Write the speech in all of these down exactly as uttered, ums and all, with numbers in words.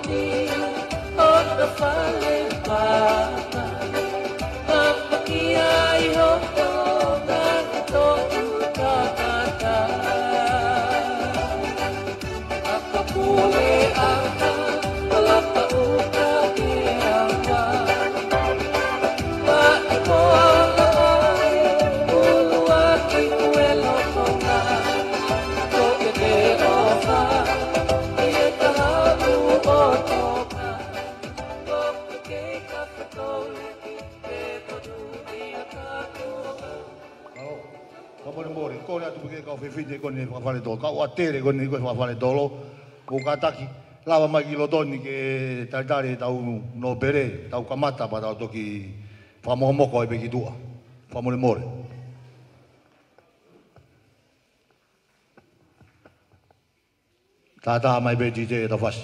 Kau atere kau ni kau fafale dolo, bukataki lava magi lotoni ke taldari tau no bere tau kamata pa tau toki famomoko e begi dua, famole more. Tata mai be D J da fas.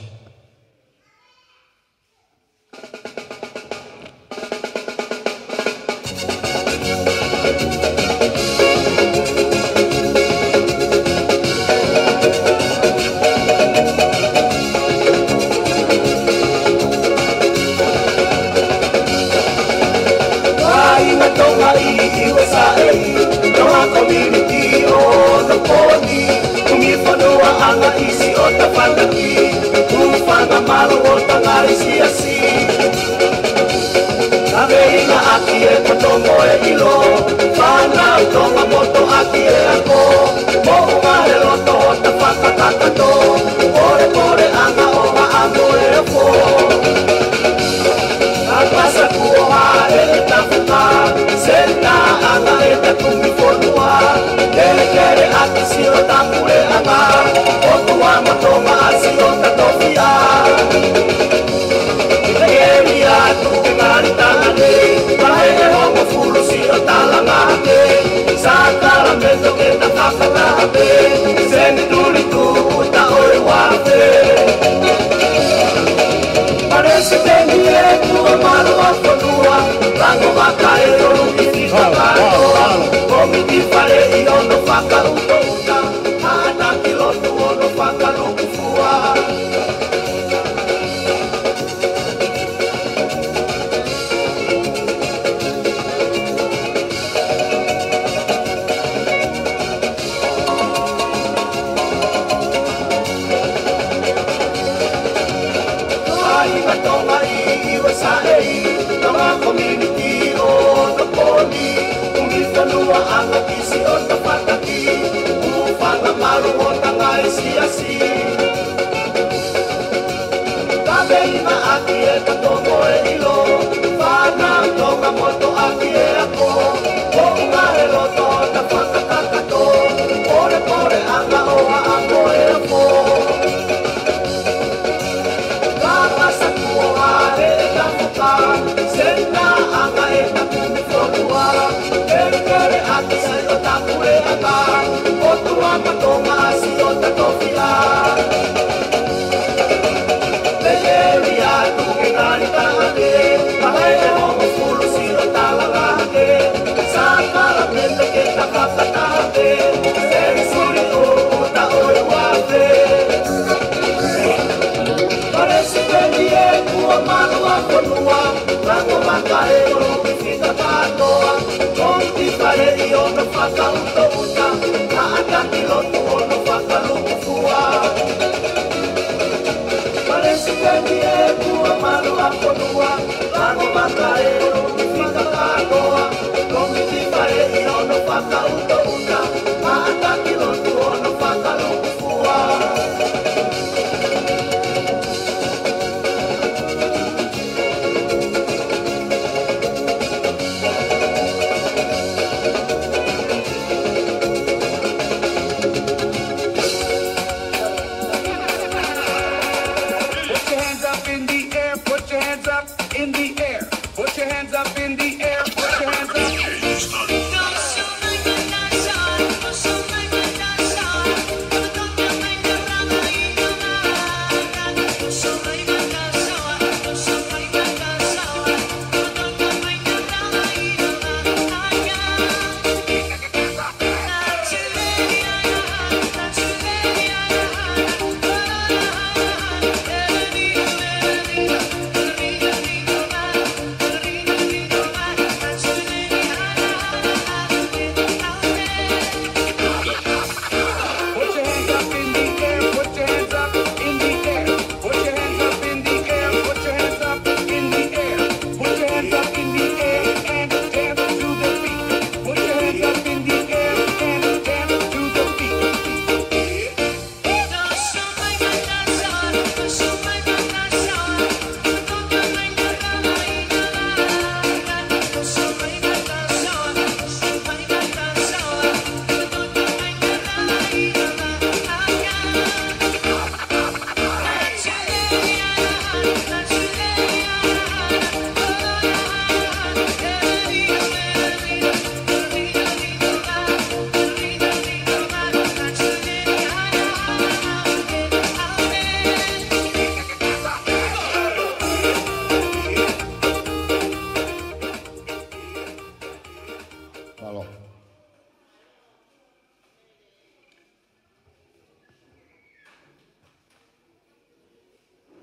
In the air, put your hands up in the air. Put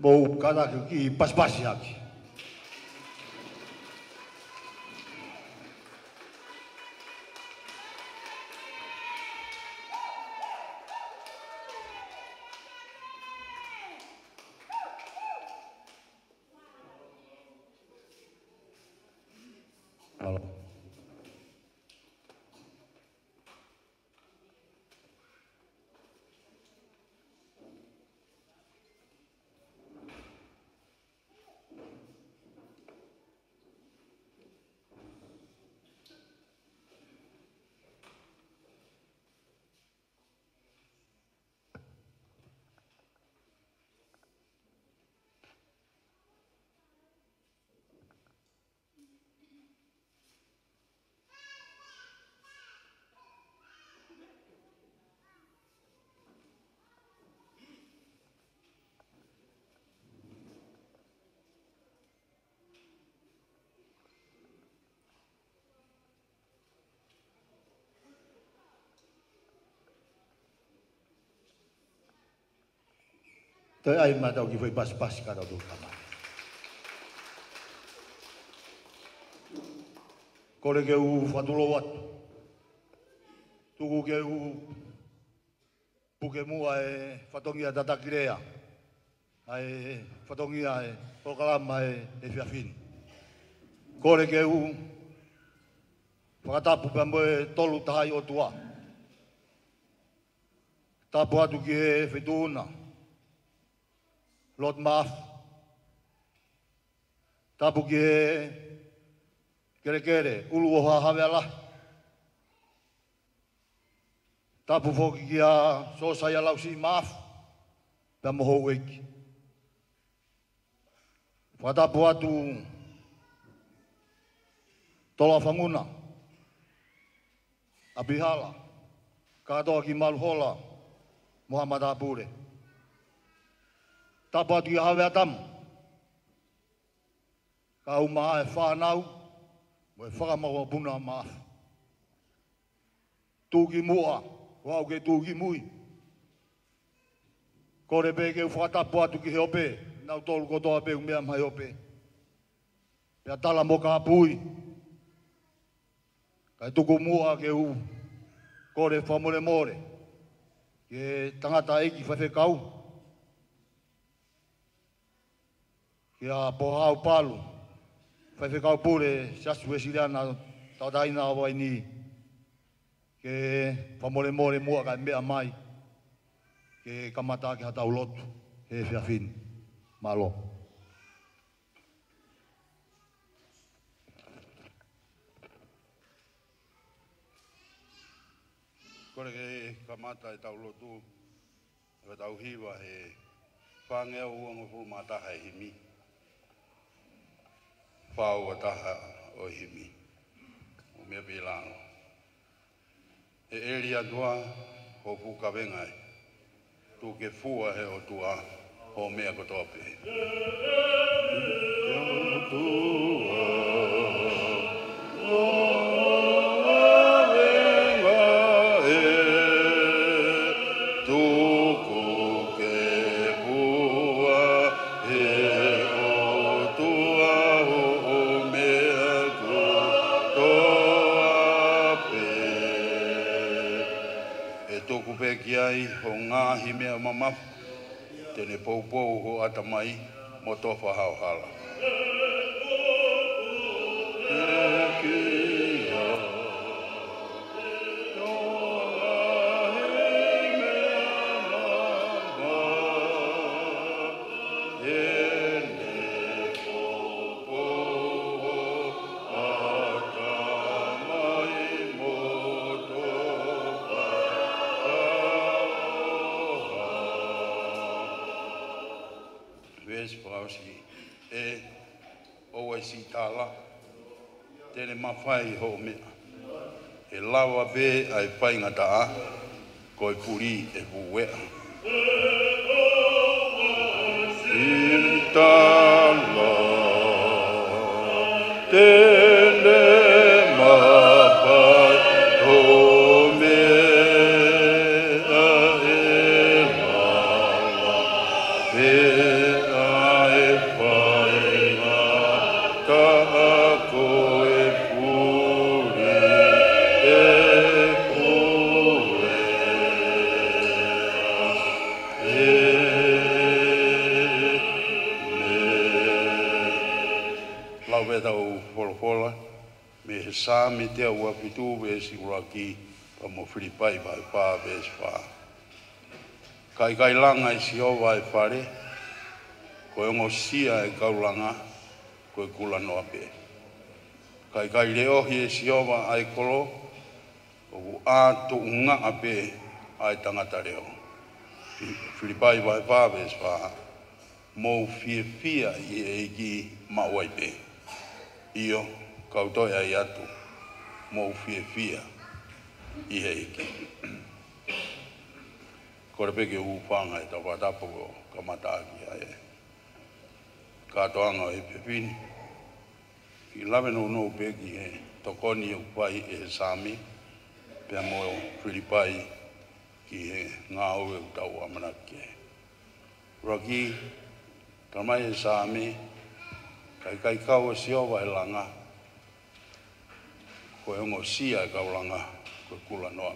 Mau kata ki pas-pas yaki. Halo. Te ai matau ki foi pas-pas kada tu kama. Kore ke u whatulo watu. Tuku ke u puke mua e whatongia tatakirea. Ai whatongia e prokalama e e whiawhini. Kore ke u whakatapu pambo e tolu tahai o tua. Tapu atu ki e whituuna. Lot maaf. Tapu ki e kere kere, ulu o hawe ala. Tapu foki ki a sosa ia lausi maaf. Pea moho weiki. Whatapu atu tola whanguna. Abihala. Katoa ki maluhola. Muhammad Apure. Tapu atu ki hawe atamu. Ka umaa e whanau. Mo e whakamaua puna maaf. Tūki mua, wau ke tūki mui. Kore pe ke whakatapu atu ki he ope, nau tolu kotoa pe umea mai ope. Pea tala mo ka pui. Kai tuku mua ke u, kore whamore more. Ke tangata eki whawhe kau. Ke a pohau palu. Whai kau pure, sasu e siriana, tau taina awa ini. Ke whamore more mua kai mea mai. Ke kamata ke hatau lotu, he whiawhini. Malo. Kore ke kamata e tau lotu, e tau hiwa he whangea uanga fu mataha e himi. Whau a taha o himi, o mea pilano. E eri atua o puka vengai, tu ke fua he o tua o mea kotope. Ki ai ho ngahi mea mamafu, tene poupou ho atamai mo tofa hao hala. E o ai si tala tene mawhai ho mea e lawa be ai whai ngata ko i puri e huwea Sintala tene mawhai ho mea e lawa be ai lau beta o folofola me he sami te ua pitu ve si uraki pa mo Filipai vai pa ves pa kai kai langa i si o vai pare ko ngo sia e kaulanga ko kula no ape kai kai leo hi e si o va ai kolo o a to nga ape ai tangata leo Filipai vai pa ves pa mo fie fia i e ki mawai pe io kautoia i atu mo fie fia i he iki kore peke upanga e tau watapo ko kamataki a e katoanga e pepini ki lawe no no peki e tokoni upai e sami pe mo Filipai ki he ngā ue utau amanake raki tamai e sami kai kai kau e siowa e langa ko e ongo sia e kaulanga ko kula noa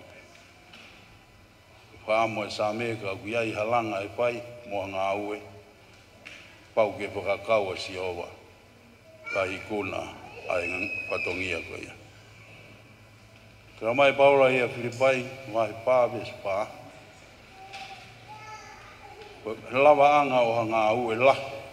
whaamo e sami ka kuiai halanga e pai moa ngā ue pau ke whakakau e siowa ka ikuna ai patongia ko ia kera mai paula ia Filipai mai pāwes pā lava anga o ngā ue la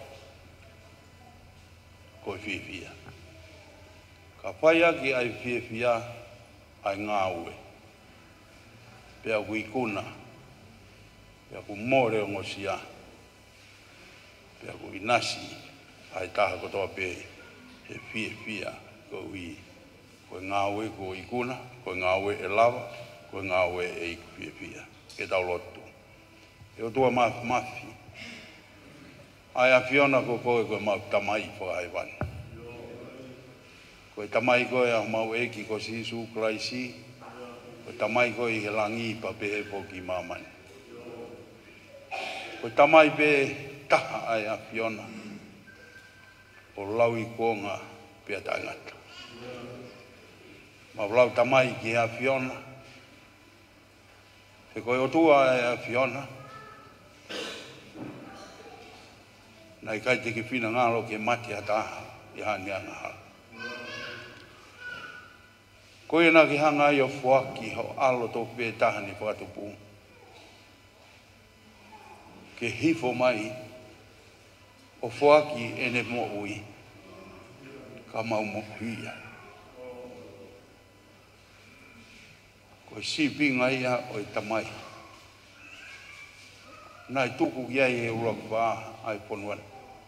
ko fifia ka pai aki ai fifia ai ngā ue pea ku ikuna pea ku more o ngosia pea ku inasi ai taha kotoa pe he fifia ko ui ko ngā ue ko ikuna ko ngā ue e lava ko ngā ue e iku fifia ke tau lotu e o tua mafi mafi ai a Fiona ko koe koe mau tamai whai wani koe tamai koe a mau eki ko sisu kraisi koe tamai koe he langi pa pehe po ki mamani koe tamai pe taha ai a Fiona o lau i konga pia tangata mau lau tamai ki a Fiona he koe o tua ai a Fiona nai kai te ki whina ngalo ke mati ataha i hani anga hala. Koe nā ki hanga i o fuaki ho alo tō pē taha ni whakatupu. Ke hifo mai o fuaki e ne mo ui ka mau mo huia. Koe sipi ngai a o i tamai. Nai tuku ki ai e urak wā ai ponuana.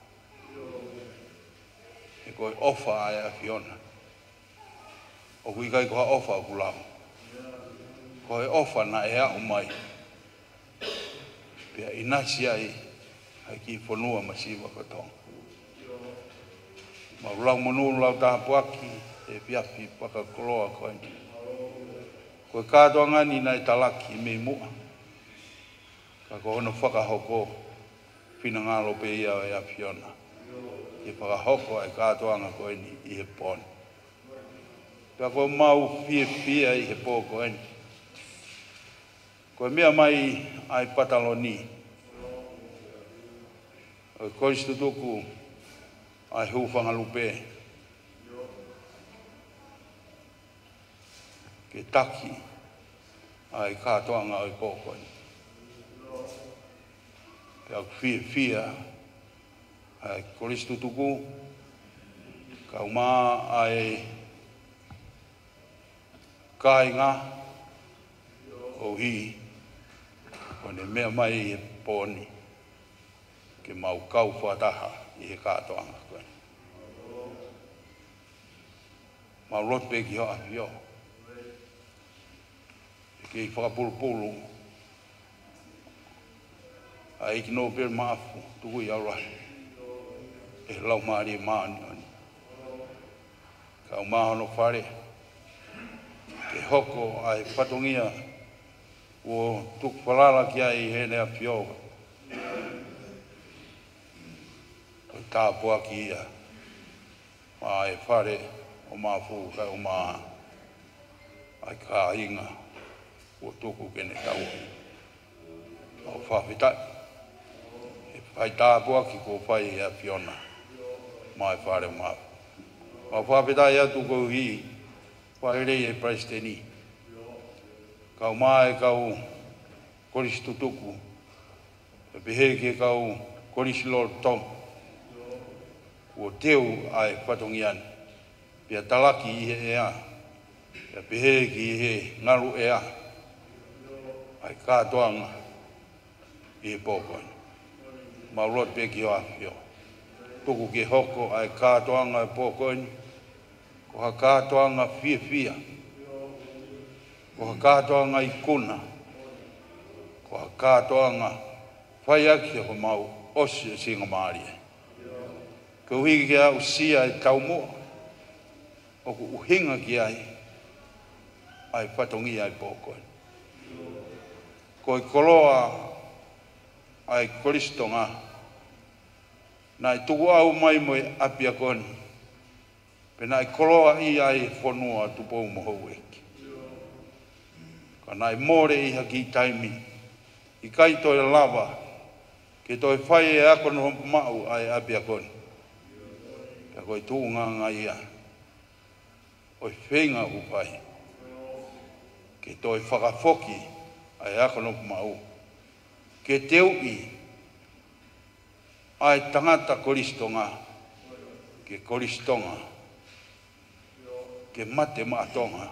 E koe ofa ai a Fiona. O kui kai koha ofa o kulau. Koe ofa na e au mai. Pea inasi ai ai ki ponua masiwa katonga. Ma ulau manulu lau taha puaki e piapi paka koloa koe ni. Koe kātoa ngani nai talaki me mua. Ka ko ono whakahoko whina ngalo pe ia e a Fiona. I whakahoko ai kātoanga koe ni i he poni. Pea koe mau fie fie i he pō koe ni. Koe mea mai ai pataloni. Koe koistu tuku ai hūwhanga lupe. Ke taki ai kātoanga ai pō koe ni. Pea fia fia ai koristu tuku ka uma ai kainga o hi o ne mea mai e poni ke mau kau whataha i he kātoanga koe. Mau lot pe ki ho awhio e ke i whakapulupulu a iki no per maafu tuku i aura e lau maari e maani oni ka umahono whare ke hoko ai patongia o tuku whalala ki ai hene a pioga o tāpua ki ia ma e whare o maafu ka umaha ai ka inga o tuku kene tau o whawhitai Pai tāpua ki ko pai e a Fiona mai whare mau. Ma whapeta ia tu kou hi, whaere e praisteni. Kau mai kau koris tutuku, e pehe ke kau koris lor tom. O teu ai whatongian, pia talaki i he ea, pia pehe ki he ngaru ea, ai kātoanga i he pōkoin. Maurot pe ki hoa pio. Tuku ke hoko ai kātoanga i pōkoin, ko ha kātoanga fia fia, ko ha kātoanga i kuna, ko ha kātoanga whai aki ho mau osi e singa maarie. Ko hiki ki au sia i tau mua, o ku uhinga ki ai, ai whatongi ai pōkoin. Ko i koloa ai koristonga, nai tuku au mai moe apia koni, pe nai koloa i ai whanua tupou mohou eki. Ka nai more i haki taimi, i kai toi lava, ke toi whai e ako no mau ai apia koni. Ka koi tūnga ngā ia, oi whenga upai, ke toi whakafoki ai ako no mau, ke teu i, ai tangata koristonga, ke koristonga, ke mate maatonga,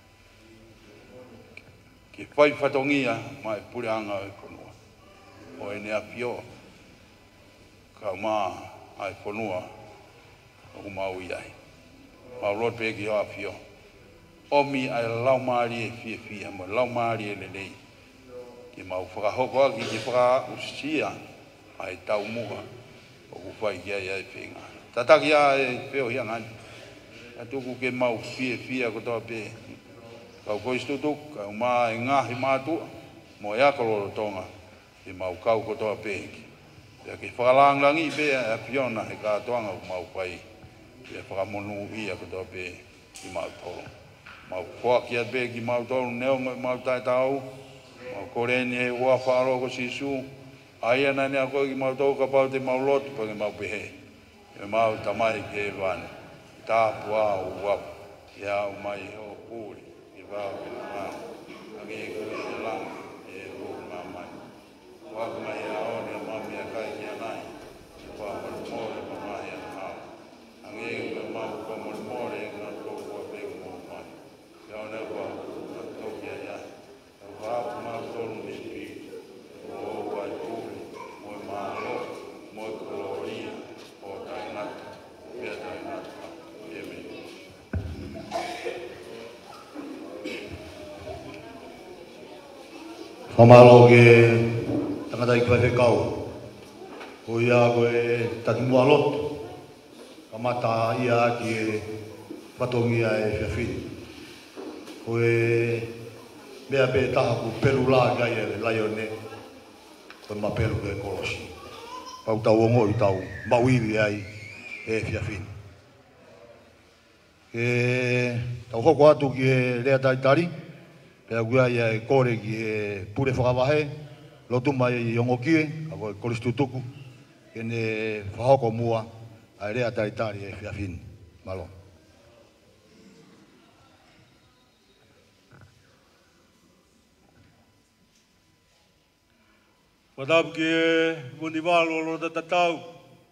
ke whai whatongia mai pureanga e konua. O e nea pio, ka mā ai konua, o mau iai. Mau rot pe ki hoa pio. Omi ai lau maari e fia fia, mo lau maari e lelei. Ki mau whakahoko aki ki whaka usia, ai tau muha, o ku whai ki ai ai whenga. Tataki a e peo hiangani. A tuku ke mau fia fia kotoa pe. Kau koistutuk, kau maa e ngahi mātua, mo e akaloro tonga, ki mau kau kotoa pe. Pea ke whakalangangi pe a piona he kātoanga ku mau whai. Pea whakamonu ia kotoa pe ki mau toro. Mau whaki at pe ki mau toro neonga mau taitau, mau koreni he ua whaaro ko sisu, aia nani a koe ki mau toro ka pau te mau lotu pa ki mau pehe. E mau tamai ke e vane, tāpu a u wapu, ki au mai ho pūri, ki vau ki na mau, agi e kuri e langa, e e kūri ngā mai. Waku mai a oni a mami a kai ki anai, ki wā mori mōre pa mai a hau. Agi e kuri mau pa mori mōre e ngā tōku a pēku mō mai. Ki au neu pa ngā tōki a ia, ka wāpu mau tōru ni pi, o wai pūri, moi mālo, moi koloria, o tainata, pia tainata, e me. Whamalo ke tangata i kwai whekau. Ko ia koe tati mua lotu. Ka mata ia ki e whatongia e whiawhiri. Ko e mea pe taha ku peru la gai e laione. Ko ma peru ke kolosi. Pau tau ongo i tau mauiwi ai e whiawhiri. Ke tau hoko atu ki e rea taitari. Pea gua ia e kore ki e pure whakawahe, lotu mai i ongo kie, a koe koristu tuku, kene whahoko mua, a rea taitari e whiawhini. Malo. Whatapu ki e Wuni Walo lo da tatau.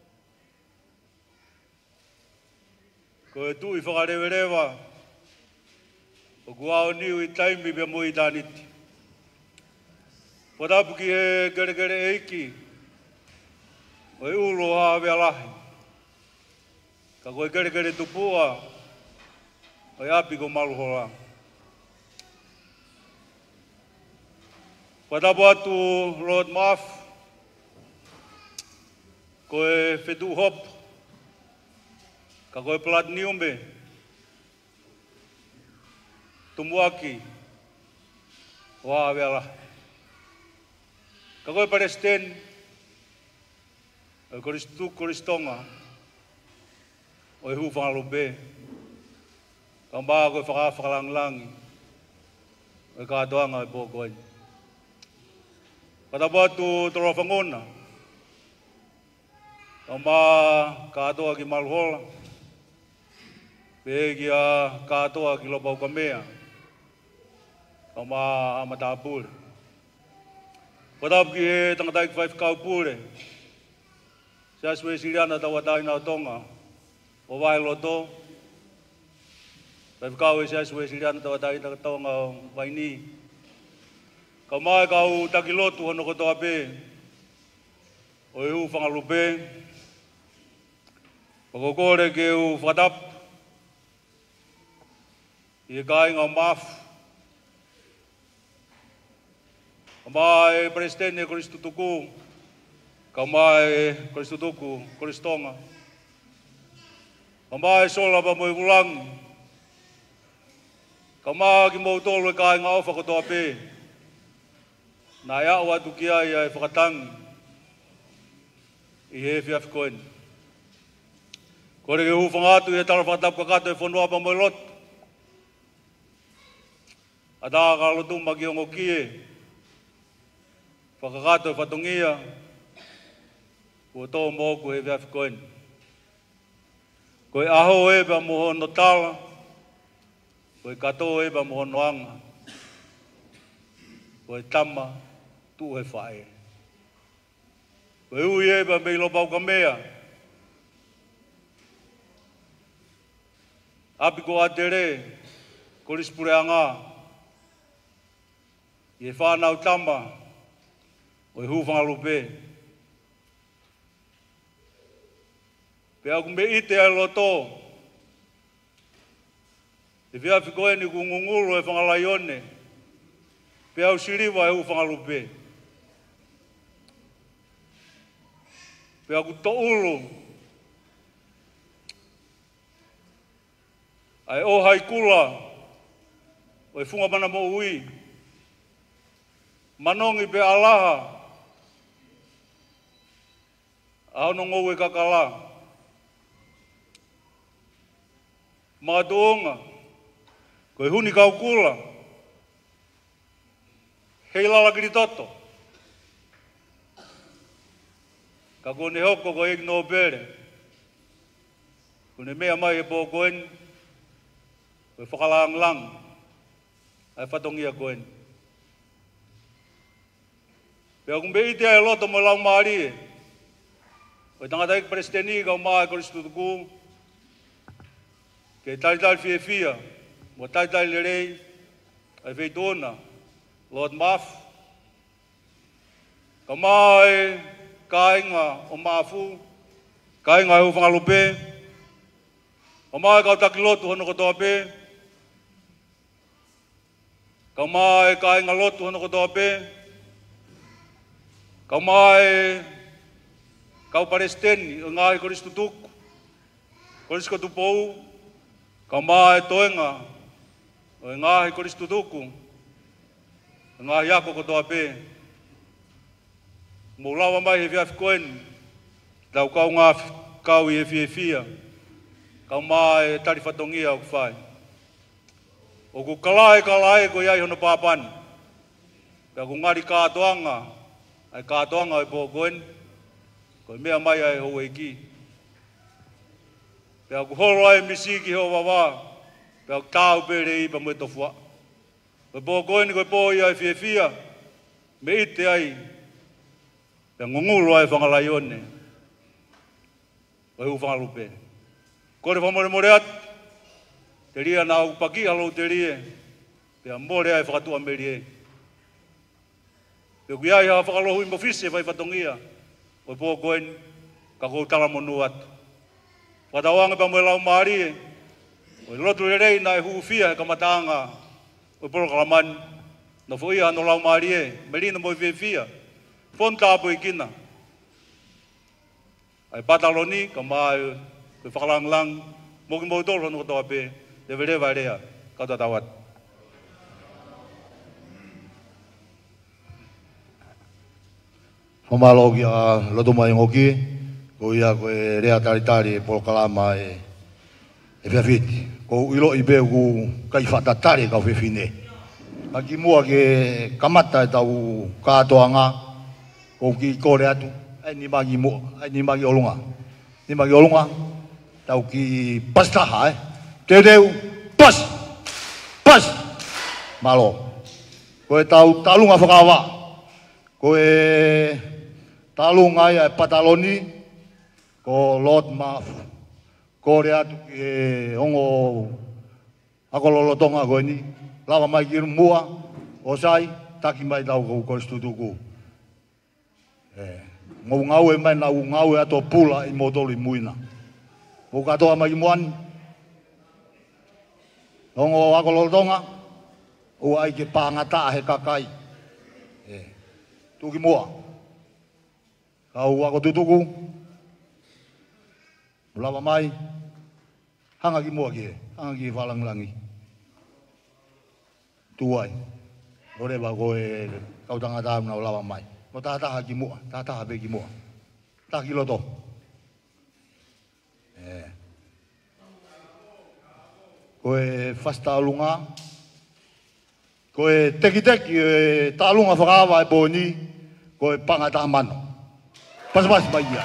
Ko e tui whakarewe rewa, o kuao niu i taimi pe mui tāniti. Whatapu ki he gere gere eiki, o e ulo hawe alahi. Ka koe gere gere tupua, o e api ko maluhora. Whatapu atu Lord Maf, ko e whetu hop, ka koe plat niumbe, tumuaki, o hawe alahi. Ka koe paresten, o koristu koristonga, o e hu whangalope, ka mbaa koe whakawhakalangilangi, o e kātoanga e pōkoe. Whatapu atu toro whangona, ka mbaa kātoa ki maluhola, Pegi a katoa ki lo pau kamea. Ka ma amata pule. Padap ki e tangatai ki five kau pule. Sia sue siriana ta watai na tonga. O vai loto. Five kau e sia sue siriana ta watai na tonga vai ni. Ka mai kau takilotu hono kotoa pe. O e u whangalupe. Pakokore ke u whatap. I kai ngā mafu. Ka mai Presidente Kristu tuku. Ka mai Kristu tuku, Kristonga. Ka mai sola pa moi ulangi. Ka mai ki mau tolu e kai ngā ofa kotoa pe. Nā ia o atu ki ai ai whakatangi. I he whiawhi koen. Kore ke hu whangatu i he tala whakatapu kakato e whanua pa moi lotu. A tā ka lotu maki o ngokie. Whakakato e whatongia. Kua tō mōku he whiawhi koen. Koe aho e pa moho no tala. Koe kato e pa moho no anga. Koe tama tu he whae. Koe ui e pa mei lo pau ka mea. Api ko atere. Korispure anga. I e whanau tama, o e hu whangalupe. Pe aku me ite ai loto, e whiawhi koe ni ku ngungulu e whangalai one, pe au siriwa e hu whangalupe. Pe aku to ulu, ai o hai kula, o e whunga mana mo ui, manongi pe alaha. Ao no ngou e kakala. Mga tuonga. Koe huni kau kula. Hei lala kiri toto. Ka kone hoko ko eki no pere. Kone mea mai e po koen. Koe whakalang lang. Ai whatongia koen. Pea kumbe ite ai loto mo lau maari. O tangatai ki Presidente ka o maa e Kristu tuku. Ke talitali fie fia. Mo talitali lerei. Ai fei tōna. Lord Maf. Ka maa e kāinga o maafu. Kāinga e u whangalupe. Ka maa e kau takilotu hono kotoa pe. Ka maa e kāinga lotu hono kotoa pe. Kau mai, kau Palestini, o ngāhi Kristu tuku, Kristu tupou, kau mai toenga, o ngāhi Kristu tuku, o ngāhi ako kotoa pe. Mō lawa mai he whiawhi koen, tau kau ngā kau i he fie fia, kau mai tari whatongia o kuwhai. O ku kalae kalae ko iai hono pāpani, ka ku ngari kātoanga, ai kātoanga e pō koen, koe mea mai ai hou e ki. Pea ku horo ai misi ki heo wawa, pea ku tāu pere i pa mwe tofua. Koe pō koen koe pō i ai fie fia, me ite ai, pea ngungulu ai whangalai one, koe hu whangalupe. Kore whamore more atu, te ria nā upaki halo te rie, pea more ai whakatua meri e. Pea kui ai hawa whakalohu i mofise whai whatongia, o pō koen, ka kou tala monu atu. Whatawanga pa mwe lau maari e, o lotu e rei nai huu fia he kamatanga, o poro kalamani, no fo ia no lau maari e, melina mo i fia fia, fon tāpu i kina. Ai pataloni, ka mai, koe whakalang lang, moki mo i tolo no kotoa pe, te verewa e rea, kata tawat. Whamalo ki a loto mai ngoki, ko ia koe rea taritari e polo kalama e e whiawhiti. Ko ilo i pēu ku kai whatatari kau whiwhine. Ka ki mua ke kamata e tau kātoanga, ko ki kore atu, ai ni magi mo, ai ni magi olunga. Ni magi olunga, tau ki pastaha e, Teu teu, pas, pas, malo. Koe tau talunga whakawa. Koe talunga ia e pataloni, ko lot ma, ko rea atu e ongo ako lolotonga koe ni. Lawa mai ki mua, o sai, taki mai tau kou koe stutuku. Ngau ngau e mai na ngau e ato pula i motoli muina. Mo katoa mai muani. Ongo ako lolotonga, o ai ke pangata he kakai. Tuki mua. Kau ako tutuku. Lawa mai. Hanga ki mua ki, hanga ki falang langi. Tuai. Ore ba koe kau tanga tahu na lawa mai. Mo tata ki mua, tata be ki mua. Ta ki loto. Eh. Koe fasta lunga. Koe teki teki e talunga whakawa e pōni. Koe pangata mano. Pas-pas mai ia.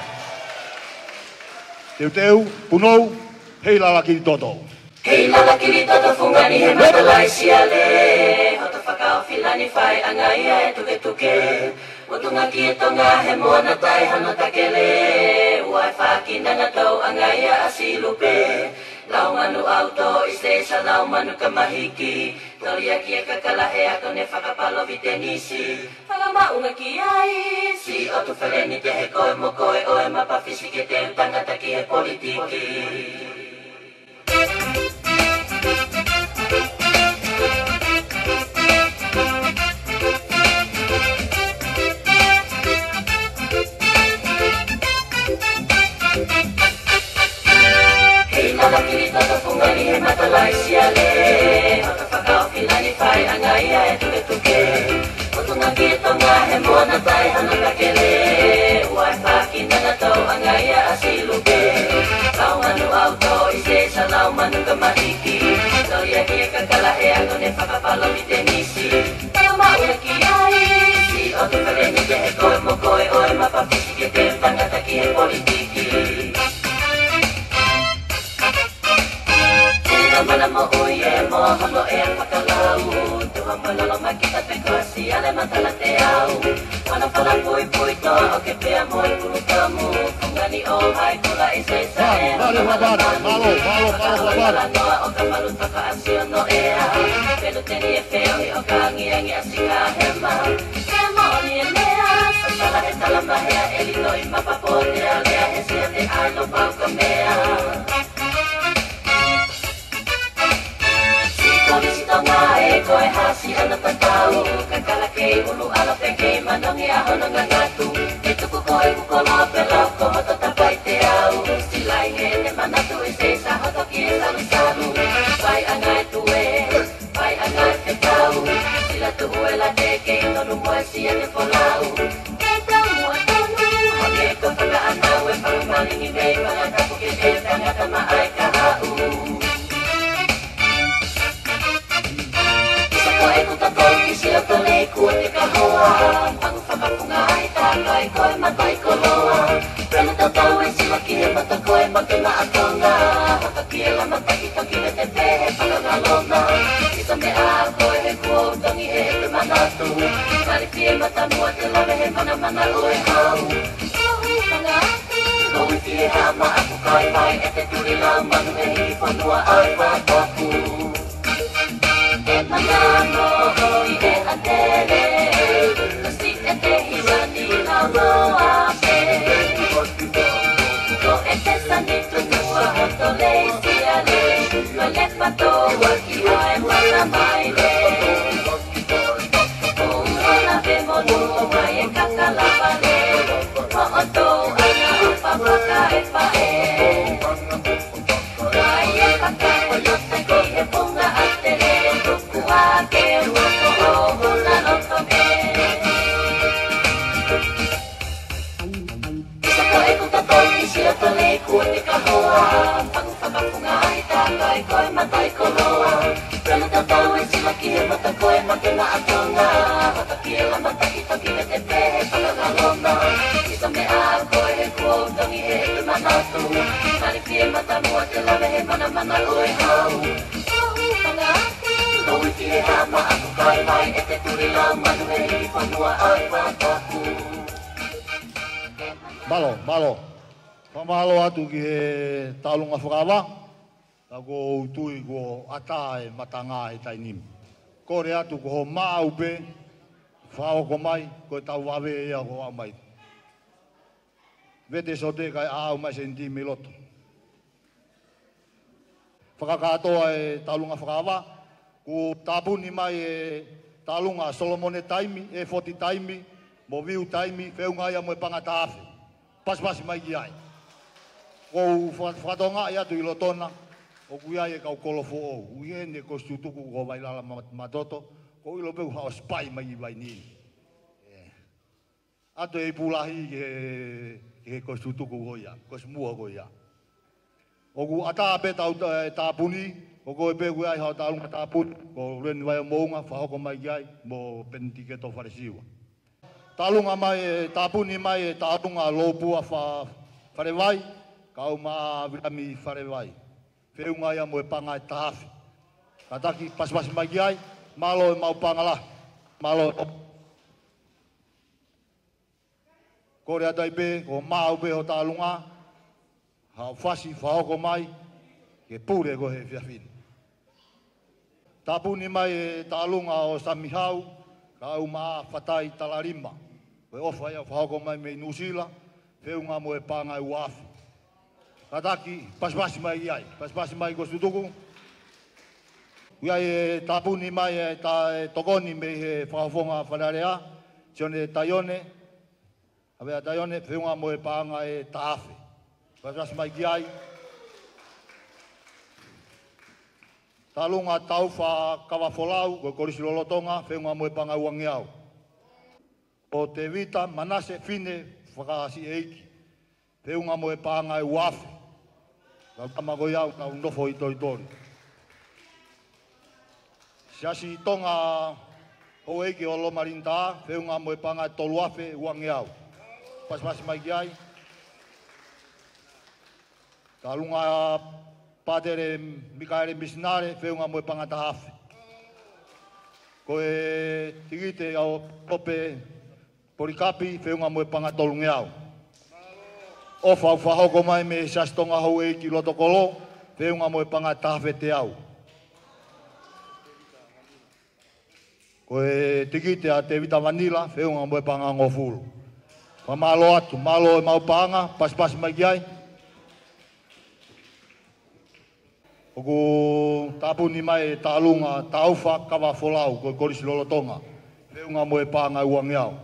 Teu teu, punou, hei lalaki toto. Hei lalaki li toto fungani he matalaisia le. Hoto whakao filani whai anga ia e tuke tuke. Motunga ki e tonga he moana tai hano takele. Uai whakina na tau anga ia asilupe. Lau manu auto iste sa lau manu kamahiki. Toria ki e kakalahe ako ne whakapalo vitenisi. Whakamaunga ki ai. Si otu whaleni te he koe mo koe oe mapafisi ke te utangata ki he politiki. Lalaki toto fungani he matalaisia le. Hoto whakao filani whai anga ia e tuke tuke. Motunga ki e tonga he moana tai hana kakele. Uai whakina na tau anga ia asiluke. Lau manu auto ise sa lau manu kamahiki. Toria ki e kakalahe ako ne whakapalo mi tenisi. Whakamauna ki ai. Si otu whaleni ke he koe mo koe oe mapapisi ke te tangata ki he politiki. Mana mo uye mo hamo e whakalau. Tuha malolo makita te kosi ale matala te au. Wana whala pui pui to o ke pea mo i puru kamu. Fungani o hai kula i se sa e. Malo, malo, malo, malo, malo, malo. Noa o ka malu taka asio no ea. Pelu teni e feo i o ka angiangi asika hema. Kea mo oni e mea. Sasala he talamba hea e lino i mapapote a lea he sia te ailo pau ka mea. Koe hasi ana patau, kakala kei ulu ala peke manongi aho no ngangatu. E tuku koe kukolo pelau ko hoto tapai te au. Silai he ne manatu e se sa hoto ki e salu salu. Pai angai tue, pai angai te tau. Sila tu uela te kei tonu moe sia te polau. E tau mua tonu, hake ko whaka anau e paru malingi mei wangatapu ke te tangata maai ka hau. Koe kuta toki sila tole kua te kahoa. Pangu whakapunga ai tākai koe matai koloa. Prena tau tau e sila ki he mata koe maki ma atonga. Haka ki e la mataki toki me te pehe whakangalona. Kisa me a koe he kua utangi he te manatu. Kari ki e mata mua te lawe he mana mana oe hau. Kohu whangatu. Koe ki e hama aku kai mai e te turi lau manu e hi whanua ai whakapu. E manamo hoi e atere. Kasi e te hirani lau loa pe. Ko e te sanitu nua hoto leisi ale. Ko le patoa ki hae mana mai le. Ungona pe monu o mai e kakalapa le. Ko o tou ana o papaka e pae. Mai e paka mata mua te lale he mana mana oi hau. Ohu pangati, loi ki he hama aku kai mai e te turi lau manu he hiri whanua ai wakaku. Malo, malo. Pamalo atu ki he talunga whakawa. Ta ko utui ko ata e matanga e tainim. Kore atu ko ho maa upe. Whao ko mai, ko tau wawe ea ko au mai. Vete sote kai au mai senti me loto. Whakakatoa e talunga whakawa. Ko tapuni mai e talunga Solomone taimi, e Foti taimi, mo viu taimi, whiunga ia mo e pangata afe. Paspasi mai ki ai. Ko whakatonga ia tu ilotona, o kuia e kau kolofo o. Uiene ko stutuku ko wailala matoto, ko ilo peu hao spai mai i vai nini. Ato e pulahi ke he ko stutuku ko ia, ko smua ko ia. O ku ata ape tau tapuni, o ko e peu ai hao talunga tapun, ko ren vai mounga, whahoko mai ki ai, mo pentike to wharesiwa. Talunga mai, tapuni mai, talunga lopua wharewai, kau maa virami wharewai. Whiunga ia mo e panga e tahafi. Kataki paspasi mai ki ai, malo e mau pangala, malo e kore atai pe, ko mau pe ho talunga, hao whasi, whahoko mai, ke pure ko he whiawhini. Tapuni mai e talunga o Samihau, kau maa whatai talarima. Koe ofa ia whahoko mai me Nusila, whiunga mo e panga e uafi. Kataki, paspasi mai i ai, paspasi mai ko sutuku. Iai e tapuni mai e ta e tokoni me he whakafonga whanarea, sione taione, awea taione, whiunga mo e panga e taafe. Paspasi mai ki ai. Talunga tauwha kawafolau, koe korisi lolotonga, whiunga mo e panga uangeau. O te vita, manase, fine, whakahasi eiki. Whiunga mo e panga e uafe. Kau tamago iau, kau nofo i toritori. Siasi tonga ho eiki o lomarinta, whiunga mo e panga e toluafe uangeau. Paspasi mai ki ai. Talunga patere Mikaere Misinare, whiunga mo e panga tahafe. Koe tigite au tope Porikapi, whiunga mo e panga tolungeau. O whau whahoko mai me siastonga hau eiki lotokolo, whiunga mo e panga tahafe te au. Koe tigite a te vita vanila, whiunga mo e panga ngofuru. Pa malo atu, malo e mau panga, paspasi mai ki ai. Oku tapuni mai e talunga tauwha kawa folau, koe korisi lolotonga. Whiunga mo e panga uangeau.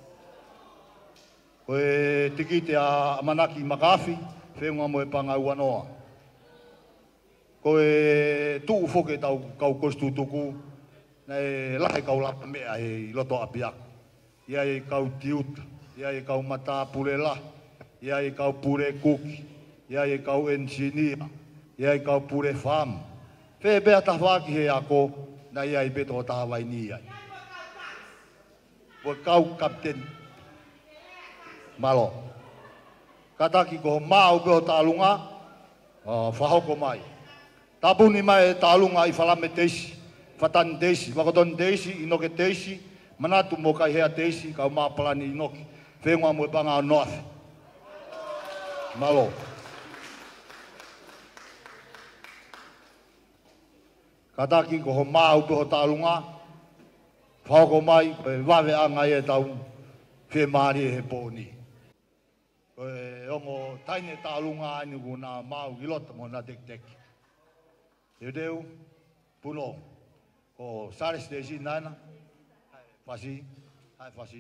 Koe tikite a Manaki Makafi, whiunga mo e panga uanoa. Koe tuu foke tau kau kostu tuku, nei lahe kau lapa mea he loto apiaku. Ia e kau tiuta, ia e kau mata pure la, ia e kau pure kuki, ia e kau engineer, ia e kau pure farm. Whe bea tawhaki he ako, na ia e beto tahawai ni ai. Koe kau kapten malo. Kataki ko mau peo talunga, whahoko mai. Tapuni mai talunga i whalame teisi, whatan teisi, wakoton teisi, inoke teisi, manatu mo kai hea teisi, kau maa palani inoki. Whiunga mo e panga o noafe. Malo. Kataki ko mau peo talunga, whahoko mai, koe wawe anga e tau whemari he pōni. Koe ongo taine talunga anu ko nā mau ilota mo nā tek tek. Teo teo, puno. Ko sare stesi nana, whasi, hai whasi.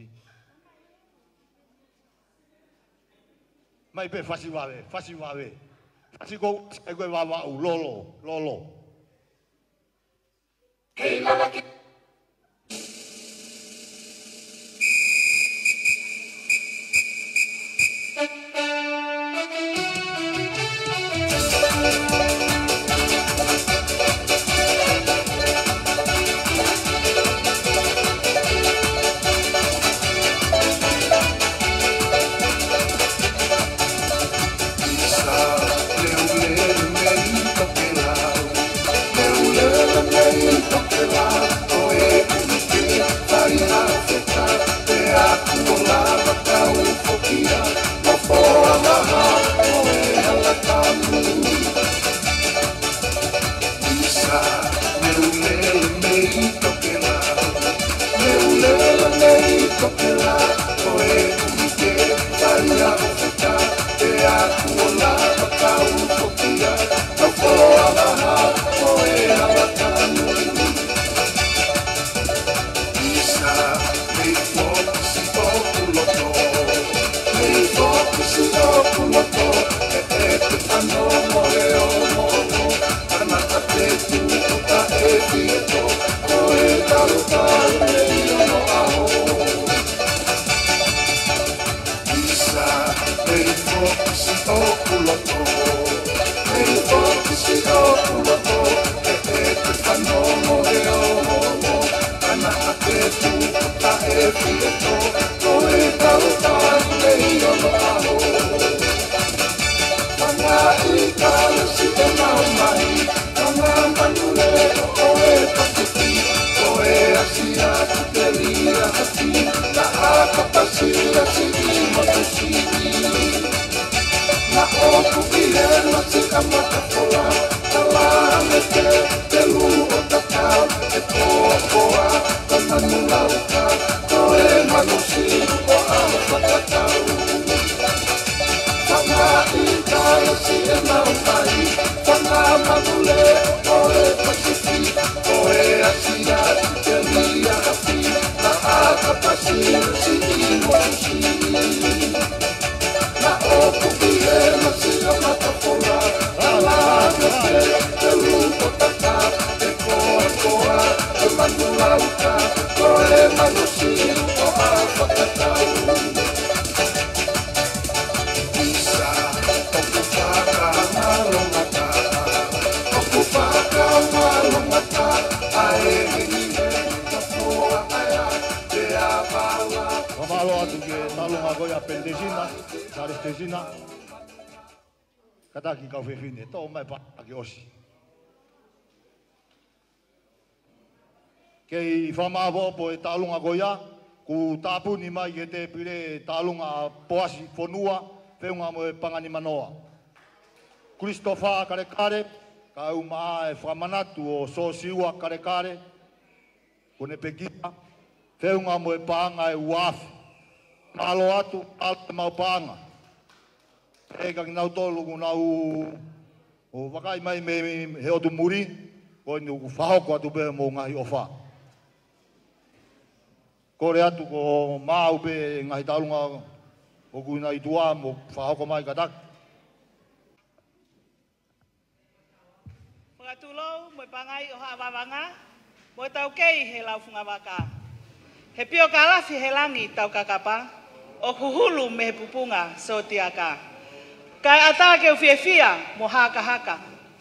Mai pe whasi wawe, whasi wawe. Whasi ko, e koe wawa u, lolo, lolo. Hei lala ki Isa leu leu Kataki kau fefine, tau mai pa ki osi. Kei whamaawo po e tālunga goia, ku tāpuni mai e te pire tālunga poasi whonua, whiunga mo e pangani manoa. Christopher kare kare, ka au maa e whamanatu o sosiua kare kare, kone pekia, whiunga mo e panga e uafi. Malo atu, alo mau panga. E ka nau tolu ku nau o wakai mai me he o tu muri ko ni ku whahoko atu pe mo ngahi o wha. Kore atu ko mau pe ngahi talunga o ku nai tua mo whahoko mai katak. Whakatulou mo pangai o haawawanga mo tau kei he lau whungawaka. He pio kalafi he langi tau kakapa o kuhulu me he pupunga so tiaka. Kai atake u fia mo haka haka.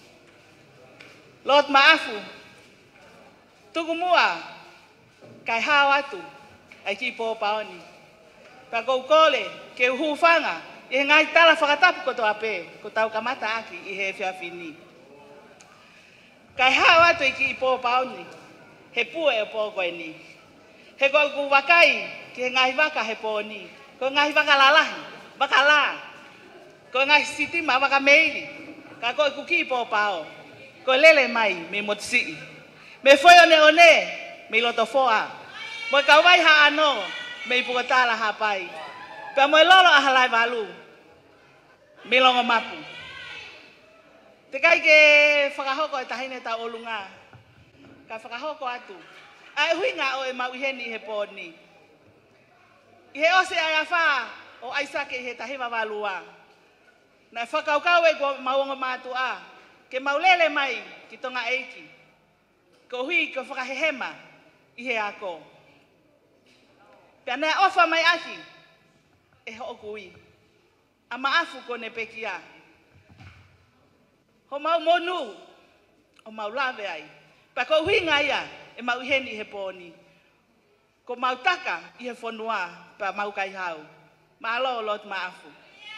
Lot maafu. Tuku mua. Kai hawatu. Ai ki po paoni. Pa kou kole ke u hufanga. I ngai tala whakatapu ko to ape. Ko tau kamata aki i he fia fini. Kai hawatu i ki po paoni. He pue e po koe ni. He kou ku wakai ke ngai waka he po ni. Ko ngai waka lalahi. Waka la. Ko ngai siti ma waka meiri. Ka koe kuki po pao. Ko lele mai me motsi. Me foi one one me loto foa. Mo ka wai ha ano me pukatala ha pai. Pa mo lolo a halai valu. Me longo mapu. Te kai ke whakahoko e tahine ta olunga. Ka whakahoko atu. Ai huinga o e mauheni he pōni. I he ose ai awha o aisake he tahiwa valua. Na whakaukau e ko maunga mātua, ke maulele mai ki tonga eiki. Ko hui ko whakahehema i he ako. Pea nea ofa mai aki, e ho okui. A maafu ko ne pekia. Ho mau monu, o mau lawe ai. Pea ko hui ngaia, e mau heni he pōni. Ko mau taka i he whonua, pea mau kai hau. Maalo lot maafu.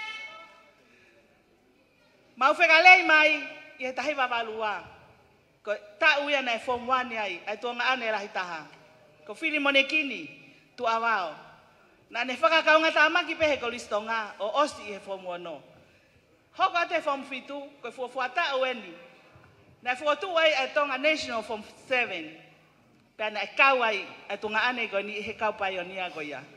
Mau whekalei mai i he tahi wavalua. Ko ta uia nei form one ai, ai tuanga ane rahi taha. Ko whiri monekini, tu awao. Na ne whakakaunga tāmaki pehe ko listonga o osi i he form one. Hoko ate form fitu, ko fuafuata ueni. Na fuatu ai ai tonga national form seven. Pea na e kau ai, ai tuanga ane ko ni i he kau paionia ko ia.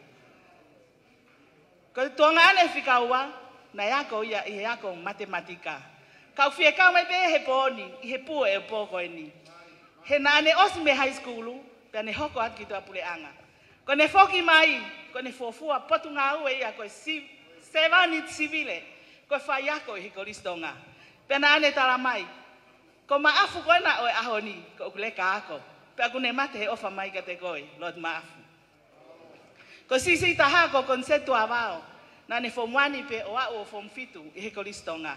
Ko tuanga ane whikaua, na yako ia i he yako matematika. Kau fie kau mai pe he pōni, i he pua e pōko e ni. He na ane osi me high schoolu, pia ne hoko atu ki tua pule anga. Ko ne foki mai, ko ne fofua potu ngā ue ia koe sevani sivile, koe whai ako i he koristonga. Pia na ane tala mai, ko maafu koe na oe ahoni, ko ukuleka ako. Pia kune mate he ofa mai ka te koe, lot maafu. Ko sisi taha ko konsetu awao, na ne form one pe o a o form fitu i he koristonga.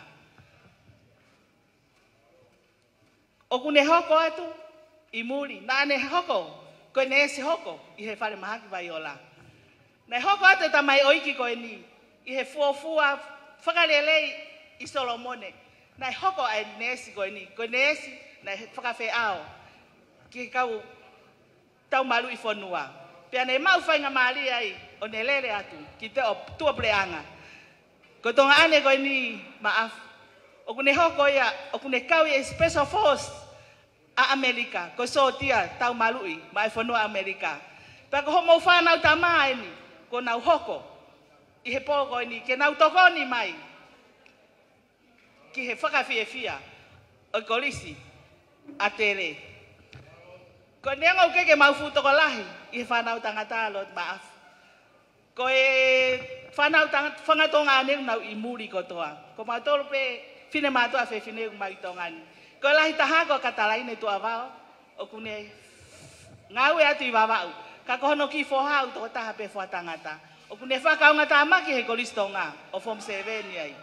O kune hoko atu, i muri, na ne hoko, koe ne ese hoko, i he whare mahaki vai ola. Nei hoko ate tamai oiki koe ni. I he fuafua whakarelei i Solomone. Nei hoko ai nesi koe ni. Koe nesi nei whakawhi ao. Ki kau tau malu i whanua. Pea nei mau whainga maari ai o ne lele atu. Ki te o tua preanga. Ko tonga ane koe ni maafu. O kune hoko ia, o kune kau ia Special Force a Amerika. Ko so tia tau malui, mai whanua Amerika. Pea ko homo whanau ta maa ni, ko nau hoko. I he pōko ni, ke nau tokoni mai. Ki he whakawhia fia, o kolisi, a tere. Ko neangau keke mau futoko lahi, i he whanau tangata lo maafu. Ko e whanau whangatonga ane nau i muri kotoa. Ko mautoro pe fine mātua fe fine mai tongani. Ko lahi taha ko katalaine tua wao, o kune ngawe atu i wawau. Ka kohono ki fohau to taha pe fua tangata. O kune whakaunga tā maki he kolistonga, o form seven ai.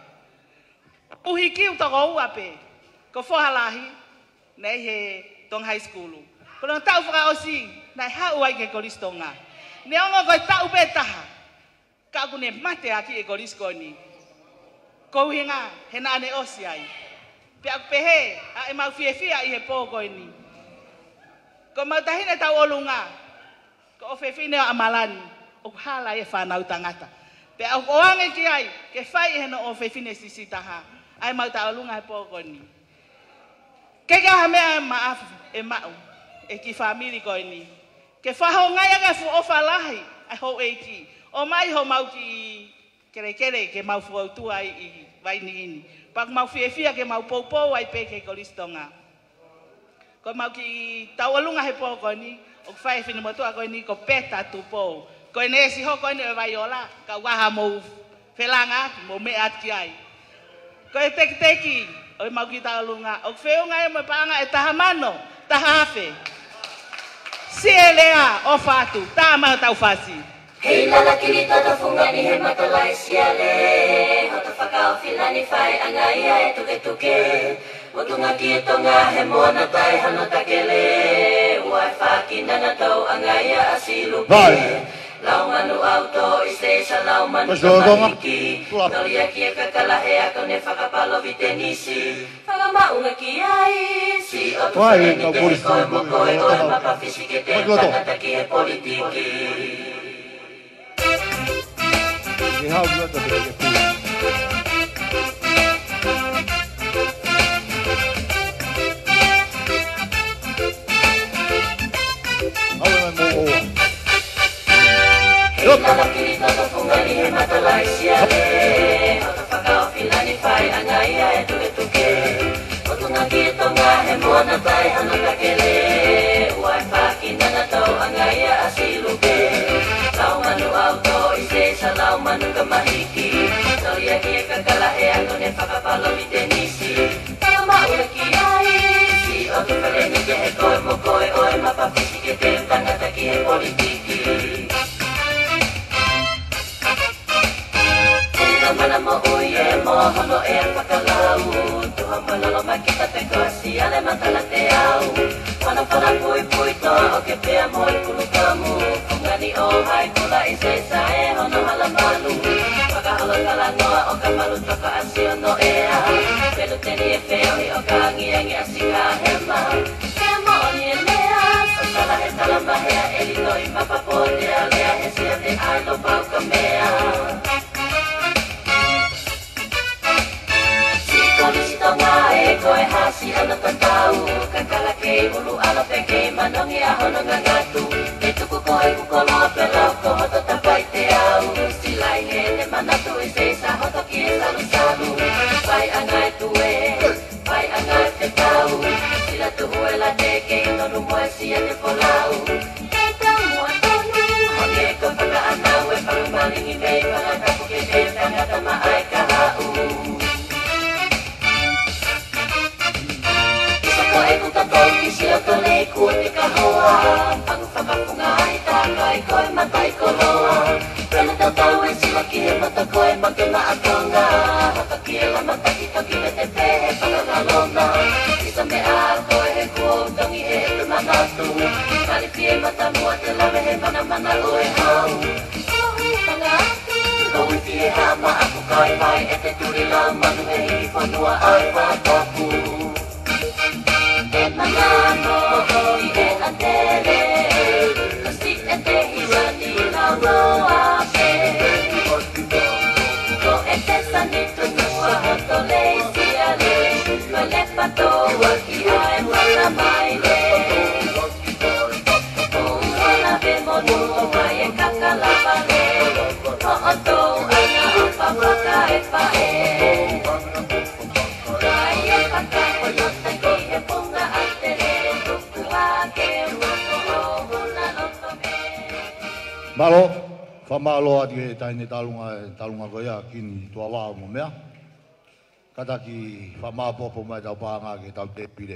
Uhi kiu toko ua pe, ko fohalahi, nei he tong high school. Kono tau whakaosi, nei hau ai ke kolistonga. Ne ongo koe tau pe taha, ka kune mate aki e koliskoni. Ko hinga, he na ane osi ai. Pea pehe, a e mau fie fia i he pōko ni. Ko mau tahine tau olunga, ko o fefine o amalani, o hala e whanau tangata. Pea o oange ki ai, ke whai he no o fefine sisi taha, ai mau tau olunga he pōko ni. Ke ka hamea e maafu, e mau, e ki whamiri koe ni. Ke whaho ngai aga fu o whalahi, ai ho e ki. O mai ho mau ki kere kere ke mau fu au tua i waini ini. Pak mau fie fia ke mau poupou ai pe ke kolistonga. Ko mau ki tau alunga he pōko ni, o whae whini motua koe ni ko peta tu pou. Koe ne si ho koe ni e waiola, ka waha mou whelanga, mou me at ki ai. Koe teki teki, o mau ki tau alunga, o wheunga e mo paanga e taha mano, taha afe. Si e lea o whatu, taha mau tau whasi. Hei lala kiri toto fungani he matalai siale. Hoto whakao filani whai anga ia e tuke tuke. Motunga ki e tonga he moana tai hano takele. Wai whakina na tau anga ia asiluke. Lau manu auto i seisa lau manu kamariki. Nolia ki e kakalahe ako ne whakapalo vitenisi. Whakamaunga ki ai. Si o tu whaeni ke he koe mo koe oe mapawhisi ke te tangata ki he politiki. Ni hau ni ata pe ke tu. Hau na mo o. Hei lala kiri toto fungani he matalai siale. Hoto whakao filani whai anga ia e tuke tuke. Motunga ki e tonga he moana tai hano takele. Wai whakina na tau anga ia asiluke. Lau manu auto i seisa lau manu kamahiki. Nolia ki e kakalahe ako ne whakapalo i tenisi. Whakamaua ki ai. Si o tu whaleni ke he koe mo koe oe mapawhisi ke te tangata ki he politiki. Ena mana mo uie mo hono e a whakalau. Tuha malalo makita te kosi ale matala te au. Mana whana pui pui toa o ke pea mo i kulu kamu. Fungani o hai kula i seisa e hono halamalu. Whakahalo kalangoa o ka malu toka asio no ea. Pelu teni e wheo hi o ka angiangi asika hema. Kea mo oni e lea. Sasala he talamba hea elito i mapapotea lea he sia te ailo pau ka mea. Tonga e koe hasi ana tatau. Kakala kei ulu ala pekei manongi a hono ngangatu. E tuku koe kukoloa pelau ko hoto tapai te au. Silai he te manatu e seisa hoto ki e salu salu. Pai angai tue, pai angai te tau. Sila tuhu e la te kei nonu moe sia te polau. E tau mua tonu, honge ko whaka anau e whakamangi mei whakakapu ke te tangata maai ka hau. Koe kuta toki sio tole kua te kahoa. Pangu whakapunga ai tākai koe matai koloa. Pena tau tau e sila ki he mata koe make maatonga. Hata ki e la mataki toki me te pehe whakakalona. Isa me a koe he kua utangi he te manatu. Kari pie mata mua te lawe he mana mana ue hau. ai vai e te turi la manu e i whanua ai whakapu. E manano i e atere, kasi e te hirani na roa pe. Ko e te sanito nua hoto leisi ale, ko le patoa ki ai wala mai le. O wana ve monu o mai e kakalapa le, o oto ana o papaka e pae. Kai e paka o lota ki e punga atere, tuku ake roko o huna loto me. Malo, whamalo ati e taine talunga e talunga koia kini tua wao mo mea. Kata ki whamapopo mai tau pāngā ke tau te pire.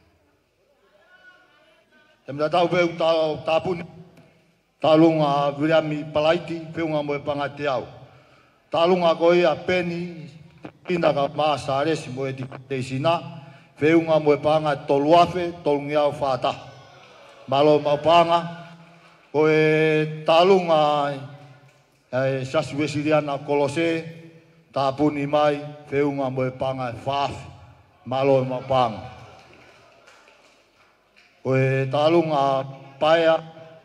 Te mea tau peu tāpuni, talunga Viriami Palaiti, whiunga mo e panga te au. Talunga koia peni, pinaka maasa aresi mo e te sina, whiunga mo e panga toluafe, tolungiau whāta. Malo mau panga, ko e talunga e sasuesiriana kolose, tāpuni mai, whiunga mo e panga e whaafi, malo e mau panga. Ko e talunga paea,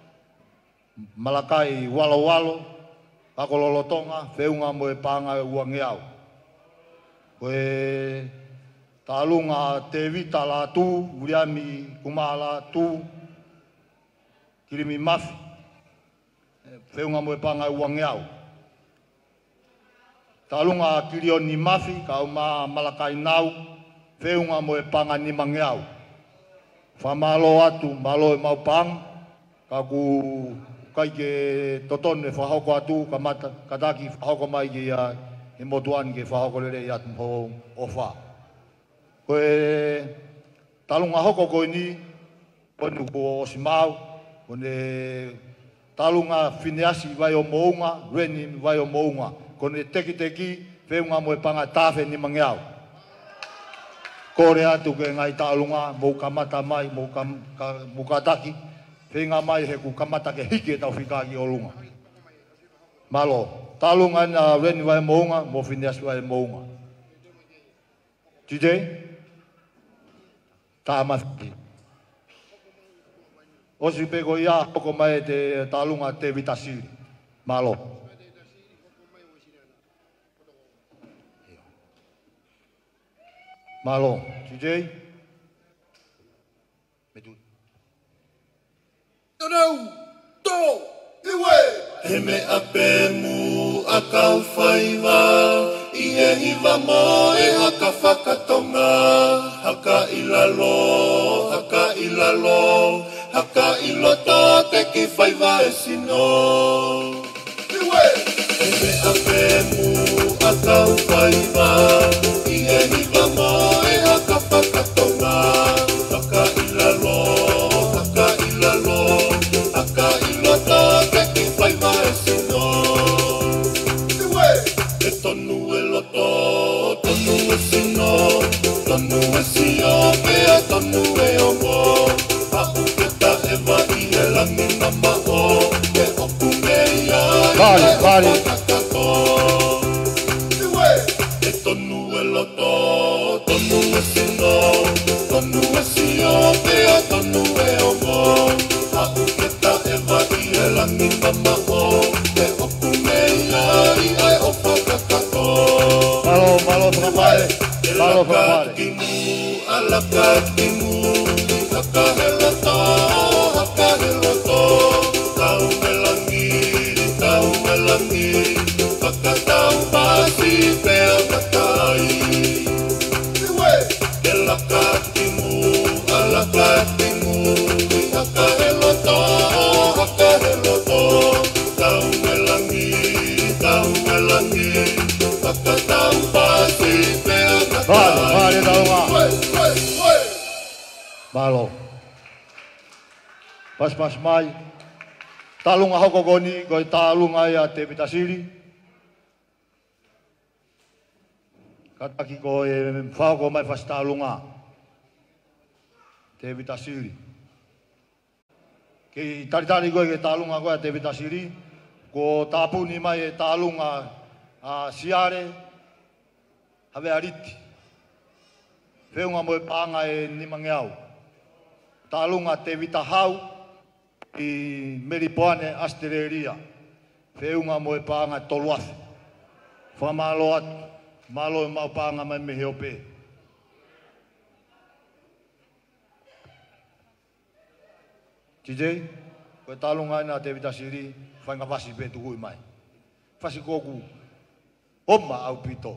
Malakai walo walo, Pakololotonga, whiunga mo e panga e uangeau. Ko e talunga te vita la tu, Viriami kumala tu, Kirimi mafi, whiunga mo e panga e uangeau. Talunga Kirioni mafi, ka uma Malakai nau, whiunga mo e panga ni mangeau. Whamalo atu, malo e maupang, ka ku kai ke totone whahoko atu, ka mata, ka taki whahoko mai ke ia, e motuan ke whahoko lere i atu mho o wha. Ko e talunga hoko koe ni, konu ko osimau, kone talunga whineasi vai o mounga, reni vai o mounga, kone teki teki, whiunga mo e panga tāwhe ni mangeau. Kore atu ke ngai talunga, mou kamata mai, mou kam, ka, mukataki, whinga mai he ku kamata ke hiki e tau whikaki o lunga. Malo, talunga na reni vai mounga, mo whineasi vai mounga. Tijei? Tā mawhiki. Osi peko ia, hoko mai te talunga te vitasiri. Malo. Malo, T J. Metu. Tanau, to, iwe. He me ape mu a kau whaiva, i e hiva mo e haka whakatonga. Haka ilalo, haka ilalo, haka iloto te ki whaiva e sino. Iwe. He me ape mu a kau whaiva, i e hiva mo e haka whakatonga. Haka ilalo, haka ilalo, haka iloto te ki whaiva e sino. Iwe. E tonu e loto, tonu e sino, tonu e sio, pea tonu e ongo. Hapu keta e vai e langi mama o, e oku mea Vale, vale. Iwe. E tonu e loto, tonu e sino, tonu e sio, pea tonu e ongo. Hapu keta e vai e langi mama o, e oku mea i ai o whakakato. Malo, malo, whakapare. Malo, whakapare. Kimu, ala kakimu, haka helato, haka helato. Tau melangi, tau melangi, haka tau pasi pea kakai. Iwe. Ela kakimu, ala kakimu, haka helato, haka helato. Tau melangi, tau melangi, haka tau pasi pea kakai. Vale, vale, talunga. Iwe, iwe, iwe. Malo. Pas pas mai. Talunga hoko koni, koi talunga ia te vitasiri. Kataki ko e whako mai pas talunga. Te vitasiri. Ki taritari koe ke talunga koe te vitasiri. Ko tāpuni mai e talunga a siare, Hawe ariti. Whiunga mo e pānga e Nimangeau. Tālunga te vita hau i Meripoane Astereria. Whiunga mo e pānga toluathi. Whamalo atu. Malo e mau pānga mai me heope. T J, koe tālunga ina te vita siri, whainga wasi pe tuku i mai. Whasi kōku, oma au pito.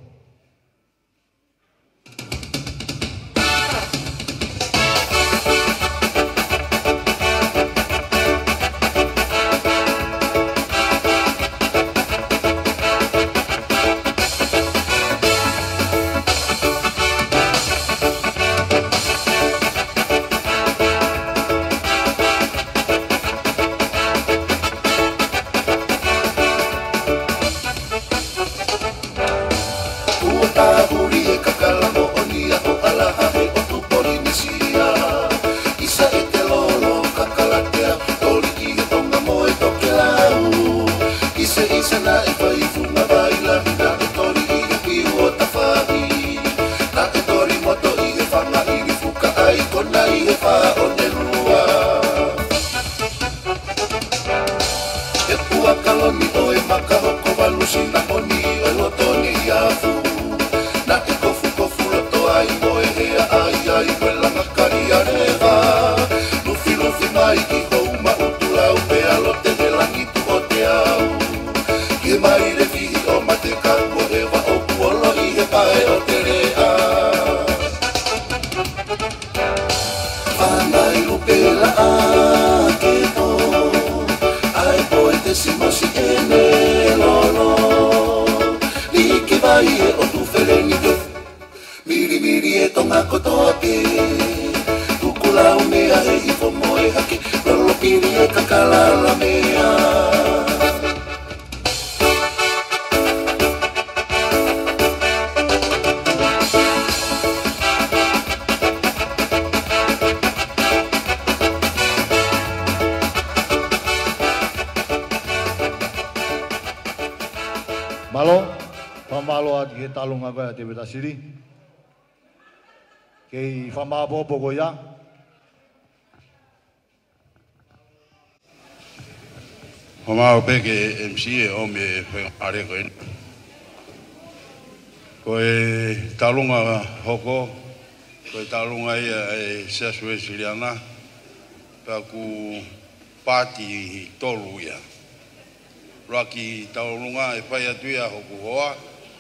Malo, pamalo at ke talong aga te beta siri. Ke famabo pogo ya. Famabo pe ke M C e o me are ko en. Ko e talunga hoko, ko e talunga e sesue siliana. Pa ku pati tolu ya. Raki taurunga e whai atuia hoku hoa.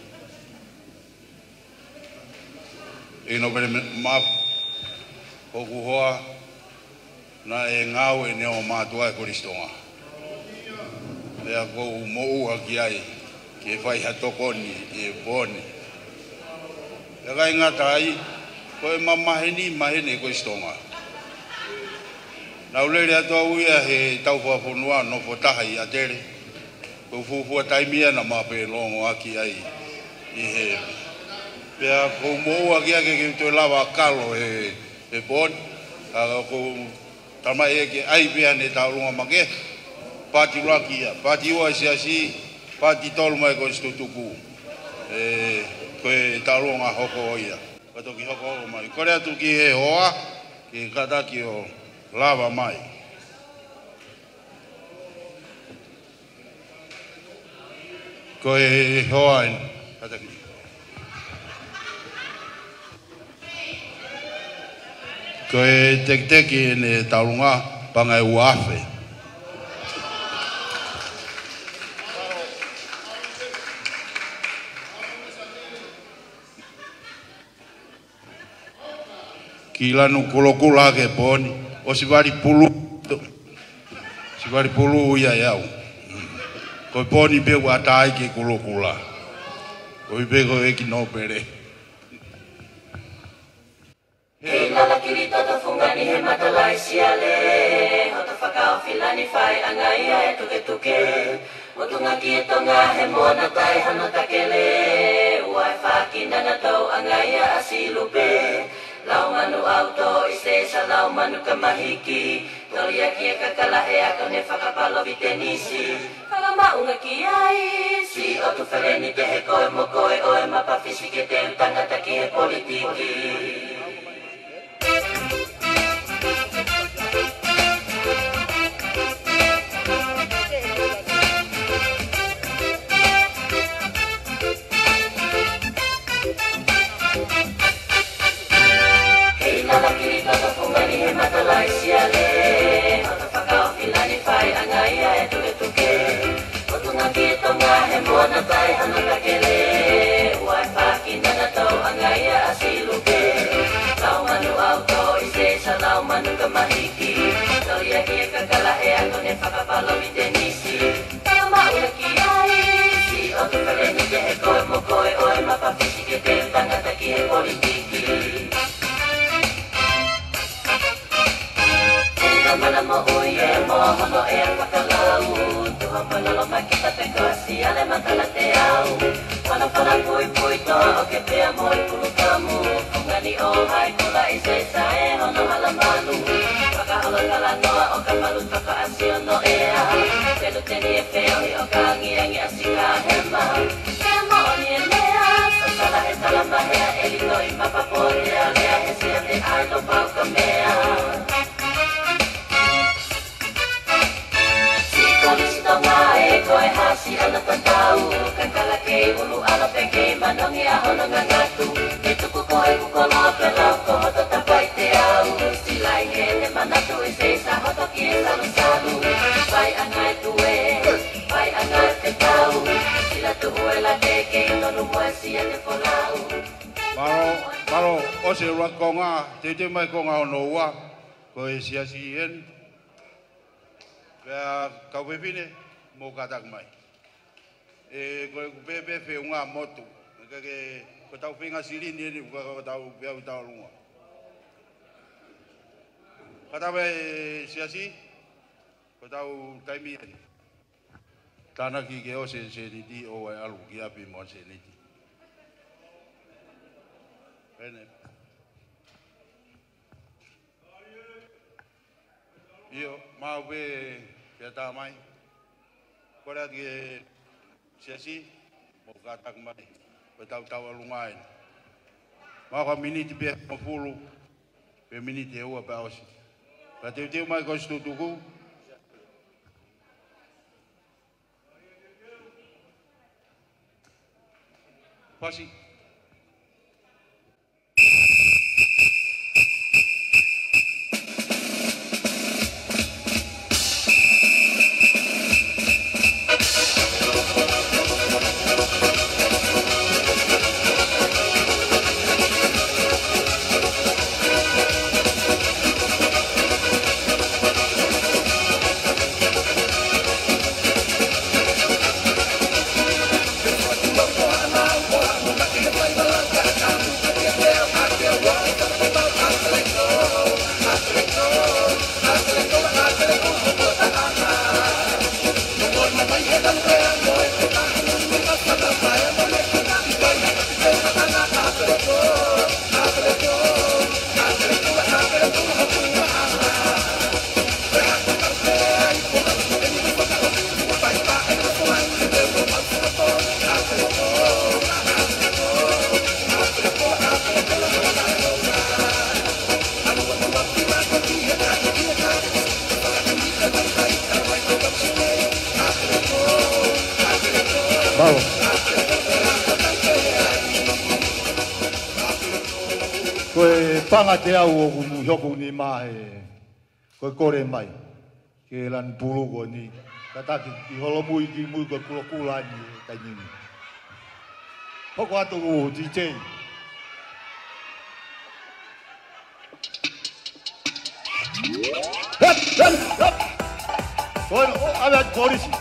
E no bere map hoku hoa na e ngau e neo mātua e koristonga. Lea kou moua ki ai ki e whai hatokoni e poni. E kai ngata ai ko e mamaheni mahene koristonga. Na ulere atua uia he tauwhapunua no potaha i atere. Ko fufua taimia na mape longo aki ai i he. Pea ko moua ki ake ki to lava kalo e e bon. Aga ko tamai e ke ai pea ne taurunga make. Pati rakia, pati ua si asi, pati tolu mai ko istutuku. E ko e taurunga hoko oia. Kato ki hoko o mai. Kore atu ki he hoa, ki kataki o lava mai. Ko e hoa en kataki. Ko e tekteki ne taurunga panga e uafe. Ki lanu kulokula ke poni, o si vari pulu, si vari pulu ia iau. Ko poni pe watai ke kulokula. Ko i pe ko e ki no pere. Hei lala kiri toto fungani he matalai siale. Hoto whakao filani whai angai ai tuke tuke. O tunga ki e tonga he mona tai hano takele. Uai whakina na tau angai a asilupe. Lau manu auto istesa lau manu kamahiki. Tolia kia kakala he ako ne whakapalo vitenisi. maunga ki ai si o tu whareni te he koe mo koe o e mapawhisi ke te tangata ki he politiki. Hei nala kiri toto fungani he matalai siale Oto whakao whilani whai anga ia e tuke tuke O tunga ki e tonga he moana tai hana takele Uai whaki nana tau anga ia a siluke Lau manu au to i se sa lau manu ka mahiki Tau ia ki e kakala e ako ne whakapalo i te nisi Tau mauna ki ai Si o tu whareni ke he koe mo koe o e mapawhisi ke te tangata ki he politiki Mana mo uye mo hono e a whakalau Tuha panalo makita te kosi ale matala te au Wala whala pui pui toa o ke pea moi pulu kamu Kongani o hai kula i se sa e hono hala malu Whakahala kala noa o ka malu taka asio no ea Pelu teni e peo hi o ka ngiangi asika hema Kea mo oni e mea Sasala he tala mahea e lino i mapapo lea lea he sia te ailo pau ka mea Koe hasi ana tatau Kakala kei ulu ala peke manongi a hono ngangatu Ke tuku koe kukolo pelau ko hoto tapai te au Silai he te manatu e se sa hoto ki e salu salu Vai angai tue, vai angai te tau Sila tu uela te kei tonu moe sia te polau Maro, maro, o se ua konga, te te mai konga ono ua Koe sia si hen Pea kau pepine mo katak mai. E koe pepe fe unga motu. Kake ko tau pinga silini ni ko tau pea tau lunga. Kata be siasi ko tau taimi. Tana ki ke o se se di o ai alu ki api mo se ni. Bene. Io mau be pe ta mai. Kora ke siasi mo katak mai ko tau tau lungain ma ka miniti pe mo fulu pe miniti e ua pa osi ka te te mai ko stu tuku pasi panga te au o kumu hoku ni mahe koe kore mai ke lan pulu ko ni kataki i holo mui ki mui koe kulo kula ni tai nini hoko atu u D J hep hep hep koe o awa korisi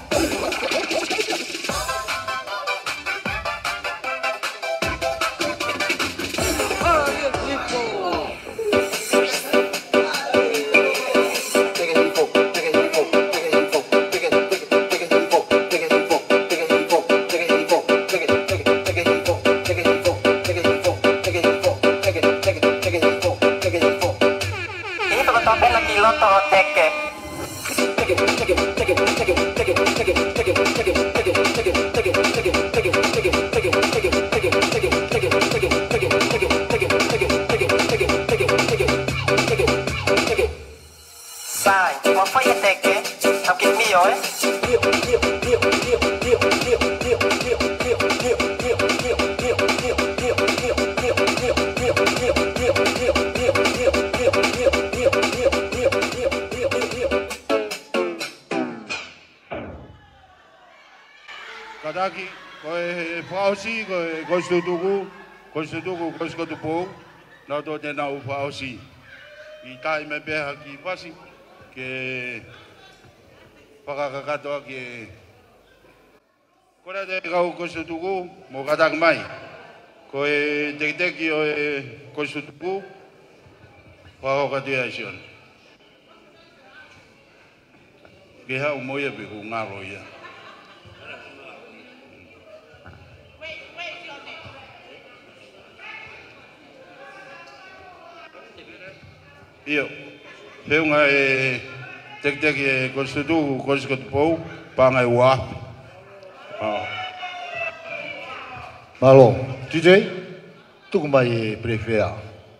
Teke Sai, uma faia teque, não que mio, eh? Kadaki, koe whaosi, koe koe stutuku, koe stutuku, koe skotupo, nau tō tēnā u whaosi. I tai me beha ki wasi, ke whakakakatoa ki e... Kora te kau koe stutuku, mō kataki mai. Koe tekiteki o e koe stutuku, whakakokatia i sion. Ke hau moia piku ngaro ia. Iyo, whiunga e tekiteki e konstituku konstituku pāngai wā. Malo, D J, tuku mai e prefea.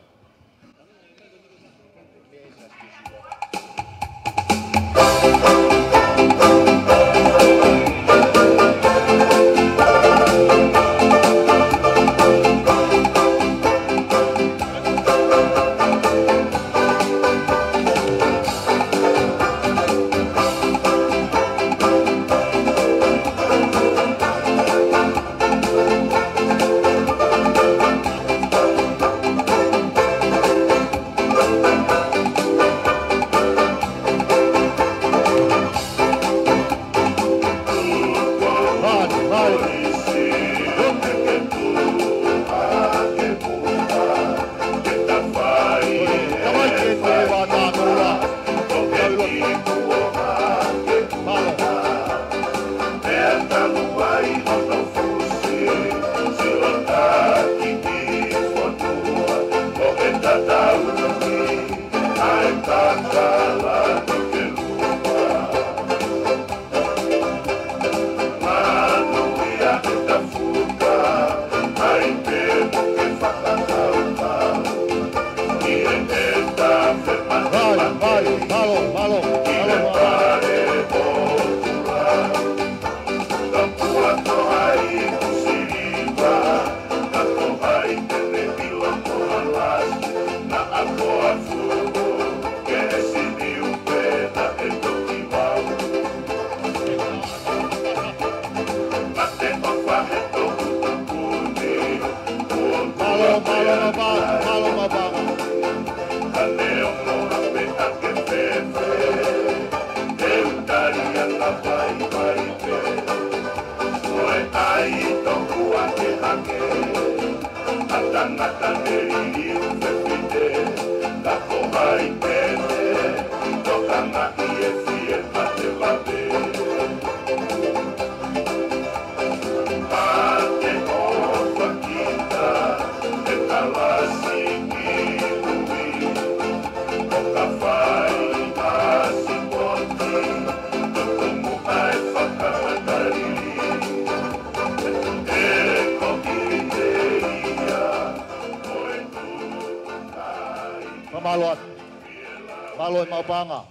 Malo e maupanga.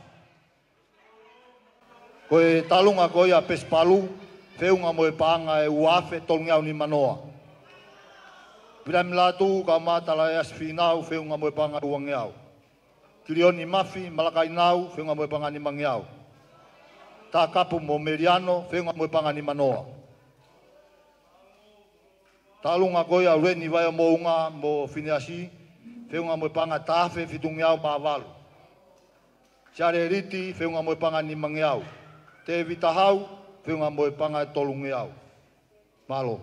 Koe talunga koe a pespalu, whiunga mo e panga e uafe tolngiau ni manoa. Pira milatu ka matala e asfinau, whiunga mo e panga uangiau. Kirioni mafi, malakai nau, whiunga mo e panga ni mangiau. Tā kapu mo meriano, whiunga mo e panga ni manoa. Talunga koe a reni vai o mounga mo whineasi, whiunga mo e panga tāwhe fitungiau māwalu. Tiare riti, whiunga mo e panga ni mangiau. Te vitahau, whiunga mo e panga e tolungiau. Malo.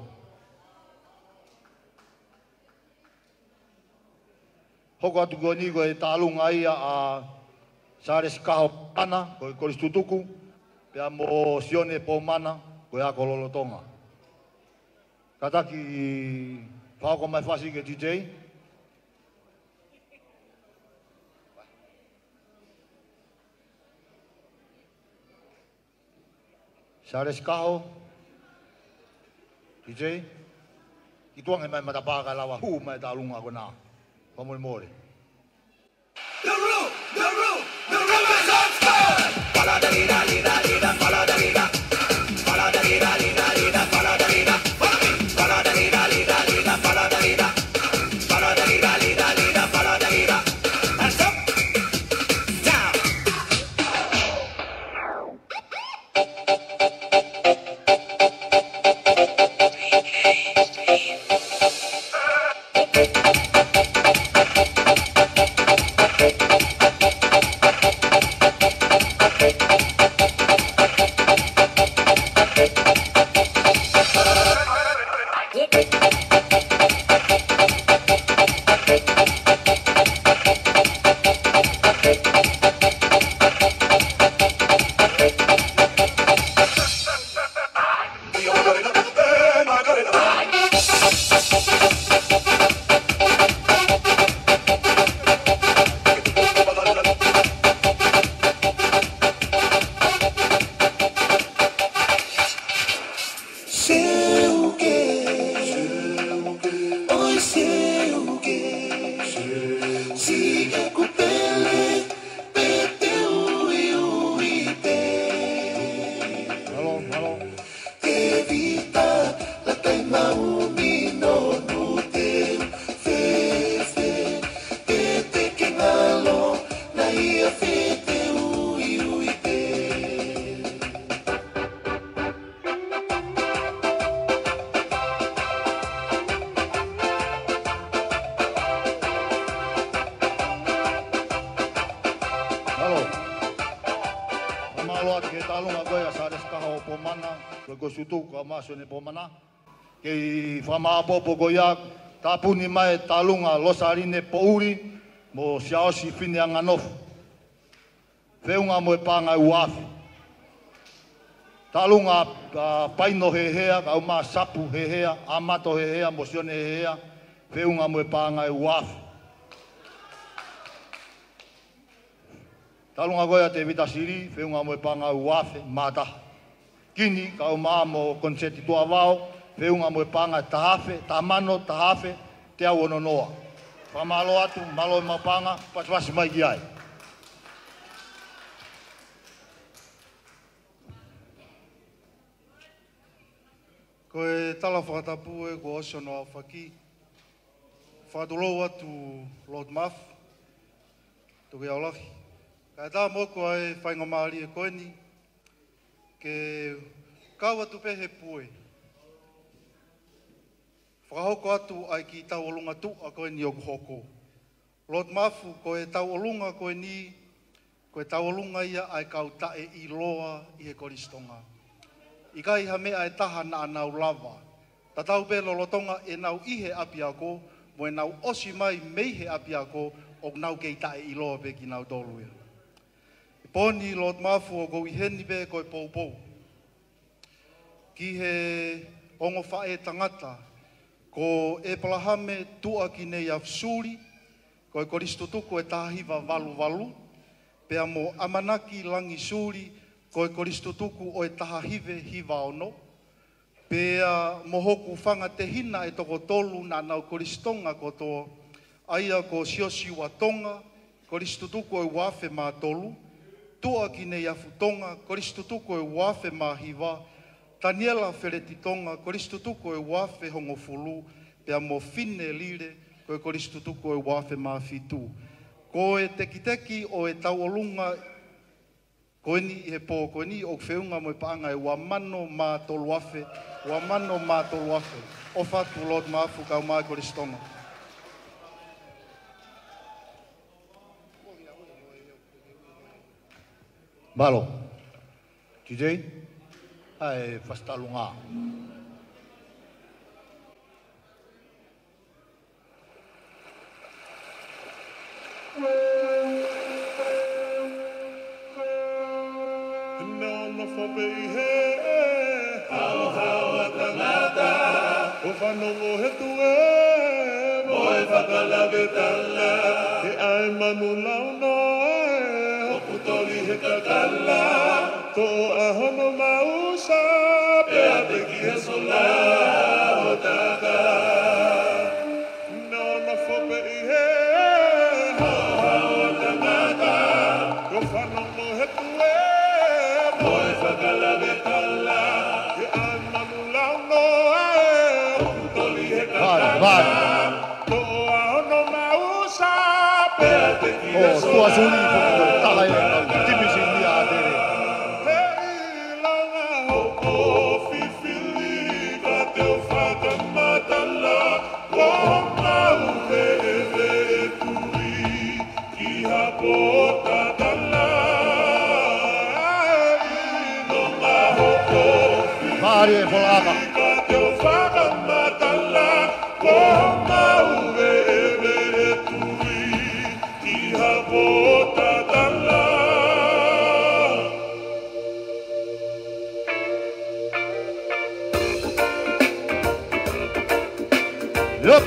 Hoko atu koe ni koe tālunga ia a sare sikaho pana, koe koristutuku, pia mo sione po mana, koe a kololotonga. Kataki whako mai whasi ke D J. Sares kaho. D J. Ituang e mai matapaka lawa hu mai talunga ko na. Pamol more. The room, the room, the room is on fire. Follow the leader, leader, leader, follow the leader. Follow the leader, leader, leader, follow the leader. Follow me. Follow the leader, leader, leader, follow the leader. Follow the leader, leader, leader, follow the leader. Hands up, down. Pomana ke fama popo goya tapuni mai talunga losarine pouri mo siaosi fine anganof feunga mo panga uafi talunga paino hehea ka uma sapu hehea amato hehea mo sione hehea feunga mo panga uafi talunga goya te vitasiri feunga mo panga uafi mata kini ka uma mo konseti tua vao feunga mo panga tahafe tamano tahafe te awono noa pamalo atu malo ma panga paswas mai giai ko e tala whakatapu e ko osio no awhaki whadolo atu Lord Maf tuke aulahi ka e tā moko ai whainga maari e koeni ke kawa tu pehe pue. Whakahoko atu ai ki tau olunga tu a koe ni oku hoko. Lord Mafu, ko e tau olunga koe ni, ko e tau olunga ia ai kau tae i loa i he koristonga. I kai ha mea e taha na anau lava. Ta tau pe lolotonga e nau ihe api ako, mo e nau osi mai meihe api ako, o nau kei tae i loa pe ki nau toluia. Poni Lord Mafu o go i heni be koe pou pou. Ki he ongo whae tangata, ko e palahame tua ki nei afsuri, ko e koristo tuko e tahiwa walu walu, pea mo amanaki langi suri, ko e koristo tuku o e tahahive hiva ono, pea mo hoku whanga te hina e toko tolu na nau koristonga kotoa, aia ko siosi watonga, koristo tuko e wafe mā tolu, tua ki nei afutonga, koristo tuko e wafe mā hiva, Taniela Feretitonga, koristo tuko e wafe hongo fulu, pea mo fine lire, ko e koristo tuko e wafe mā fitu. Ko e teki teki o e tau olunga, ko ni i he pō, ko ni o whiunga mo i paanga e wamano mā toluafe, wamano mā toluafe. O whatu Lord Mafu kau mai koristonga. Malo. D J? Ai, fastalunga. No, no, for be here. How, how, atanata. Ufano mo hetue. Moe whakalawetala. E ai manu lau noe. Oputoli he kakala, to ahono mausa, pe ate ki he sola o taka. No no fope i he, ha ha o tangata, ko whano mo he tue, mo e whakala me kala, he anmanu lau no ae, o kutoli he kakala. Oh, tua suli po talai na timisi ni adere. Mari polaka. Yup.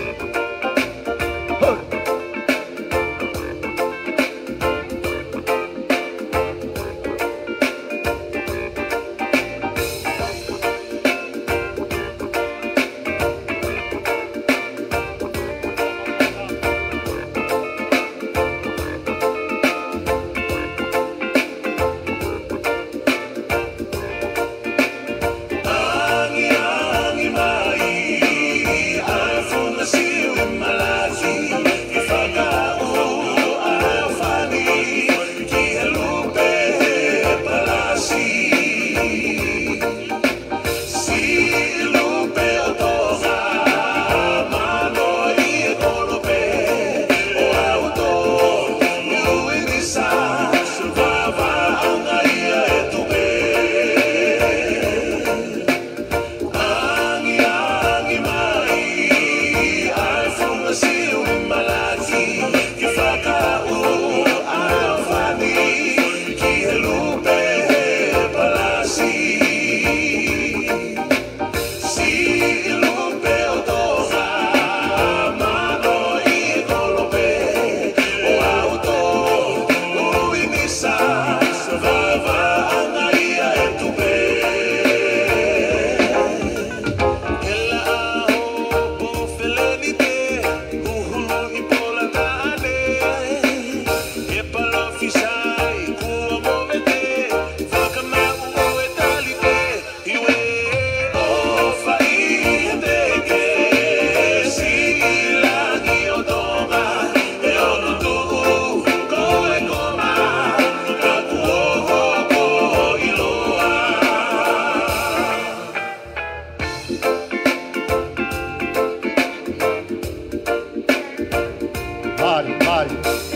Mari, mari.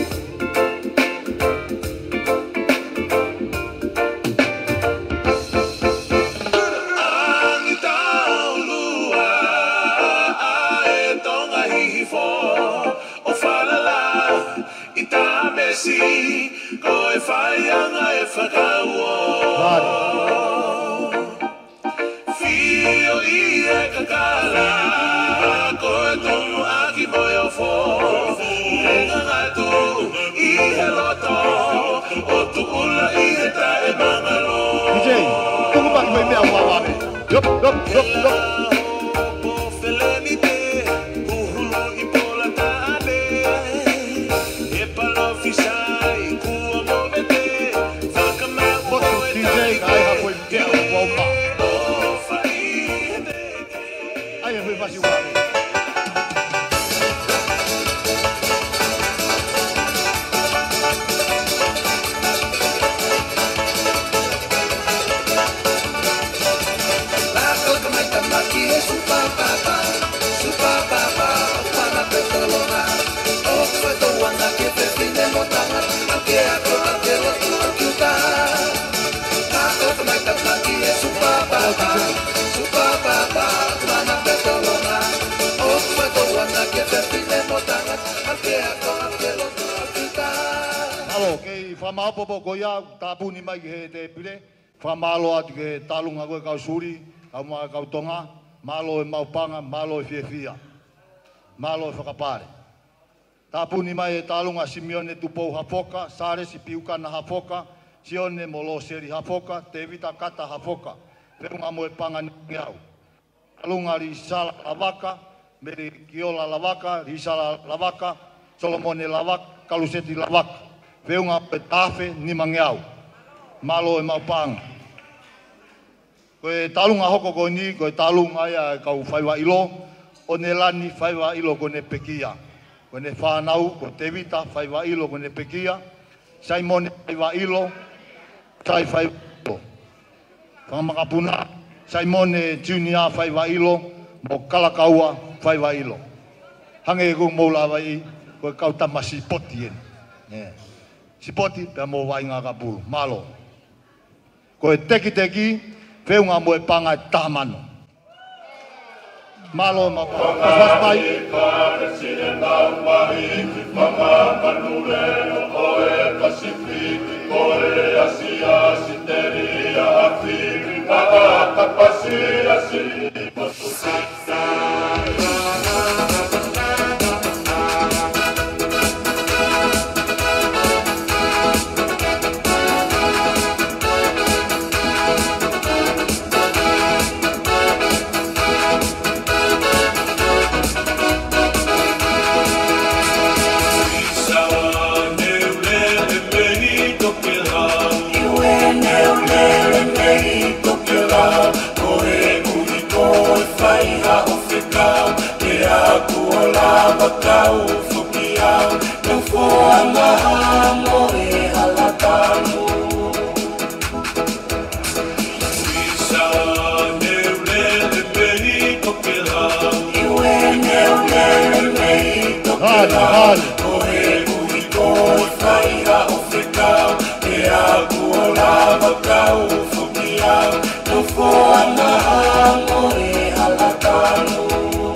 Fio i e kakala, koe tonu aki moyo fo. Renga ngatu i he loto, o tu ula i he tae mangalo. D J, tunggu pak gue mea wawabe. Yup, yup, yup, yup. Halo, kei whamaapopo ko ia, tāpuni mai ki he te pire. Whamalo atu ke tālunga koe kau suri, kau maa kau tonga, malo e maupanga, malo e whiawhia, malo e whakapare. Tāpuni mai e tālunga Simeone tupou hafoka, sare si piuka na hafoka, sione molo seri hafoka, te vita kata hafoka. Peunga mo e panga ngiau. Alunga ri sala lavaka, meri kiola lavaka, ri sala lavaka, Solomone lavaka, kaluseti lavaka. Peunga pe tafe ni mangiau. Malo e maupanga. Koe talunga hoko ko ni, koe talunga ia kau whaiwa ilo, o ne lani whaiwa ilo ko ne pekia. Ko ne whanau, ko te vita, whaiwa ilo ko ne pekia. Saimone whaiwa ilo, sai whaiwa ilo. Whamakapuna, Saimone Junior whaiwa ilo, mo Kalakaua whaiwa ilo. Hange e kong moulawa i, koe kautama sipoti en. Sipoti, pia mo wainga ka pulu, malo. Koe teki teki, Peunga mo e panga e tamano. Malo ma paspas mai. Kau fukiau, no foanga mo e halatamu. Wisa neulele mei tokela, iwe neulele mei tokela. Koe uiko whaira o whekau, e aku o lava kau fukiau, no foanga mo e halatamu.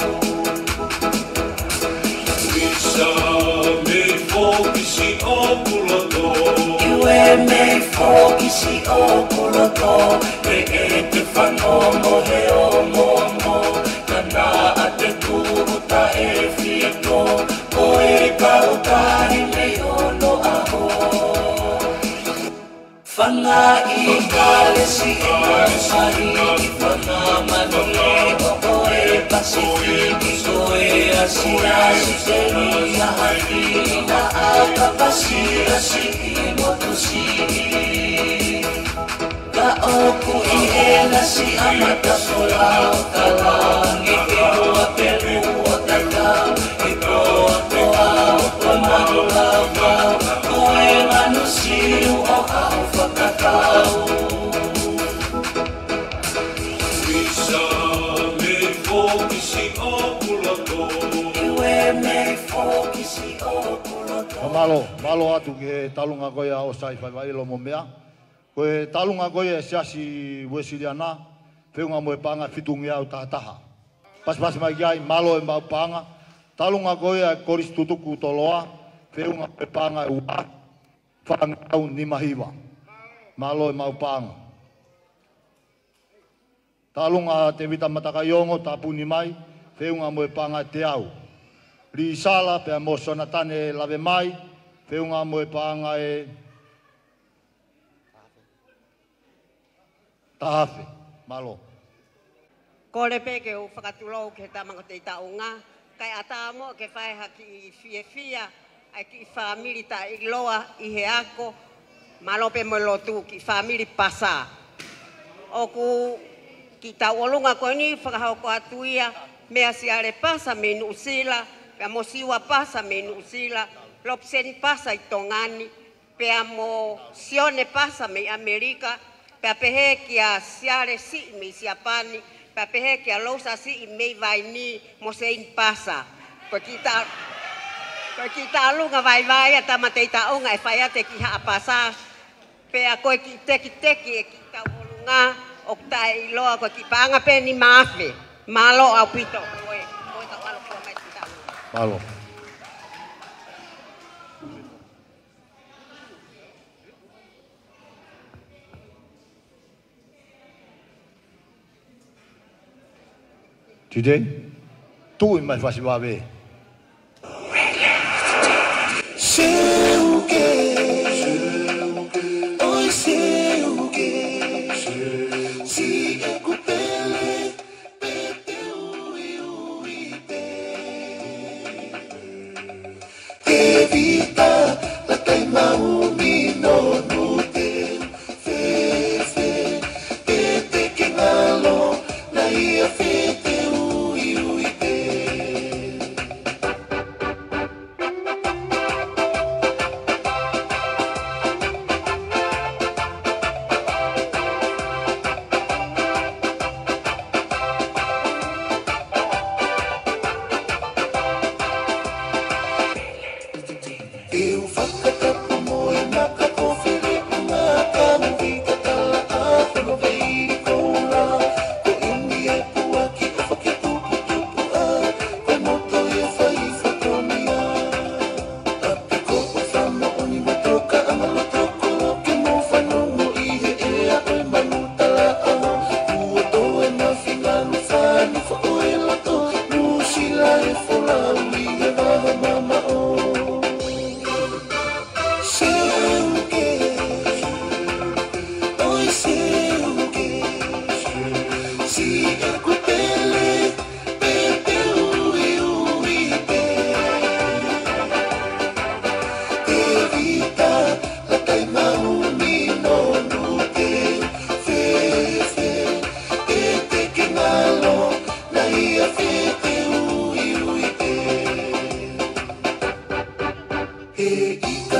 Iwe me fokisi o kuloto, e e te whanomo he o momo, kana a te kuruta e fieto, ko e kautari me ono aho. Whanga i kalesi e marisari, i whanga manole o ko e pasifiki, ko e asiasi te ria haki, na a kapasiasi i motusi. Ka oku i e nasi amata sola o talangi, e roa peru o takau, e koa toa o komau lau kau, ko e manusiu o au whakakau. Wisa me fokisi o kuloto, iwe me fokisi o kuloto. Malo, malo atu ke talunga koe o sai whaiwa ilo mo mea. Koe talunga koe siasi wesiriana, Peunga mo e panga fitungi au tahataha. Pas pas mai kiai, malo e mau panga, talunga koe e koris tutuku toloa, Peunga mo e panga e ua, whangau ni mahiwa. Malo e mau panga. Talunga te vita mataka iongo, tapuni mai, Peunga mo e panga te au. Ri sala pe mo sonatane lave mai, Peunga mo e panga e tahafe, malo. Kore peke o whakatulou ke tamanga te taunga, kai atamo ke whai haki i fie fia, ai ki whamiri ta i loa i he ako, malope mo lotu ki whamiri pasa. Oku ki tau olunga koe ni whakahau ko atuia, mea siare pasa me nuusila, pea mo siwa pasa me nuusila, lopseni pasa i tongani, pea mo sione pasa me Amerika, pea pehe ki a siare si me siapani, pea pehe ki a lousa si me vaini mo se in pasa. Koe kita koe kita alunga vai vai a tamatei taunga e whai ate ki haa pasa, pea koe ki teki teki e ki tau olunga, o tai loa koe ki panga pe ni mafe, malo au pito koe, koe tau alo kua mai ki tau. Malo. Today, tu mai fasi wawe. Seuke, oi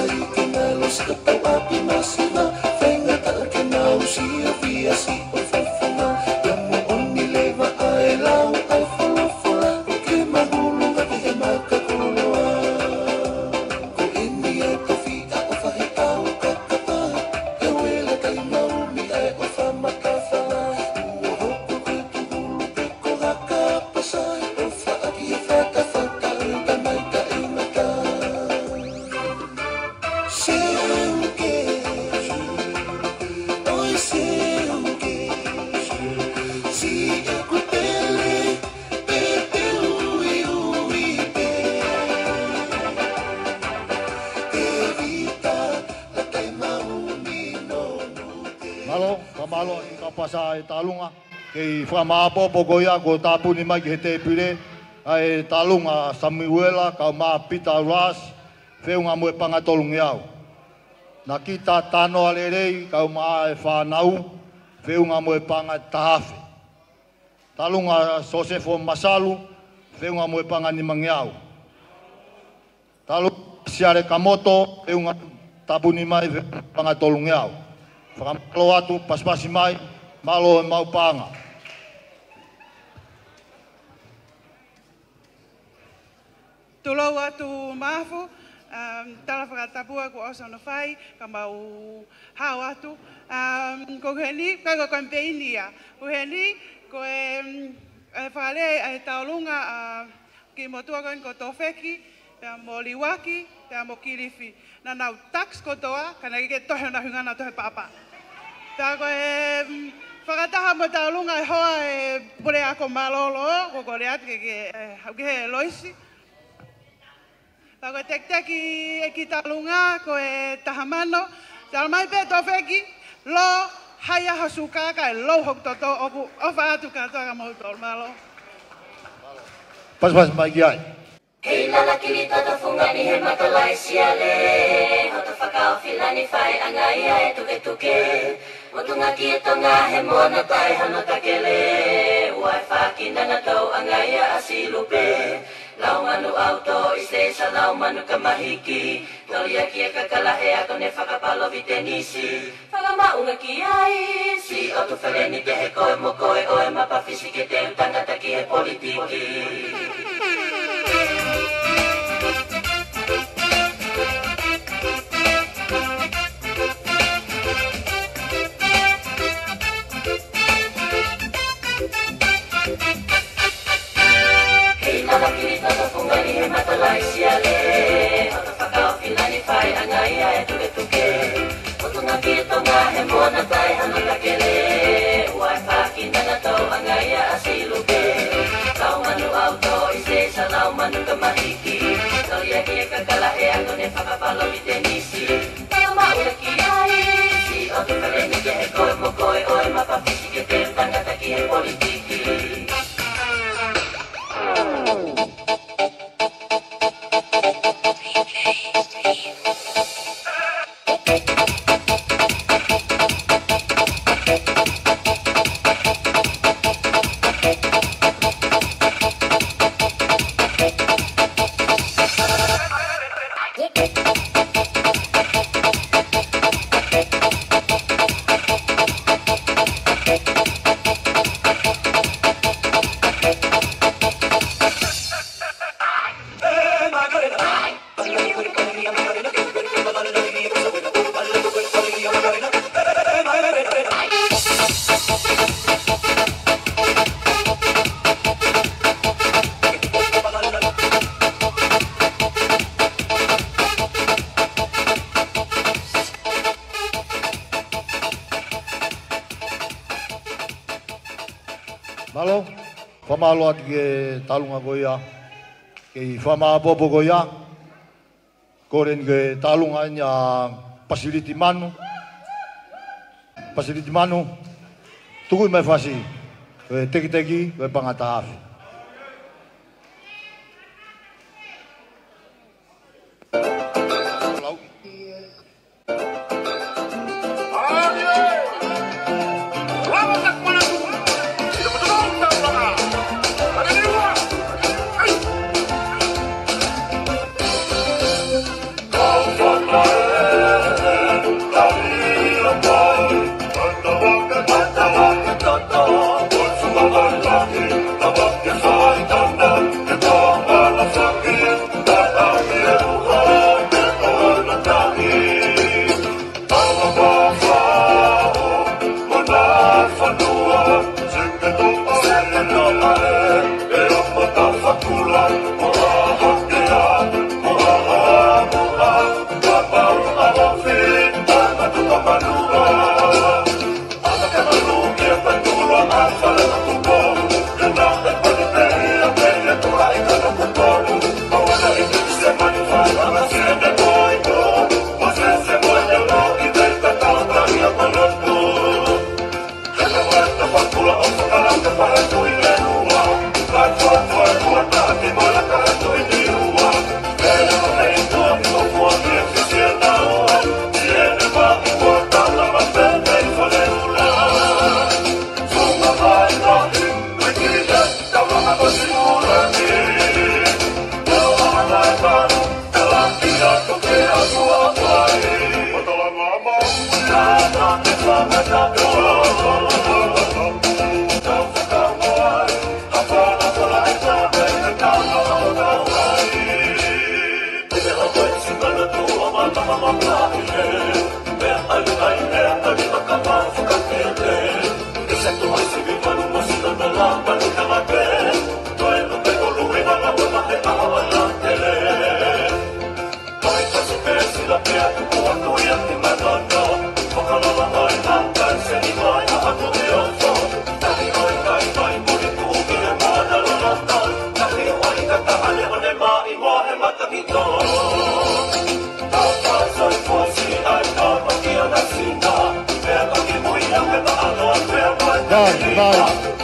Malo, kamalo i kapasa e talunga. Kei whamapopo goia ko tāpuni mai ki he te pire. Ai talunga Samuela, kau mā Peter Ross, whiunga mue pangatolungi au. Na kita tano ale rei, kau mā e whanau, whiunga mue panga tahafe. Talunga Sosefo Masalu, whiunga mue panga ni mangi au. Talunga Siare Kamoto, whiunga tāpuni mai pangatolungi au. Whakamalo atu, paspasi mai, malo e maupanga. Tulou atu mafu, tala whakatapua ko osa no whai, ka mau hao atu. Ko heni, kai ko kampeini ia. Ko heni, ko e whakale e taulunga ki motua koen ko tofeki, pia mo liwaki, pia mo kirifi. Na nau tax kotoa, kana ke tohe na hungana tohe papa. Tā koe e whakataha mo taulunga e hoa e pure ako malolo, ko kore atu ke ke he loisi. Tā koe tek-teki e ki taulunga, ko e tahamano, tā mai pe tofeki, lo haia hasuka ka e lo hok toto oku ofa atu katoa ka mau tolu malo. Pas pas mai ki ai. Hei lala kiri toto fungani he matalai siale, hoto whakao filani whai angai ai tuke tuke. Motunga ki e tonga he mona tai hano takele, uai whakina na tau angai a asilupe. Lau manu auto iste sa lau manu kamahiki, tolia ki e kakalahe ako ne whakapalo vitenisi. Whakamaunga ki ai, si o tu whaleni te he koe mo koe oe mapawhisi ke te utangata ki he politiki. Matalai siale, hoto whakao filani whai angai ai tuke tuke. Motunga ki e tonga he mona tai hano takele, uai whakina na tau angai a asiluke. Lau manu auto i se sa lau manu kamahiki, tolia ki e kakalahe ako ne whakapalo i tenisi. Whakamaunga ki ai, si o te whaleni ke he koe mo koe oe mapawhisi ke te utangata ki he politiki. Malo, whamalo ati ke talunga goia, ke whamapopo goia, koren ke talunga ina pasiliti manu, pasiliti manu, tukui mai whasi, ke teki teki, ke pangata hafi. Go for vai.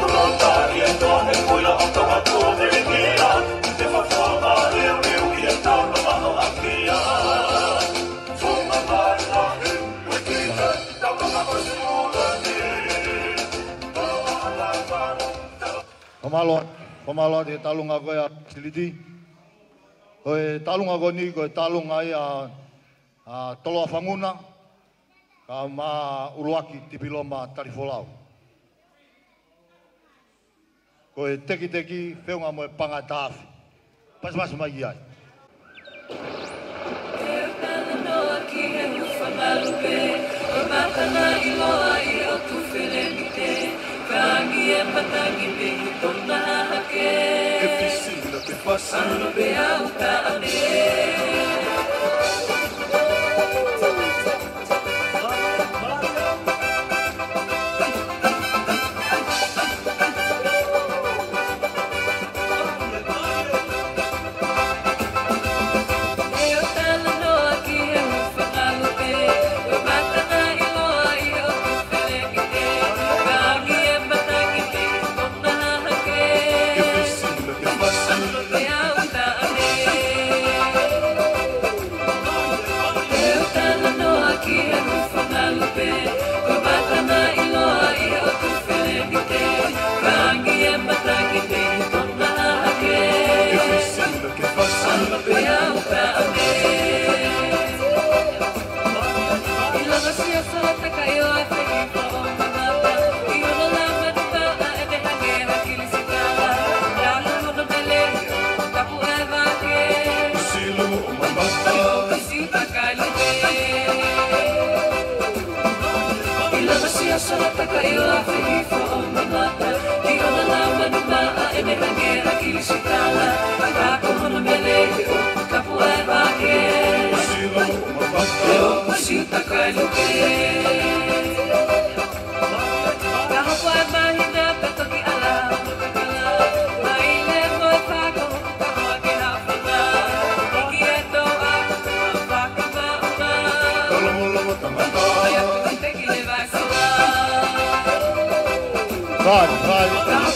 Pamalo, pamalo di talunga ko ya silidi. Koe talunga ko ni koe talunga ya a tolo fanguna ka ma uruaki tipiloma tarifolau. Koe teki teki feunga mo panga tafi. Pas pas mai ai. Vai, vai.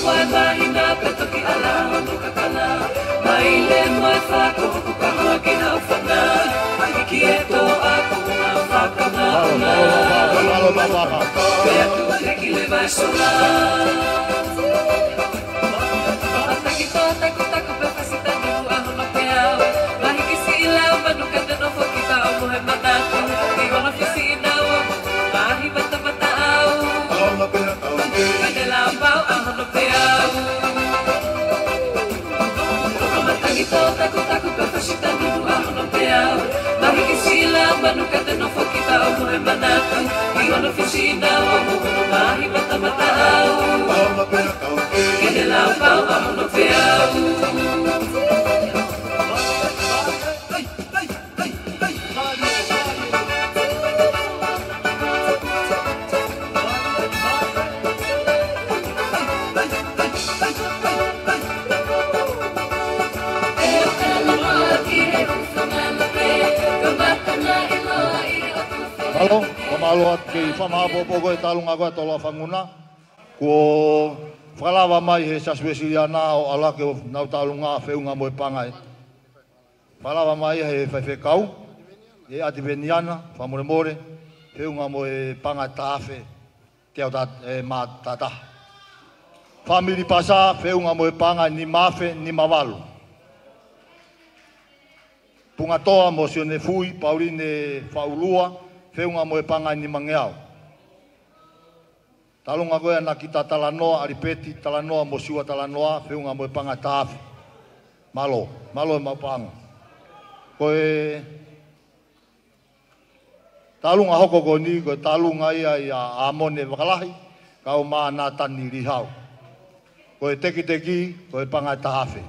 Halo, pamalo at kay pamahapo ko talong ako tolo fanguna ko falawa mai he saswesiliana o ala ke na talong nga feunga mo pangay. Falawa mai he fefekau e adiveniana famoremore feunga mo pangatafe teo dat e matata. Family pasa feunga mo panga ni mafe ni mavalo. Punga toa mo sione fui Pauline faulua feunga mo panga ni mangeao. Talunga koe na kita talanoa aripeti talanoa mo siwa talanoa feunga mo panga tafi. Malo, malo e mapanga. Koe talunga hoko ko ni koe talunga ia ia amone wakalahi kau maa nā tani rihau. Koe teki teki koe panga tafi.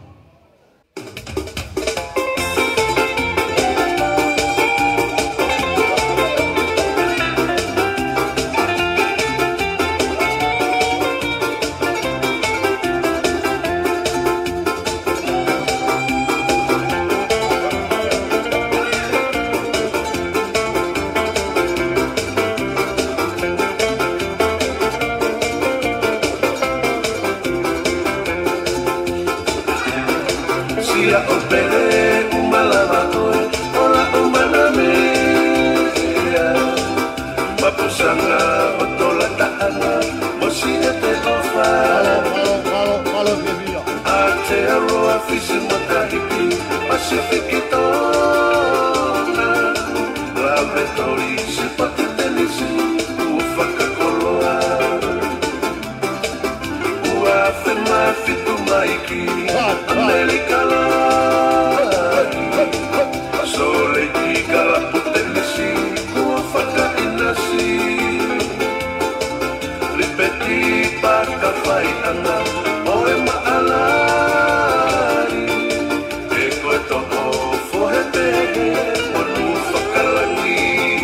ka whaitanga o e maalari e koe toho fohe pehe o nu whakalangi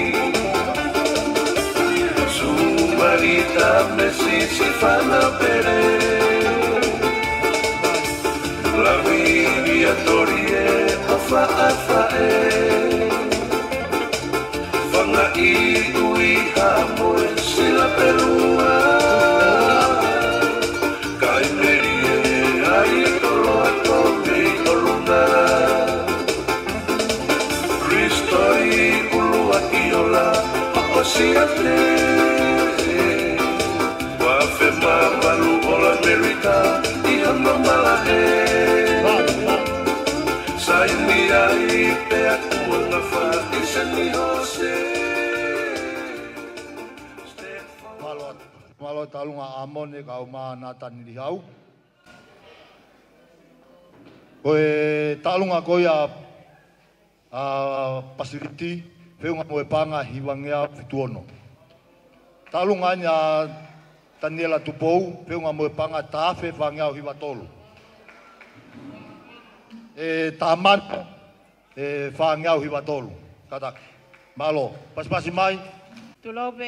Sumarita me sisi whana pere La vivia torie o whaafae Whanga i ui hamoe sila perua Kai merie ai tolo ato mei oluna Ristori ulua kiola o siate Wafe mamalu ola Amerika i hama malahe Saini ai pe aku ngafa isani hose Malo talunga amone kau mana tani di hau. Koe talunga koia a facility feunga moe panga hiwangea fituono. Talunga nya Daniela Tupou feunga moe panga tafe wangea hiwa tolu. E taman e wangea hiwa tolu. Katak. Malo, pas-pasi mai. Tulobe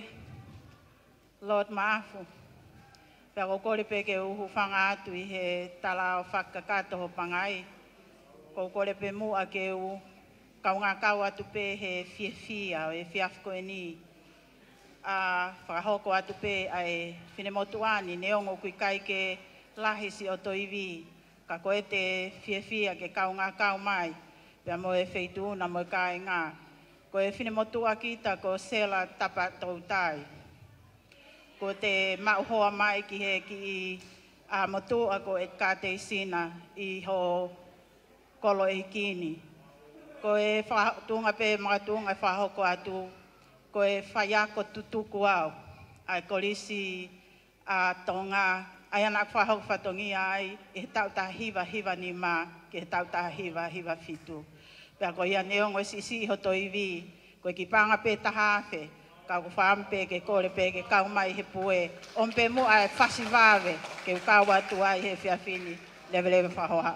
Lord Maafu. Pero kore pe ke uhu whanga atu i he tala o whakakato ho pangai. Ko kore pe mu a ke u kaunga kau atu pe he fie fia o e fiafko e ni. A whakahoko atu pe a e whinemotuani neongo kui kai ke lahisi o toiwi. Ka koe te fie fia ke kaunga kau mai. Pea mo e wheitu na mo kai ngā. Ko e whinemotua kita ko sela tapa tau tai. Ko te mauhoa mai ki he ki a motua ko e kate sina i ho kolo e kini. Ko e whatunga pe makatunga e whahoko atu. Ko e whaiako tutuku au. Ai kolisi a tonga. Ai anak whahoko whatongi ai e tau ta hiva hiva ni ma. Ke tau ta hiva hiva fitu. Pea ko ia neongo e sisi ho toiwi. Ko e ki panga pe tahawhe. Kau whampe ke kore pe ke kau mai he pue. Ompe mu ai whasivawe ke kau atu ai he whiawhini. Lewe lewe whahoha.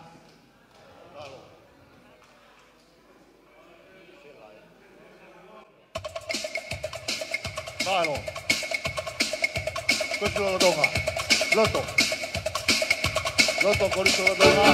Malo. Kosi lo donga. Loto. Loto korito lo donga.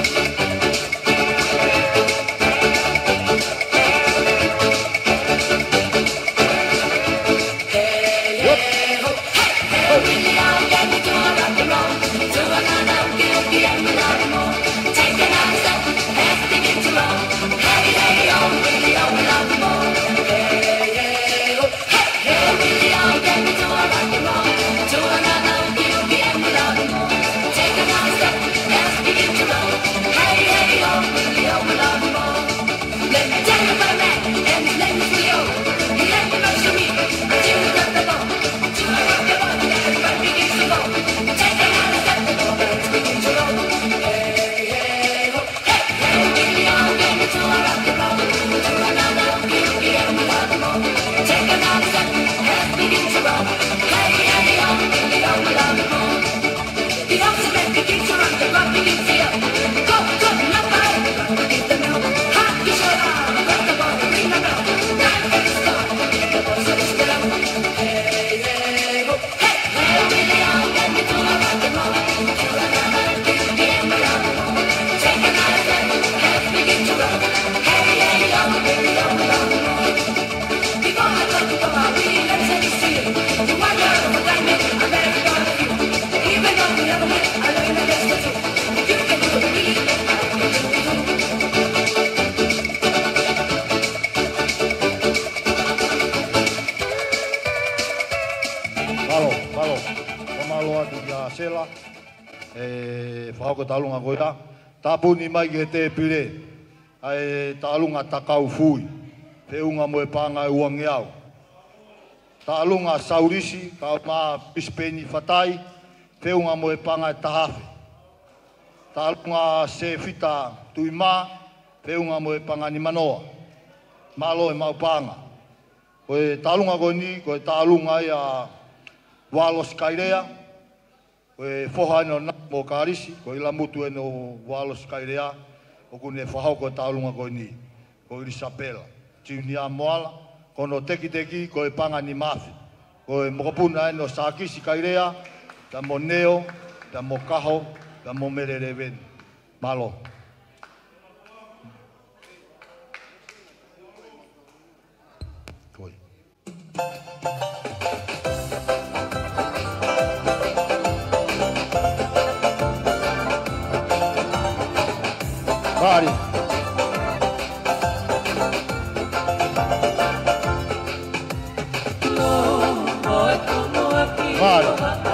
Sela, e whahoko talunga koea, tāpuni mai ki he te pire, ai tālunga takau fui, peunga moe pānga e uangi au. Tālunga saurisi, ka mā pispeni whatai, peunga moe pānga e tahawhi. Tālunga se whita tui mā, peunga moe pānga ni manoa, malo e mau pānga. Koe tālunga koe ni, koe tālunga i a Walos Kairea, Koe whoha no na mo karisi, koe la mutu e no walo skairea, o kune whahau koe tālunga koe ni, koe Isabela. Tiu ni a moala, kono teki teki koe panga ni mafi. Koe mokopuna e no sākisi kairea, ta mo neo, ta mo kaho, ta mo merere veni. Malo. Koe. Mari. Mari.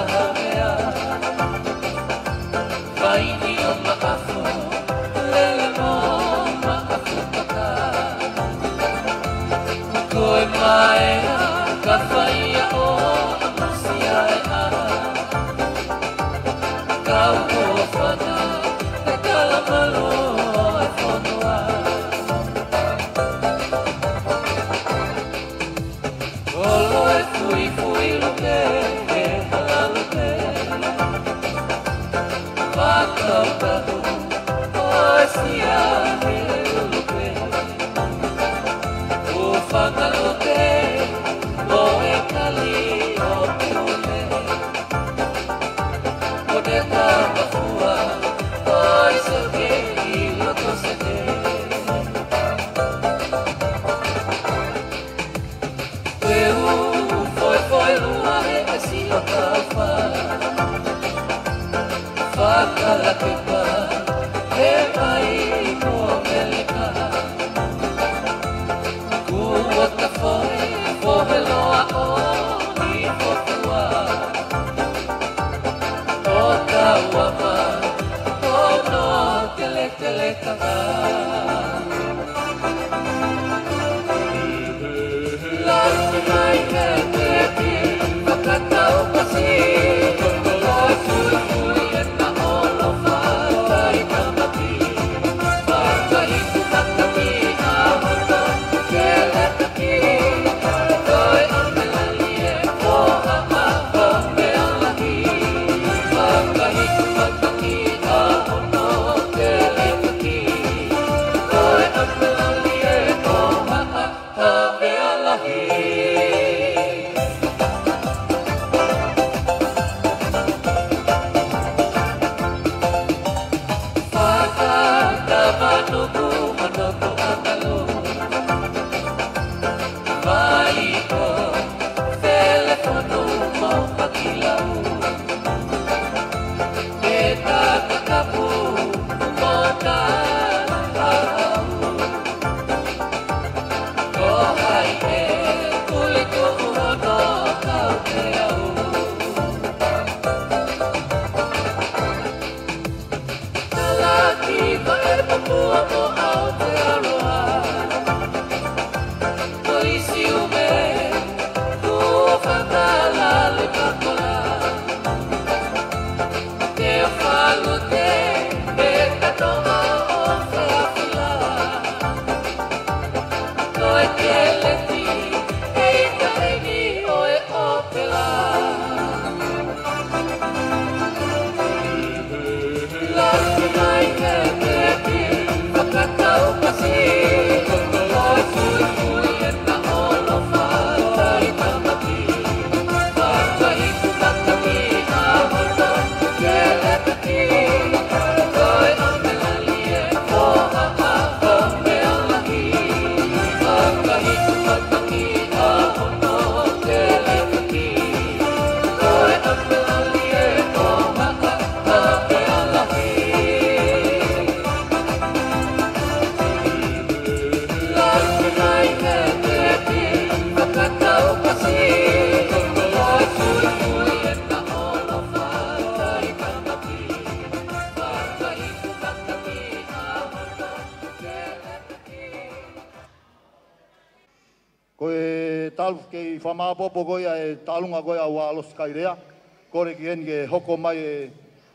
Whamapopo goia e tālunga goia ua alos kairea. Kore ki enge hoko mai e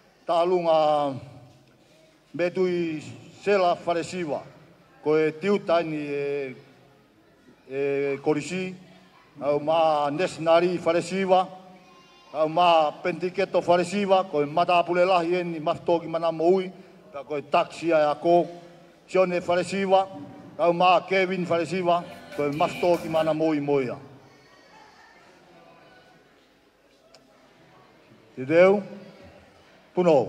tālunga metui sela wharesiwa. Ko e tiutaini e, e korisi. Au mā nesinari wharesiwa. Kau ma pentiketo faresiva, ko mata pule lahi eni maftoki mana moui, ka ko taxi a ko sione faresiva, kau ma Kevin faresiva, ko maftoki mana moui moia. Te deu? Puno.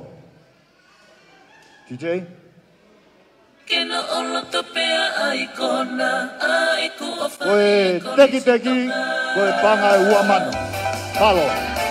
T J? Kena olo topea aikona, aiku o Koe teki teki, koe panga e ua mano. Halo.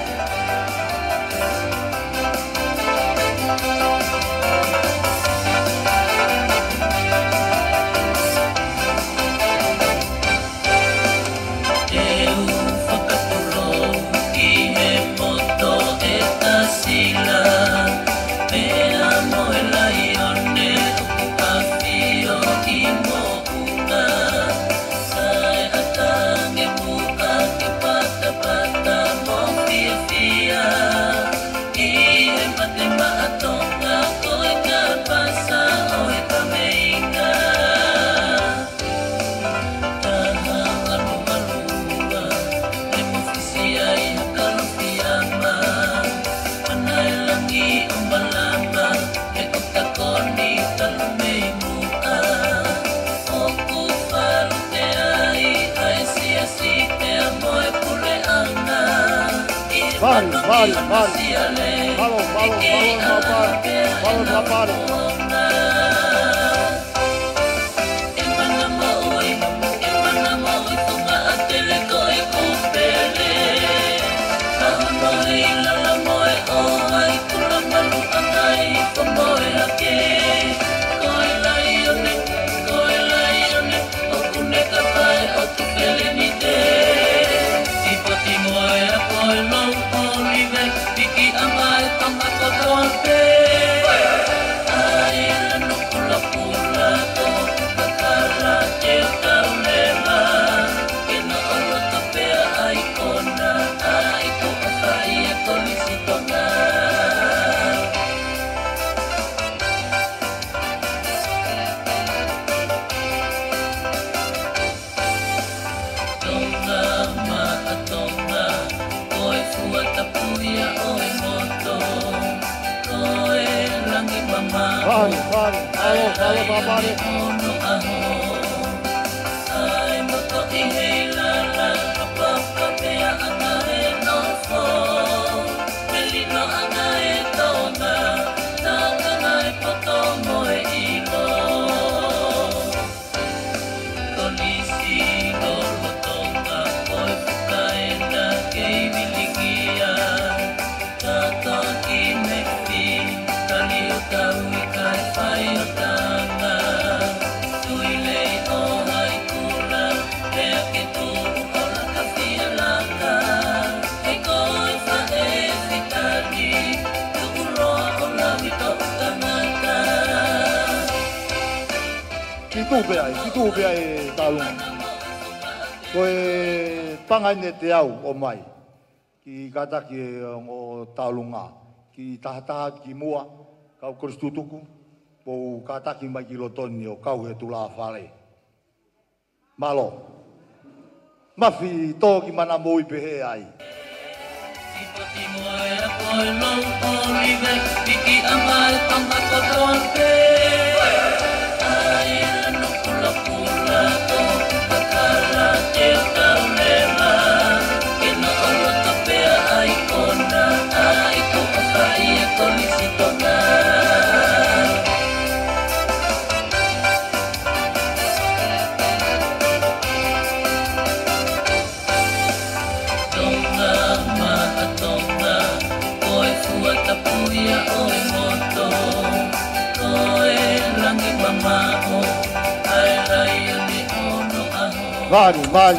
Vale, vale, vale. Valo, valo, valo, valo, valo, valo. Vale, vale, valo, valo, vale. Kitu pe ai, kitu pe ai talunga. Koe panga ne te au o mai. Ki kata ki o talunga. Ki tahata ki mua, kau kristutuku. Po kata ki mai ki lotoni o kau he tula fale. Malo. Mafi to ki mana moi pe he ai. Ipati moe a koe lau olive, piki amai panga kotoan pe. Vale, vale.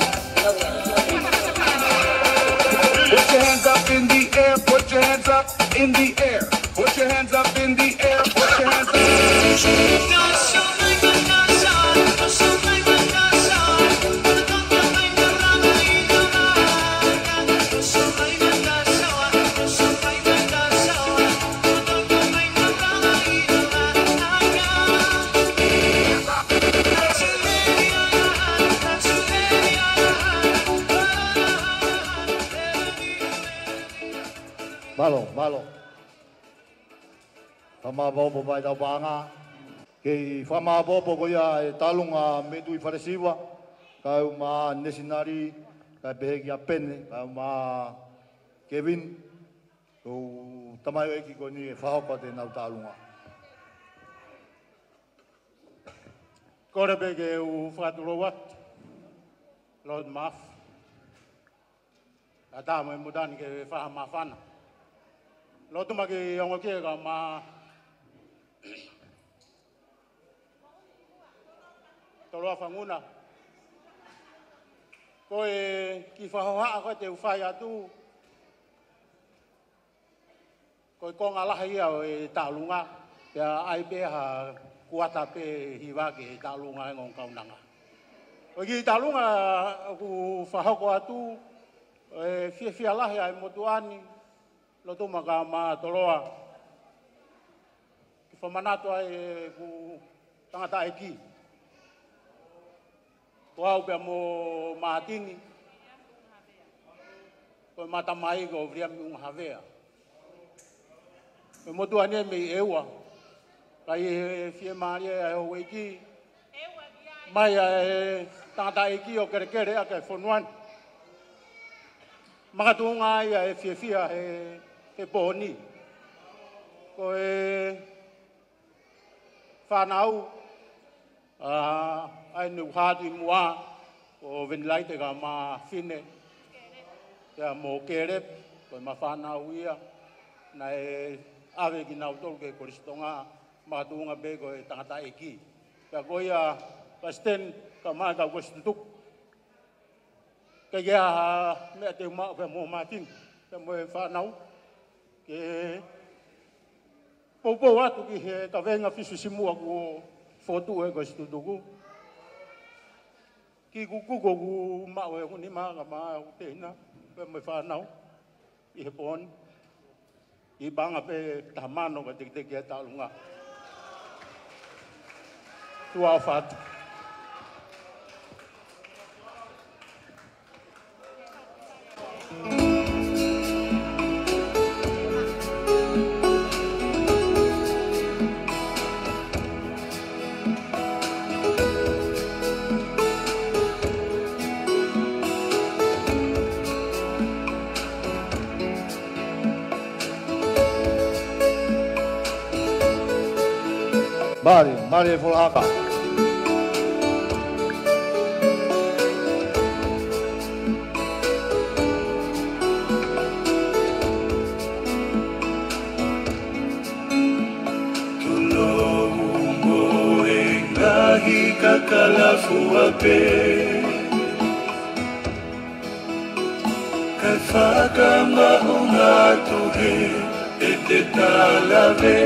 Put your hands up in the air, put your hands up in the air. Put your hands up in the air, put your hands up. Malo, malo. Whamabopo pai tau pānga. Kei whamabopo ko ia e talunga me tui wharesiwa. Kau mā Nesinari, kai peheki a Pene, kau mā Kevin. Kau tamayo eki ko ni e whahopa te nau talunga. Kore peke u whakaturoa. Lord Maf. Ata mo mudani ke whahamawhana. Lotu maki ongo kia ka ma toloa whanguna. Ko e ki whahohaa koe te uwhai atu. Ko e konga laha ia o e tālunga. Pea ai peha kuata pe hiwa ke e tālunga e ngong kaunanga. O ki tālunga ku whahoko atu. E fia fia lahi ai motuani. Lotu maka ma toloa. Ki whamanato ai ku tangata e ki. Wau pia mo maatini. Ko mata mai ko vria mi un havea. E motuani e me ewa. Kai e fie maari e ho weiki. Mai e tangata e ki o kere kere a kai whonuani. Makatunga ia e fia fia e e poni. Ko e whanau a ai nu hati mua o venilai te ka ma fine. Ia mo kerep, ko ma whanau ia. Na e awe ki nau tolu ke koristonga makatunga be ko e tangata e ki. Ia ko ia kasten ka maa ka kostuntuk. Ka ia mea te maa pe mo matin. Ia mo e whanau. Ke popo atu ki he ka venga fisu simua ku fotu e ko studuku. Ki ku kuko ku maa e huni maa ka maa u teina. Pe mo e whanau. I he pon. I banga pe tamano ka tek tek e talunga. Tua o fatu. Mari, mari e whorahaka. Kakalafu ape Kai whakama unga tuhe e te talawe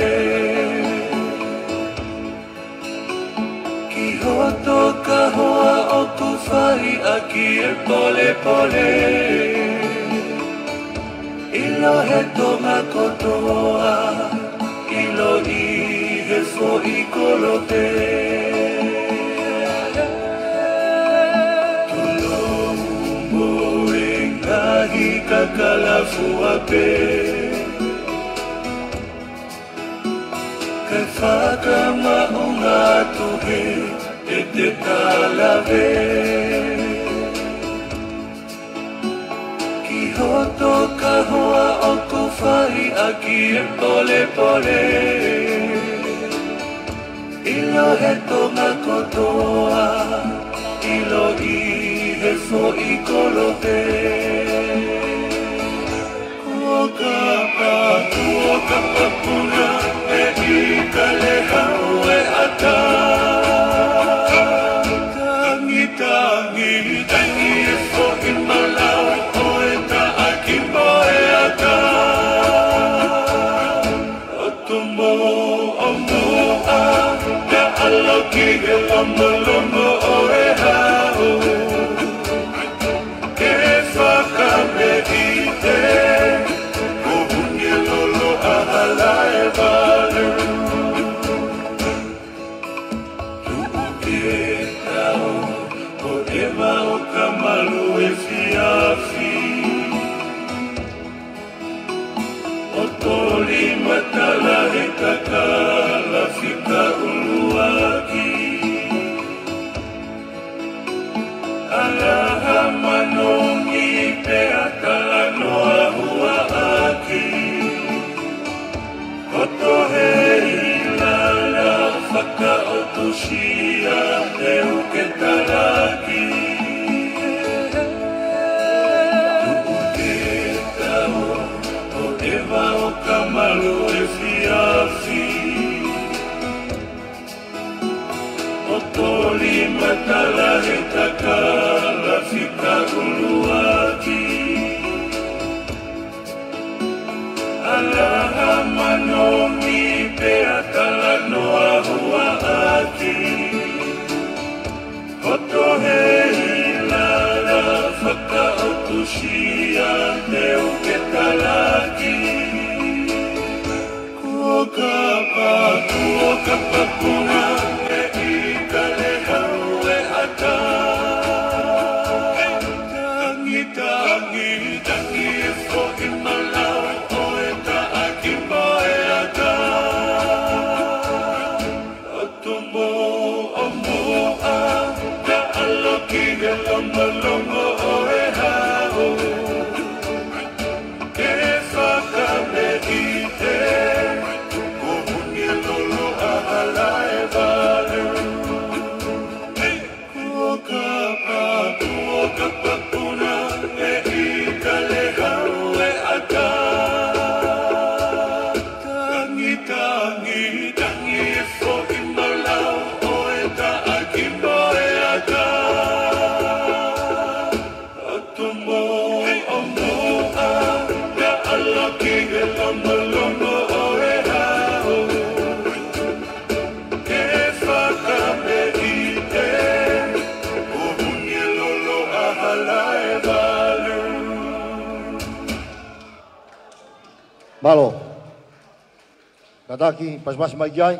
Ki hoto ka hoa o ku whai aki e pole pole Ilo he tonga kotoa Ilo i he fo i kolote Kakalafu ape Kai whakama unga tuhe e te talawe Ki hoto ka hoa o ku whai aki e pole pole Ilo he tonga kotoa Ilo i he fo i kolote Kapa, kapa puna, e ika le hau e ata. Tangi, tangi, tangi e fo i malau, o e ta aki mo e ata. O tumo o mua, te aloki e lomo lomo o e hau. Ke fa kakala fika uluaki alaha manongi pe akala noa huaaki otohei lala faka otushia eu ketalaki o kamalu e fiafi o toli matala he takala fika uluaki alaha manomi pe akala noa huaaki o tohei lala faka otushia neu ketalaki Kapa kuoka papuna e ikale haue hata Tangi tangi tangi e fo imalau o e ta akimbo e ata Otumo o mua ka aloki e longo longo o e hao Ke whaka me i te Malo. Kataki pas-pas mai ai.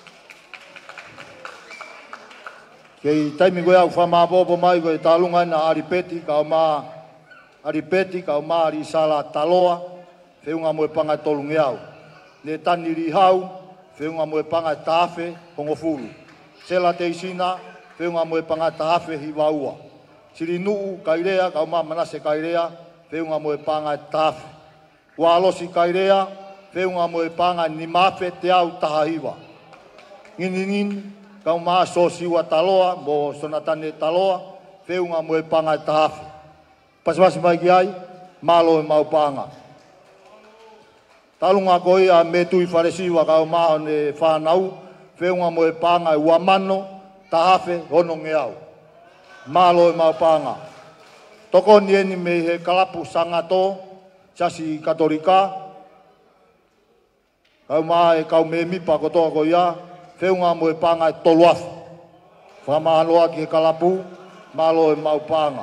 Kei taimi goe au whama bobo mai goe talunga na aripeti ka ma aripeti ka ma ari sala taloa feunga mo panga tolunge au. Ne tani ri hau feunga mo panga tafe hongo fulu. Sela te isina feunga mo panga tafe hiwaua. Siri nuu kairea ka ma manase kairea feunga mo panga tafe. Wa alosi kairea, feunga mo e panga ni mafe te au tahahiwa. Ngini ngini, kau maa sosi wa taloa, mo sonatane taloa, feunga mo e panga tahafi. Pasipasi mai ki ai, malo e mau panga. Talunga koi a me tui wharesiwa kau maa ne whanau, feunga mo e panga e uamano, tahafe, hono nge au. Malo e mau panga. Toko nieni me he kalapu sangato, Sasi Katolika, kau maa e kau me mipa kotoa ko ia, feunga mo e panga e toluafu. Whamahanoa ki he kalapu, malo e mau panga.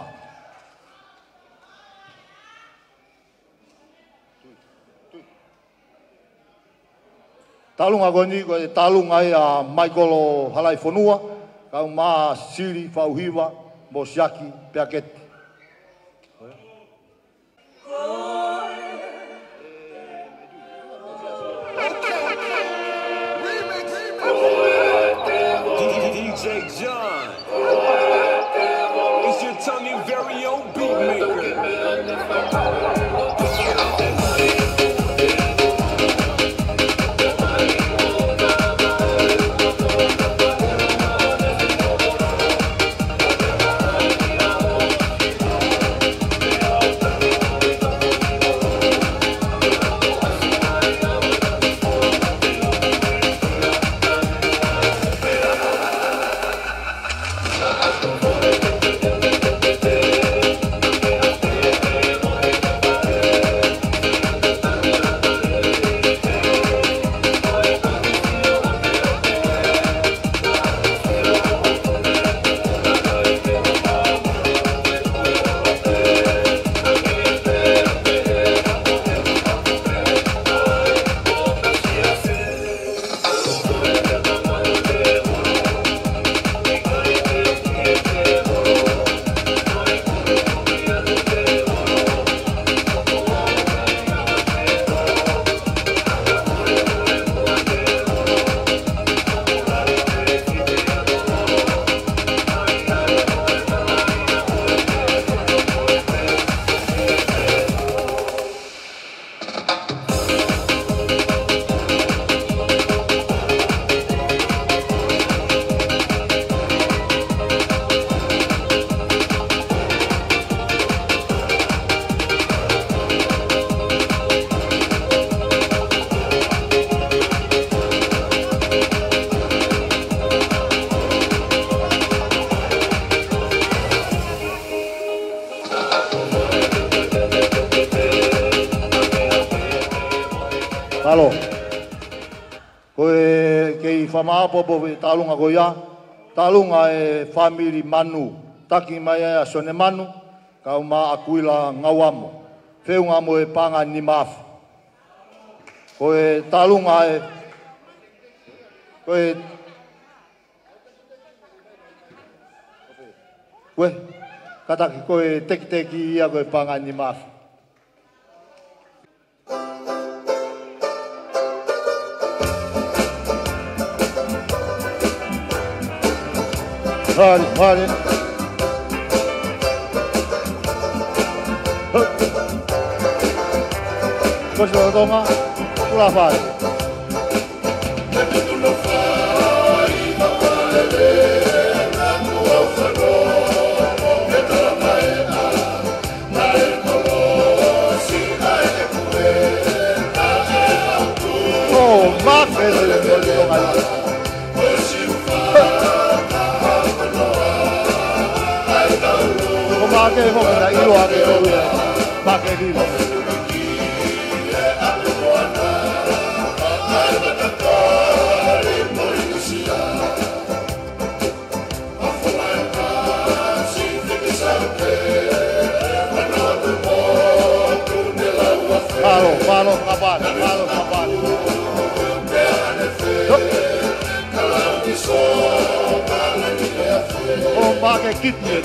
Talunga ko ni ko e talunga e a Maikolo Halai Fonua, kau maa siri whauhiwa mo siaki peaketi. D J John, it's your Tony very own beat maker. Alo. Koe kei whamaapopo e talunga ko ia. Talunga e family manu. Taki mai e sone manu. Kau ma akuila ngawamo. Whiunga mo e panga ni mafu. Koe talunga e... Koe... Koe... Kataki koe teki teki ia koe panga ni mafu. Mari, mari. Cosa lo toma? Tu la fai. Oh, ma che le voglio Make mo na ilo ake ilo make dilo. Malo, malo, kapal, malo, kapal. Oh, make kitne.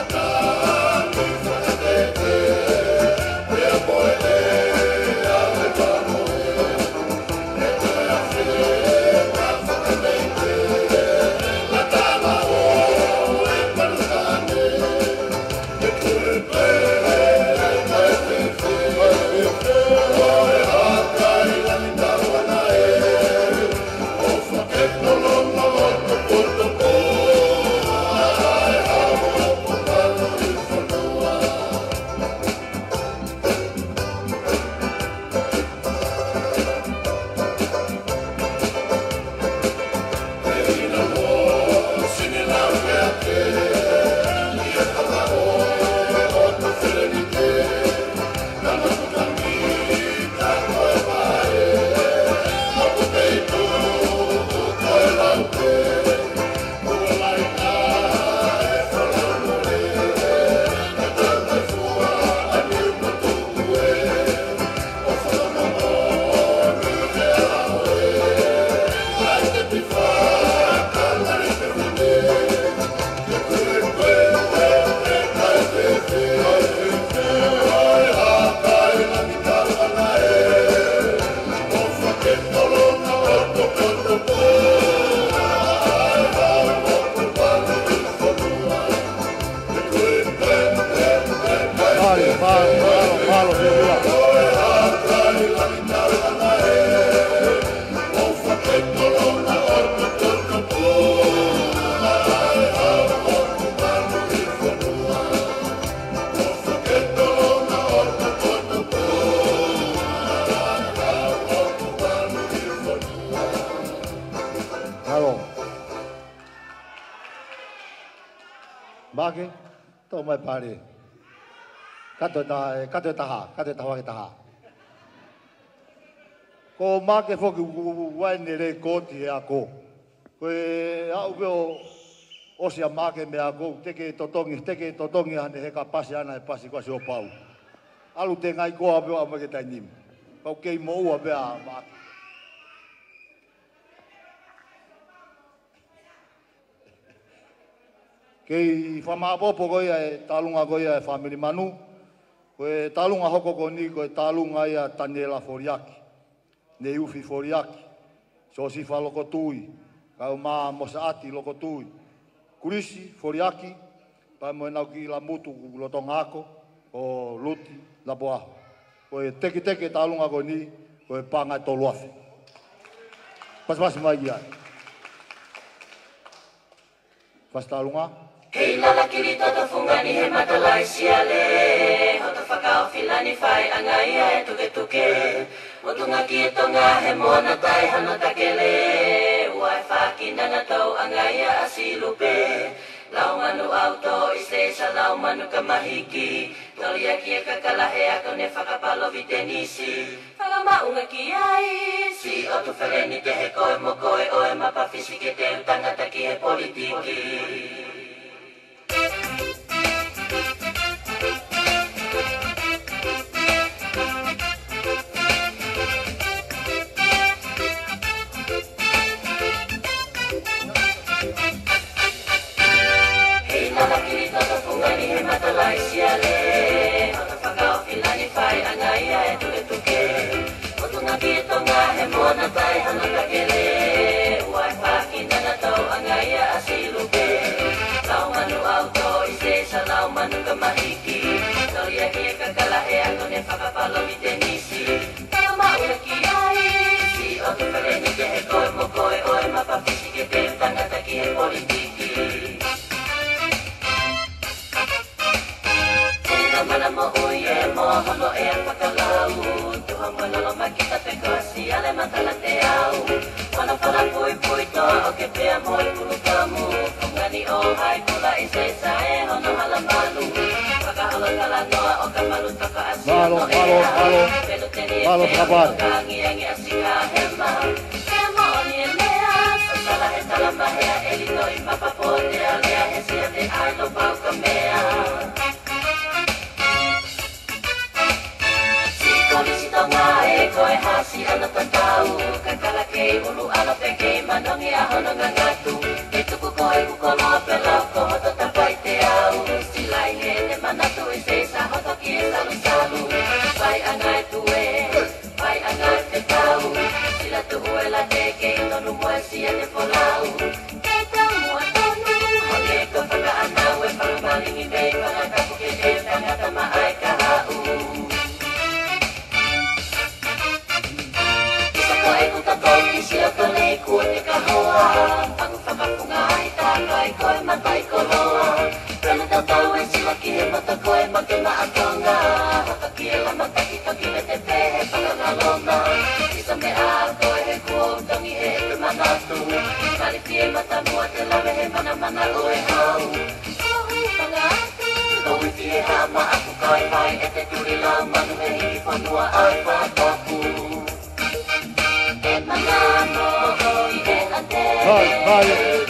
Bagi, to mai pare. Kato ta, kato taha, kato taha ke taha. Ko make foki wai nere koti e ako. Koe au veo osia make me ako, teke totongi, teke totongi hane heka pasi ana e pasi kwa si o pau. Alu te ngai koa veo amake tai nim. Kau kei moua vea make. Kei whamaapopo koia e talunga koia e family manu. Koe talunga hoko ko ni koe talunga ia Tanela Foriaki. Ne ufi Foriaki. So si fa loko tui. Kau maa mosaati loko tui. Kurisi Foriaki. Pa mo nau ki la mutu lotonga ako. O luti la boaho. Koe teke teke talunga ko ni koe panga toluafi. Pas pas mai ia. Pas talunga. Hei lala kiri toto fungani he matalai siale Hoto whakao filani whai angai ai tuke tuke O tunga ki e tonga he mona tai hano takele Uai whaki nana tau angai a asilupe Lau manu auto ise sa lau manu kamahiki Tolia kia kakalahe ako ne whakapalo vitenisi Whakamaunga ki ai Si o tu whaleni te he koe mo koe oe mapawhisi ke te utangata ki he politiki Matalai siale, o whakao whilani whai angai a e tuke tuke. O tunga ki e tonga he mona tai hana kakele. Uai whaki nana tau angai a asiluke. Lau manu auto i se sa lau manu kamahiki. Toria ki e kakalahe ako ne whakapalo i te nisi. Tau maua ki ai, si o tu whaleni ke he koe mo koe oe mapawhisi ke te tangata ki he politiki. Mana mo uye mo hono e whakalau Tuha manolo makita te kosi ale matala te au Mana whala pui pui toa o ke pea moi pulu kamu Kongani o hai kula i se sa e hono hala malu Whakahalo kala noa o ka malu taka asia Malo, no e malo, malo. au Pelo teni e Malo, pea kabar. mo kangi angi asika hema Pea mo oni e mea Sasala he tala mahea elino i papapo te alea he sia te ailo pau ka mea Tonga e koe hasi ana tantau Kakala kei ulu ala pekei manongi a hono ngangatu E tuku koe kukolo pelau ko hoto tapai te au Silai he te manatu e se sa hoto ki e salu salu Vai angai tue, vai angai te tau Sila tu huela te kei tonu moe sia te polau Te tau mua tonu Hone ko whaka anau e whakamalingi mei Whakakapu ke te tangata maai ka hau Koe kuta toki si o tolei kua te kahoa Pangu whakapunga ai tākai koe matai koloa Prana tau tau e sila ki he mata koe make maatonga Hata ki e lama taki toki me te pehe whakangalonga Isa me a koe he kua utangi he te manatu Kari pie mata mua te lawe he mana mana oe hau Koe whangatu Koe pie hama aku koe pai e te turi lau manu he hiki whanua ai whakapu Vai, vai.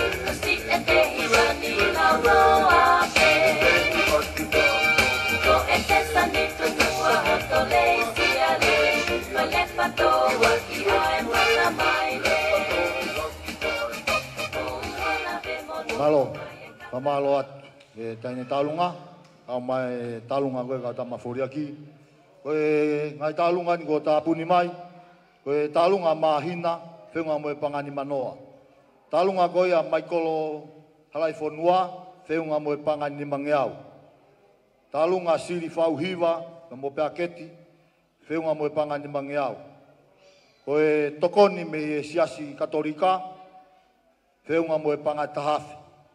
Malo, kamalo at e taine talunga, au mai talunga koe ka tama foriaki. Koe ngai talunga ni ko tapuni mai. Koe talunga mahina, whenua moe pangani manoa. Talunga koe a maikolo halai whanua, whenua moe pangani mangeau. Talunga siri whau hiwa, na mo pea keti, whenua moe pangani mangeau. Koe tokoni me e siasi katolika, whenua moe pangani tahafi.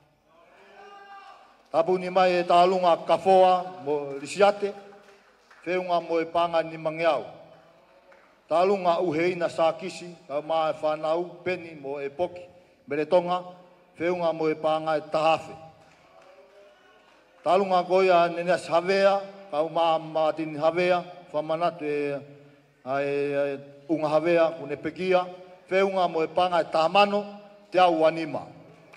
Tapuni mai e talunga kafoa mo lisiate, whenua moe pangani mangeau. Talunga uheina sākisi, ka maa e whanau, peni mo e poki, mere tonga, wheunga mo e pānga e tahafe. Talunga koia neneas havea, ka maa mātini havea, whamanatu e, e unga havea, kune pekia, wheunga mo e pānga e tahamano, te au anima.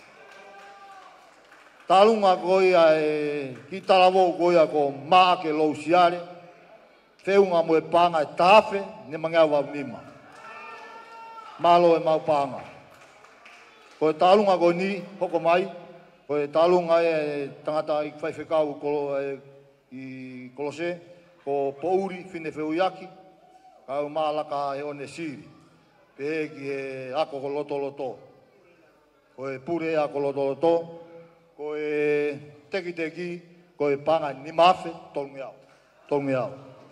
Talunga koia e kitalawo koia ko maa ke lousiare, wheunga mo e pānga e tahafe, ne mangau wau nima. Malo e mau pānga. Ko e talunga ko ni, hoko mai, ko e talunga e tangata i whaiwhekau kolo, e, i kolose, ko pouri whine wheuiaki, kau maalaka e one siri. Pe ki e ako ko loto loto. Ko e pure e ako loto loto, ko e teki teki, ko e pānga ni mawhe, tongi au. Tongi au.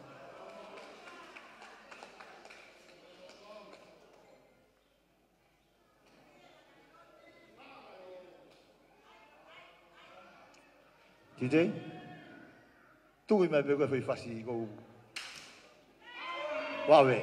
D J, tui mai pego foi fasi go. Wawe.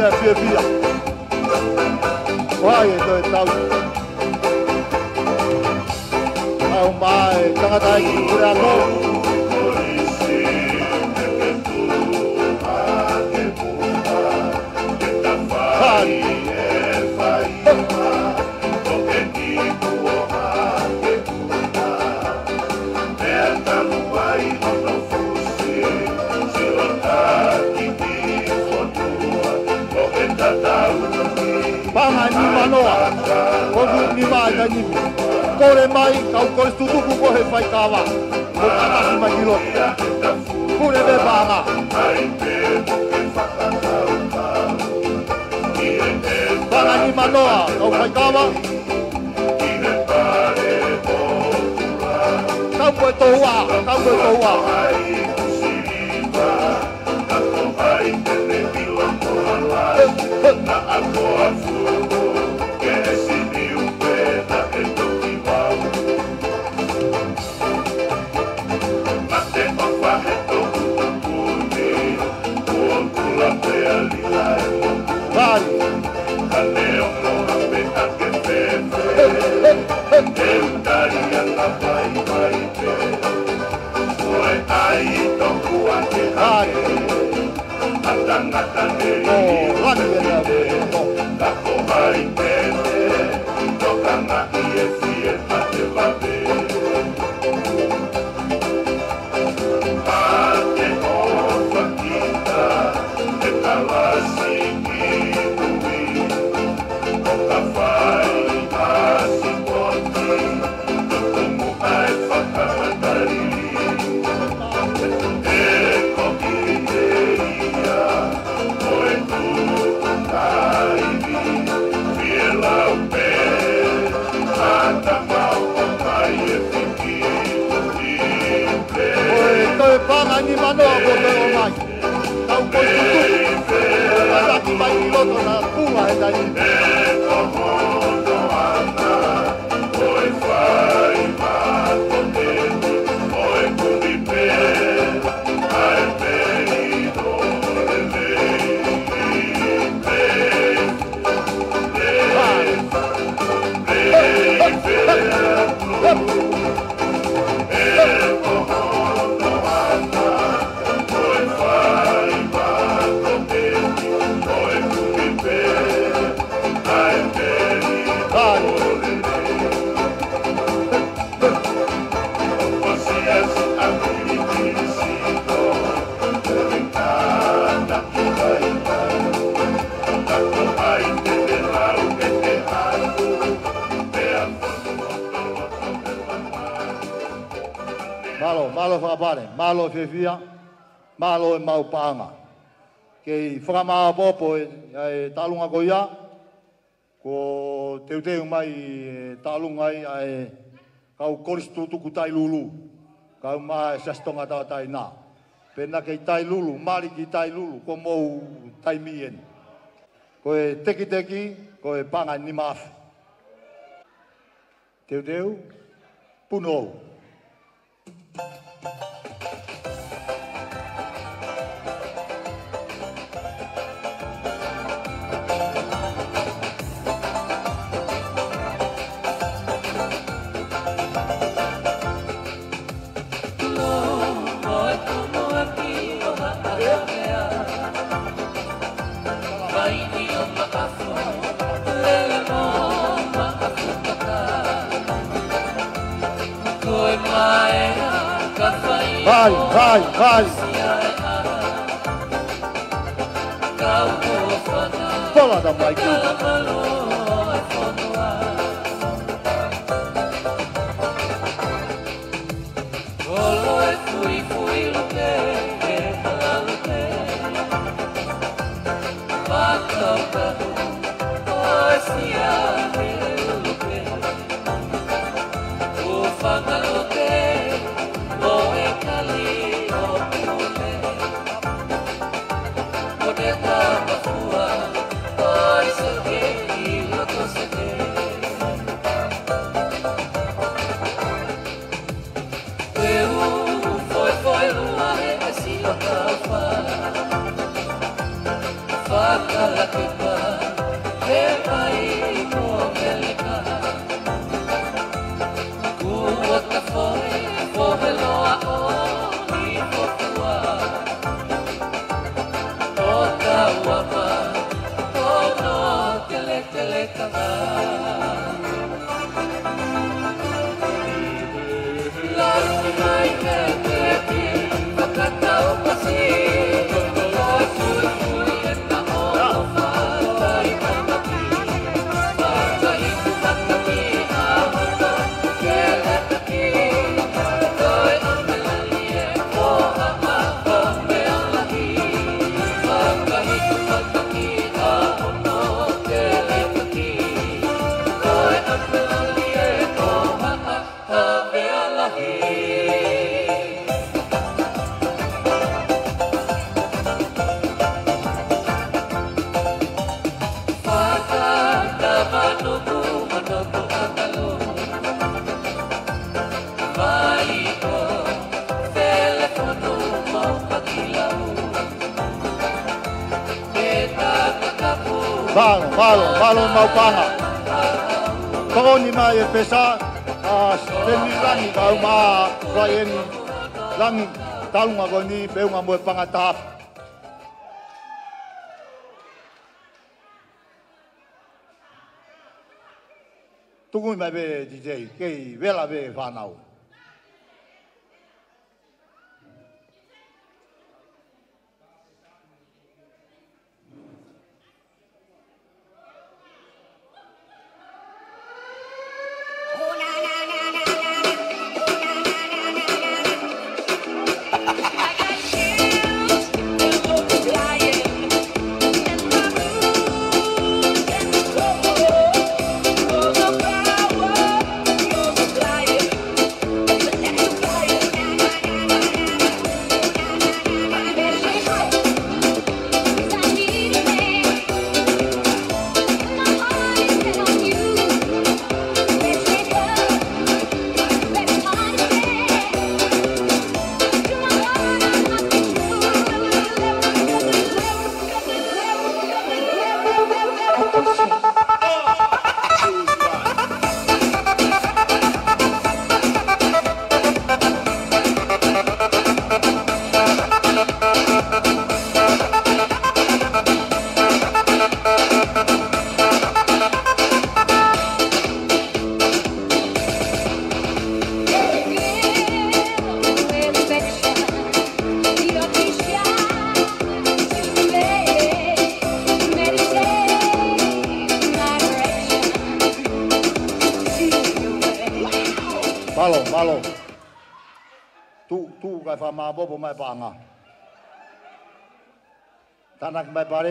mea fia fia. Wai e toi tau. Au mai, tangata ai ki kure anō. Hai. Panga ni manoa, kogu ni mai ka nimi. Kore mai, kau kore tutuku ko he whai kawa. Ko kakasi mai kilo. Kure me panga. Panga ni manoa, kau whai kawa. Kau koe tohua, kau koe tohua. Na akoa fugo, ke esi ni upena e toki wau. Mate ofa he toku tukune, kua kula pea lila e moku. Vale. Kane ono hape ake pepe, e utari anga pai pai pe. Koe ai toku ake hake. Ngata oh, lagi ya kako mai pete toka na ie fie pate pate pate o fakita e kalasi ki tui toka fai asi poti tukumu ai whakamatari e kokiteria oe tu kaivi fiela upe ata mau o kai e fiki uipe oe toi panga ni manoa ko me o mai tau ko tutu oe taki mai i loto na pua e tai e kohono ana oe whai mako teni oe kunipe ae peri dore Malo, malo whakapare, malo whiwhia, malo e mau pānga. Kei whakamā popo e, e tālunga ko ia, ko teu teu mai e tālunga i e kau koristu tuku tai lulu, kau maa e sastonga tawa tai nā. Pena kei tai lulu, mari ki tai lulu, ko mou tai mien. Ko e teki teki, ko e pānga ni maafu. Teu teu, punou. Vai, vai, vai. Bola da Mike. Fuck Balo, balo, balo mau panga. Kau ni mai pesa, ah, seni langi kau ma, kau ni langi talung aku ni peu ngamu panga tahap. Tunggu mai be D J, kei vela be fanau. Malo, malo. Tu, tu kai fa ma bobo mai panga. Tanak mai pare.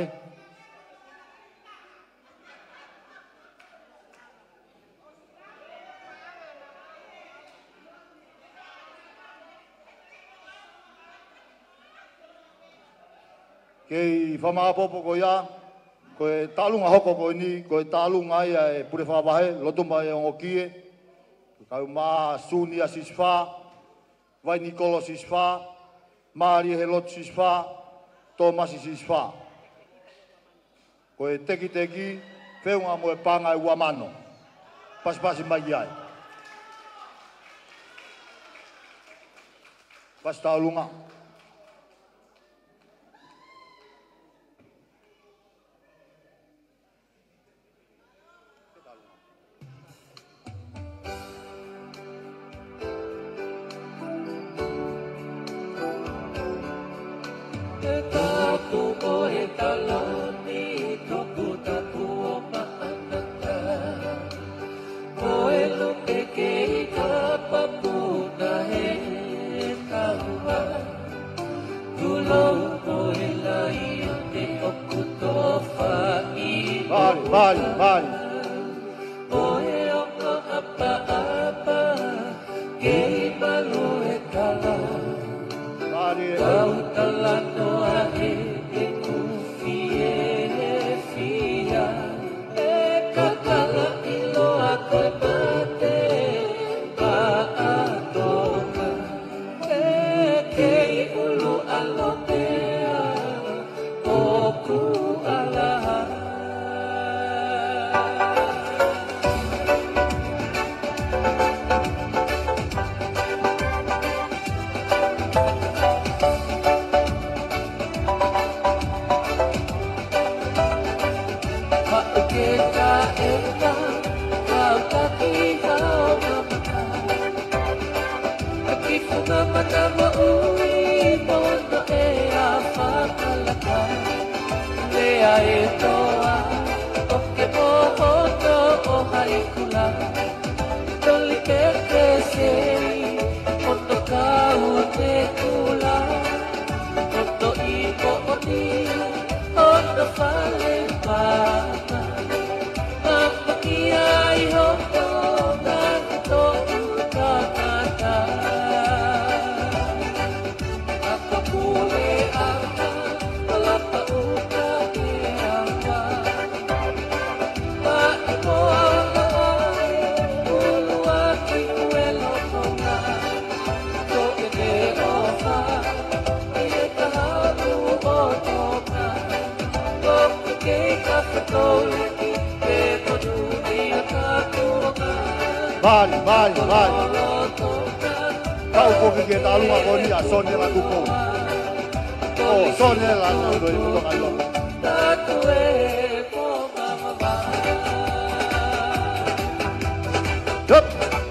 Kei fa ma bobo ko ya. Ko talunga hoko ko ni, ko talunga ia e pure fa bahe, loto mai o kie. Kau ma suni a sisfa, vai Nikolo sisfa, Mari Helot sisfa, Thomas sisfa. Ko e teki teki, feunga mo e panga e uamano. Pas pasi mai ai. Pas talunga. Vai, vai. Oe oka apa apa, kei malu e kala. Kau talano ahe e kufie e fia. E kakala ilo ako e mate, pa atoka. E kei ulu alopea, oku alaha. funga mana maui mono e a whakalaka Lea e toa o ke pohoto o haikula Toli ke ke sei mono kau te kula Mono i pooni o na whale pata Apa kia i hoto na kutoku kakata Apa pule apa palapa uka ke apa Pa iko ala ai ulu aki kuelo konga To e te ofa i e kaharu o toka To ke kapatoli Vale, vale, vale. Kau koki ke talunga koni a sone la kuko. Oh, sone la no do i muto kai lo. Yup.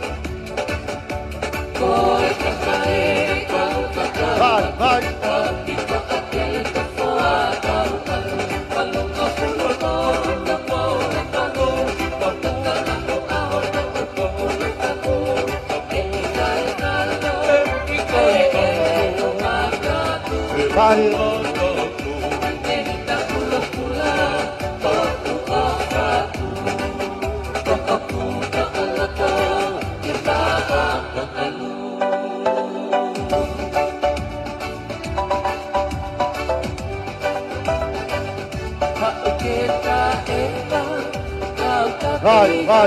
Vale, vale. Bye. Vai, vai.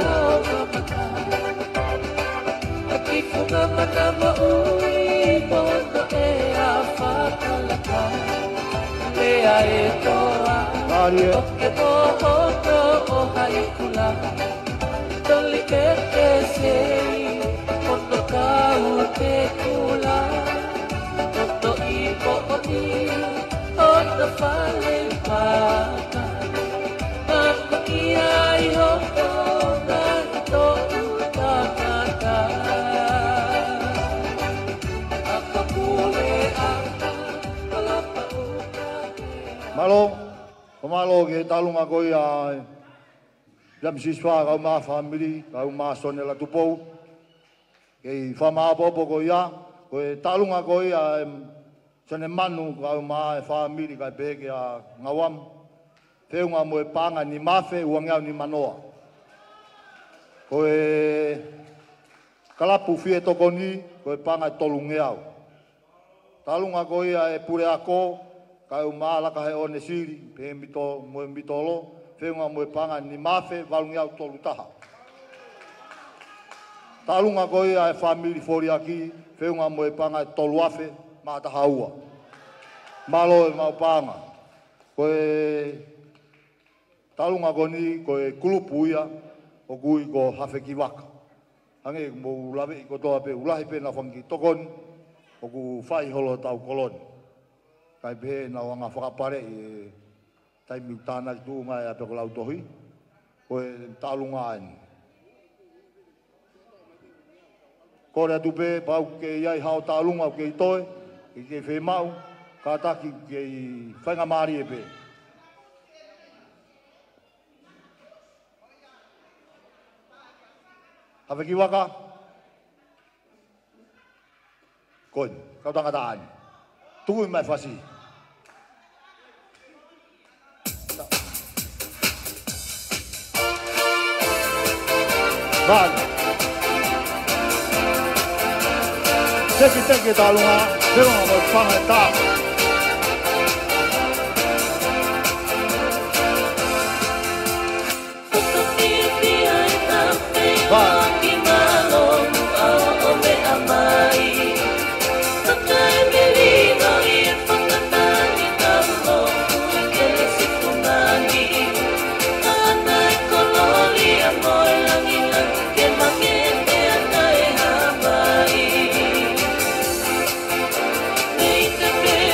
Aqui funga mana maui mono e a whakalaka Lea e toa o ke pohoto o haikula Toli ke ke sei mono kau te kula Mono i pooni o na whale pata Apa kia i hoto na kutoku kakata Apa pule apa palapa uka Malo, komalo ke talunga koi a jam siswa kau ma family, kau ma sone la tupo. Ke fama popo koi a, koi talunga koi a sone manu kau ma family kai peke a ngawam. Feunga mo e panga ni mafe uangau ni manoa. Koe kalapu fie tokoni, koe panga tolungeau. Talunga koe e pure ako, kau maalaka he one siri, pe mito mo e mitolo, feunga mo e panga ni mafe valungeau tolu taha. Talunga koe e family fori aki, feunga mo e panga tolu afe, mataha ua. Malo e mau panga. Koe talunga koni koe kulupu ia o kui ko hafe ki waka. Hange mo ulawe i ko toa pe ulahi pe na whangi tokon o ku whai holo tau koloni. Kai pe na wanga whakapare i taimi utana ki tuunga e a peko lau tohi. Koe talunga aini. Kore atu pe pau ke iai hao talunga o ke i toe, i ke whemau, ka taki ke i whainga maari e pe. Hawe ki waka? Koin, kau tangata ani. Tui mai whasi. Vale. Teki teki talunga, perunga mo whanga e tā. Vale. Make the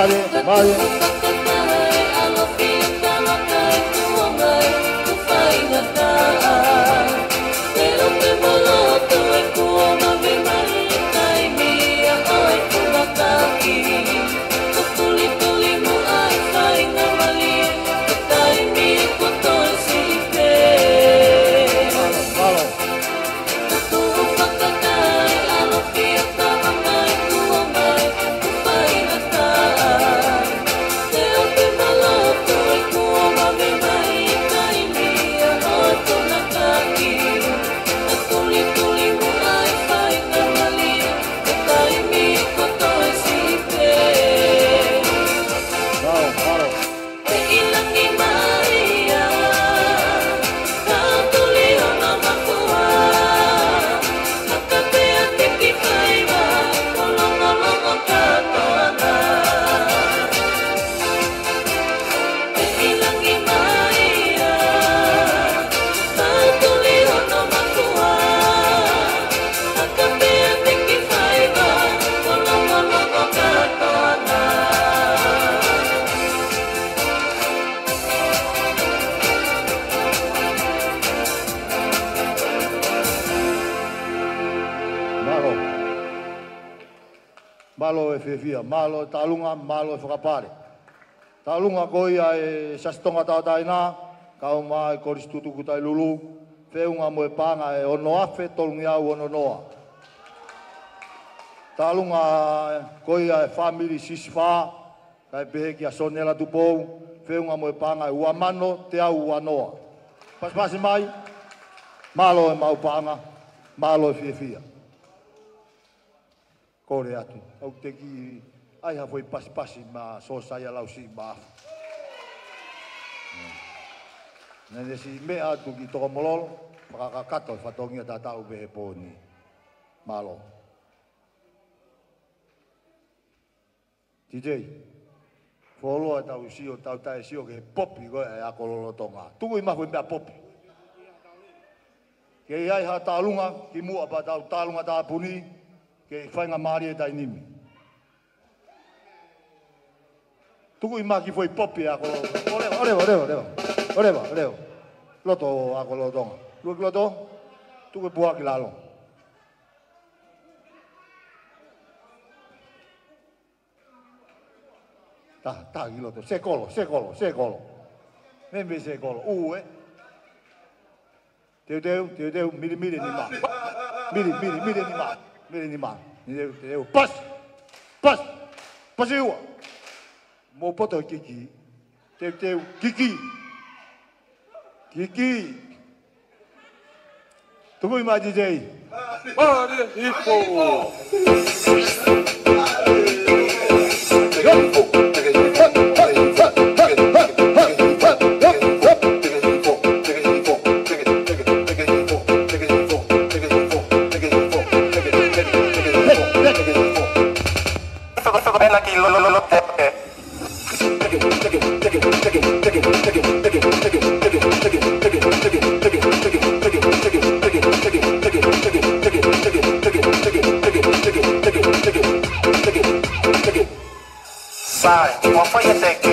Mari, mari. Malo e whiwhia, malo e talunga, malo e whakapare. Talunga ko ia e sastonga tātai nā, kau mā e koristutuku tai lulu, whiunga mo e pānga e ono awhe, tolungi au ono noa. Talunga ko ia e family siswha, kai pehe ki a sonela tupou, whiunga mo e pānga e uamano, te au ua noa. Paspasi mai, malo e mau pānga, malo e whiwhia. Kore atu. Au te ki ai ha foi pasi pasi ma so saia lau si ma. Nene si me atu ki toko mololo, pakakato fatongia ta tau be poni. Malo. T J. Folo tau sio tau tai sio ke popi ko e akololo tonga. Tu i ma foi me popi. Ke ai ha talunga ki mua pa tau talunga ta puni. Ke whainga maari e tai nimi. Tuku i maki foi popi a kolo. Orewa, orewa, orewa, orewa. Orewa, orewa. Loto a kolo tonga. Luki loto, tuku i puha ki lalo. Ta, ta ki loto. Se kolo, se kolo, se kolo. Membe se kolo. Uu e. Teu teu, teu teu, miri miri ni ma. Miri, miri, miri ni ma. Mire ni ma, ni deu, te deu, pas, pas, pas iua. Mo poto kiki, teu teu, kiki, kiki. Tuku ima D J. Mare Hipo. Sai, uma folha seca.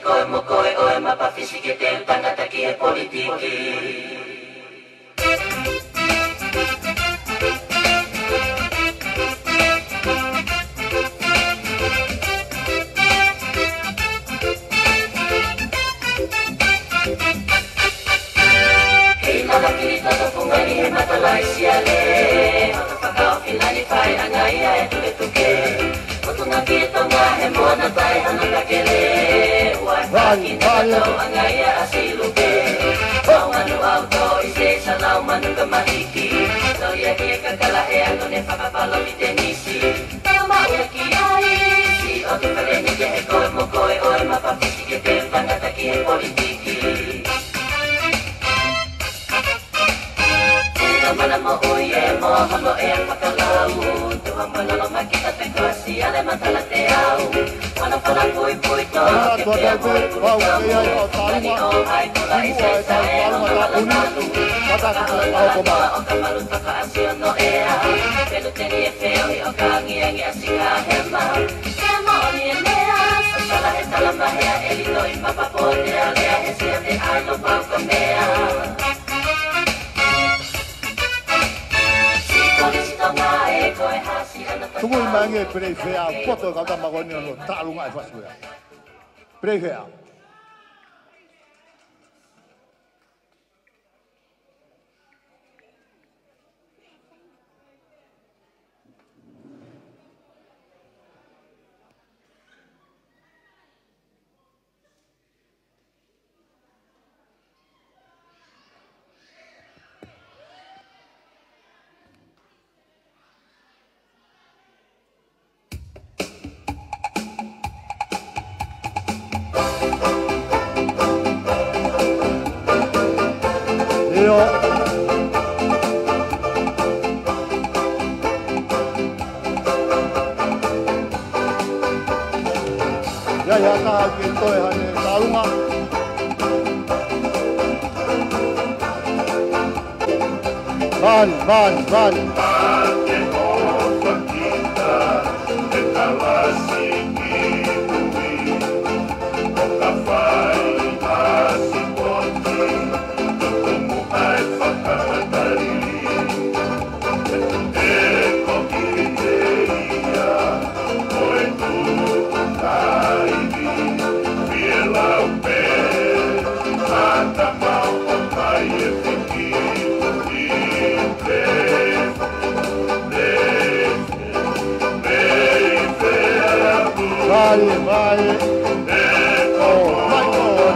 Politiki. ai siale Oto whakao whilani whai angai ai tuke tuke Oto ngā ki tonga he mona tai hana kakele Uai whaki nena tau angai a asiluke Mau manu au to i se salau manu ka mahiki Tau ia ki e kakala e ano ne whakapalo i te nisi Tau mau ia ki ai Si o te whare ni ke he koe mo koe oe mapapisi ke te whangata ki he politiki Mana mo uye mo holo e whakalau Tua manolo makita te kosi ale matala te au Mana whala pui pui to ke te amor kuru tamu Kani o hai kula i se sae no kamalo malu Whakalo mala toa o kamalu taka asi o no ea Pelu teni e feo i o kangi angi asi ka hema Ke mo oni e mea Sasala he tala mahea e lino i papapo te alea He sia te ailo pau ka mea Tumu i mange prei fea, poto kata magoni ono talunga e fasuea. Prei fea. Ya ya ka ke toi hane talunga. Van, van, van. Vale, vale. Oh, my God.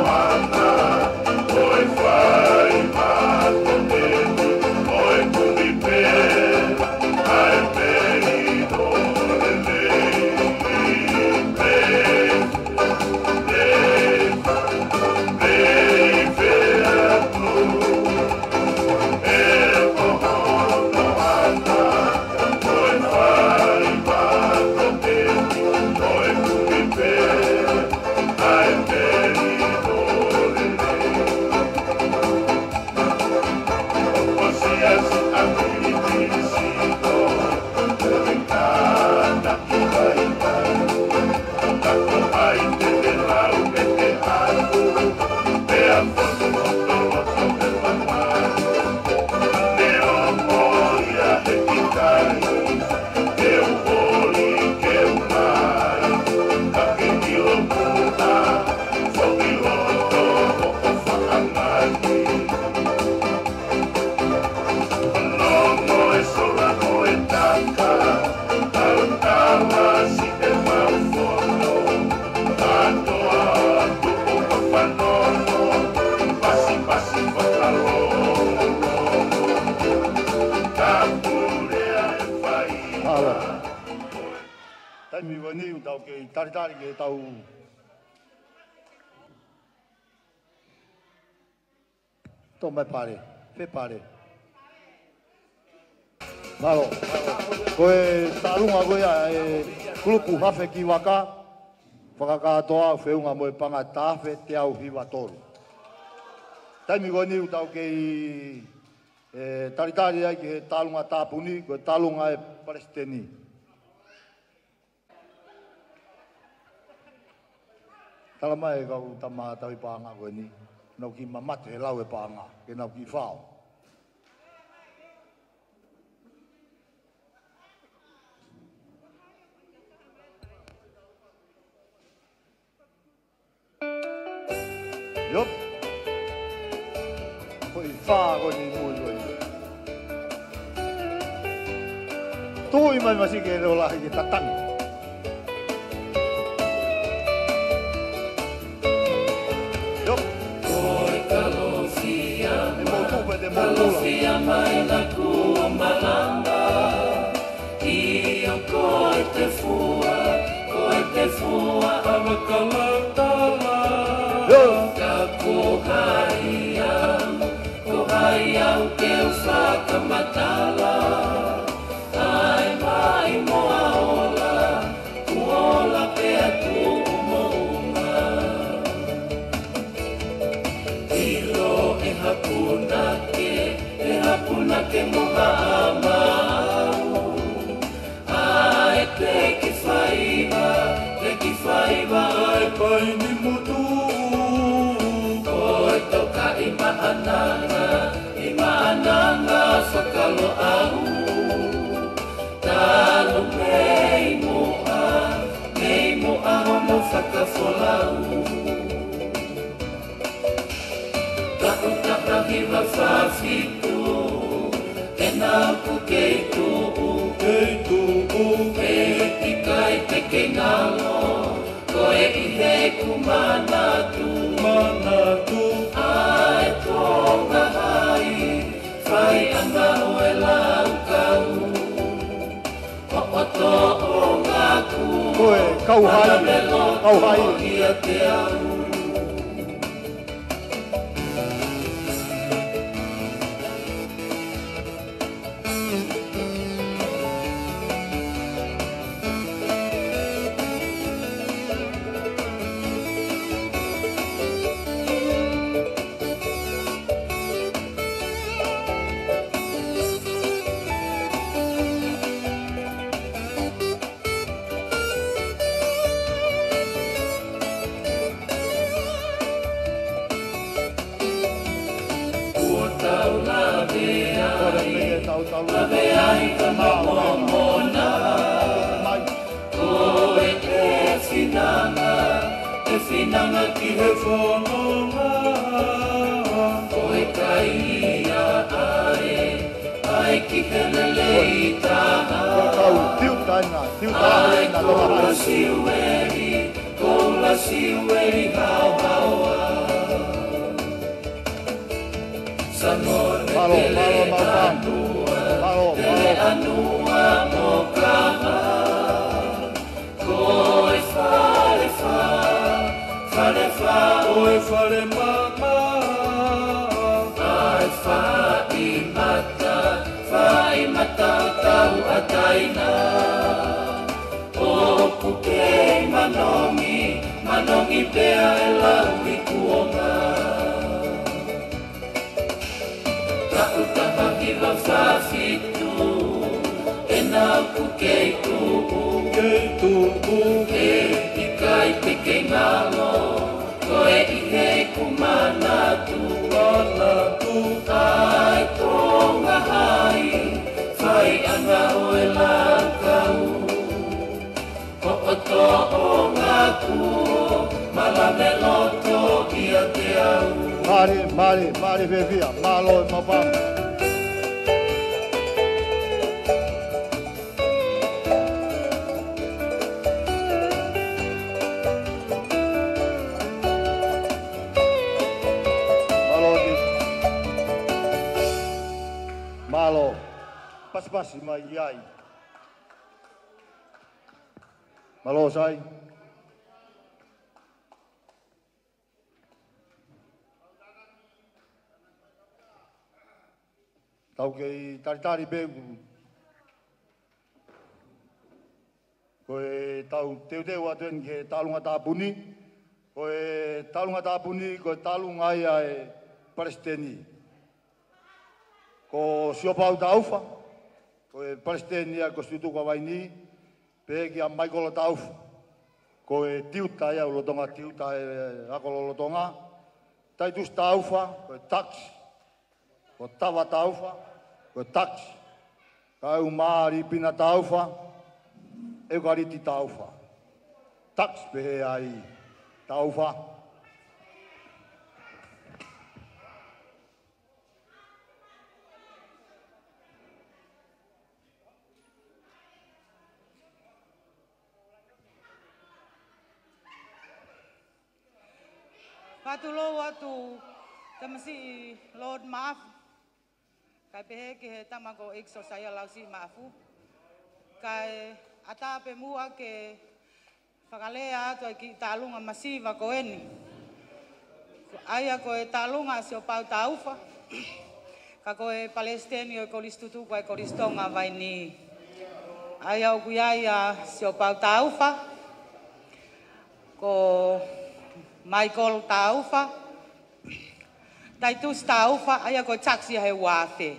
Mi vani u tau ke tari tari ke tau to mai pare, pe pare. Malo, koe tarunga koe e klupu hafe ki waka, whakakatoa whiunga moe panga tāwhe te au hiwa toru. Taimi vani u tau ke e tari tari ai ke talunga tāpuni, koe talunga e Palestini. Tala mai e kau tama tawi pāanga koe ni. Nau ki mamate he lau e pāanga, ke nau ki whao. Yop. Koe whaa koe ni mui koe ni. tui mai masih ke rola ki tatang. Yo. Koe kalofia, mo tu pe de mo kalofia mai na kua malanga. Io koe te fua, koe te fua awa kalatala. Yo. Ka kohai au, kohai au ke whakamatala. Ai mai moa ola, kuola pe atu umounga. Ilo e hapuna ke, e hapuna ke moha amau. Ai pe ki whaiva, pe ki whaiva ai pai ni mutu. Koe toka i maananga, i maananga whakalo au. Talo mei moa, mei moa hono whakafolau. Taku taka hiwa whawhitu, e nāku kei tuu, kei tuu. E tikai te ke ngalo, koe i he kumanatu, manatu. Ai tonga hai, whai anga oe lau kau. Oto o ngā ku, Koe kau hai, kau hai. Ia te au. Finanga ki he whanonga, koe kai ia ae, ai ki he lele i taha. Kau tiu taina, tiu taina na loha Koula hai. siueri, koula siueri hau haua. Sanore Malo, malo, tele malo, anua, malo, tele malo. anua mo kaha. Koe whare wha, whare wha, oe whare mama. Ai wha i mata, wha i mata tau a taina. O puke manongi, manongi pea e lau i kuonga. Tau taha hiwa whawhitu, e nau puke tuu. Kei tuu, e tikai te ke ngalo, koe i he kumanatu. Manatu, ai tonga hai, whai anga oe lau kau. Ko oto o ngā kuo, malame loto ia te au. Mari, mari, mari vevia, malo e mapam. Malo di. Malo. Pas-pas mai iai. Malo sai. Tau kei taritari pēku. Koe tau teu teu atuen ke talunga tāpuni. Koe talunga tāpuni, koe talunga ia e Palestini. Ko siopau taufa. Koe Palestini a konstituka waini. Pēki a Michael taufa. Koe tiuta ia ulotonga tiuta e akolo ulotonga. Taitus taufa, koe taksi. Ko tawa taufa, ko taksi. Kau maari pina taufa, e kariti taufa. Taks pehe ai taufa. Patulo watu tamasi Lord maaf. Kai pehe ke he tamako ikso saya lausi maafu. Kai ata pe mua ke whakalea ato ki talunga masiva ko eni. Aia ko e talunga se o pau taufa. Ka ko e Palestini o kolistutu ko e kolistonga vai ni. Aia o kuiaia se o pau taufa. Ko Michael taufa. Taitus taufa aia ko taxi he wafe.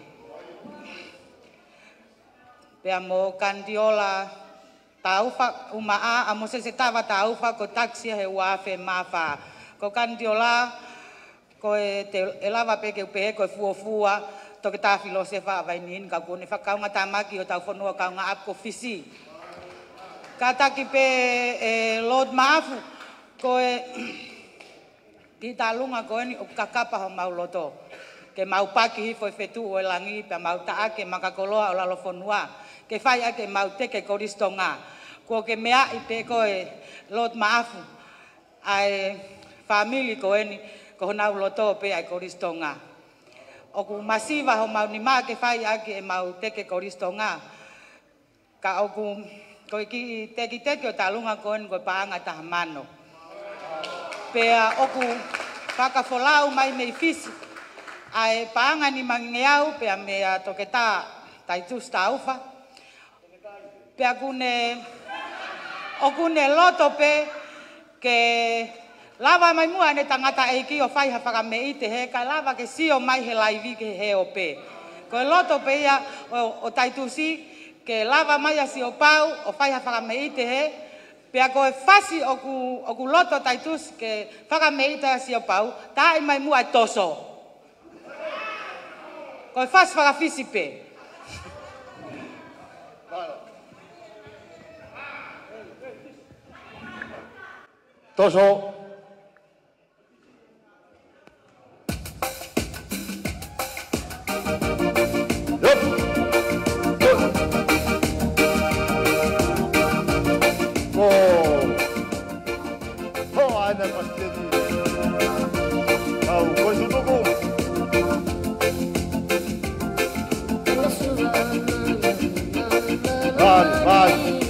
Pea mo kandiola taufa umaa amo se se tava taufa ko taxi he wafe mafa. Ko kandiola ko e te elava pe ke pe ko fu fua to ke ta filosofa vai nin ka ko ne fa ka nga tamaki o ta fonua ka nga ap ko fisi. Kata ki pe e Lord Mafu ko e ki talunga ko ni o kakapa ho mau loto ke mau paki hi foi fetu o langi pe mau ta ke makakoloa o lalo fonua ke fai ake mau te ke koristonga ko ke mea i pe ko e Lord Maafu ai family ko ni ko na loto pe ai koristonga o ku masiva ho mau ni ma ke fai ake mau te ke koristonga ka o ku ko ki te ki te ko talunga ko ni ko paanga ta mano pea oku whakafolau mai mei fisi. Ai paanga ni mangeau pea mea toketa taitus taufa. Pea kune okune loto pe ke lava mai mua ne tangata eiki o whaiha whakameite he kai lava ke sio mai he laivi ke he o pe. Ko loto pe ia o, o taitusi ke lava mai a sio pau o whaiha whakameite he pea ko e fasi o ku, o ku loto taitus ke whakameita si o pau, tae mai mua e toso. Ko e fasi whakafisi pe. Toso. Ana pasteli. Au, coisa do bom. Vai, vai.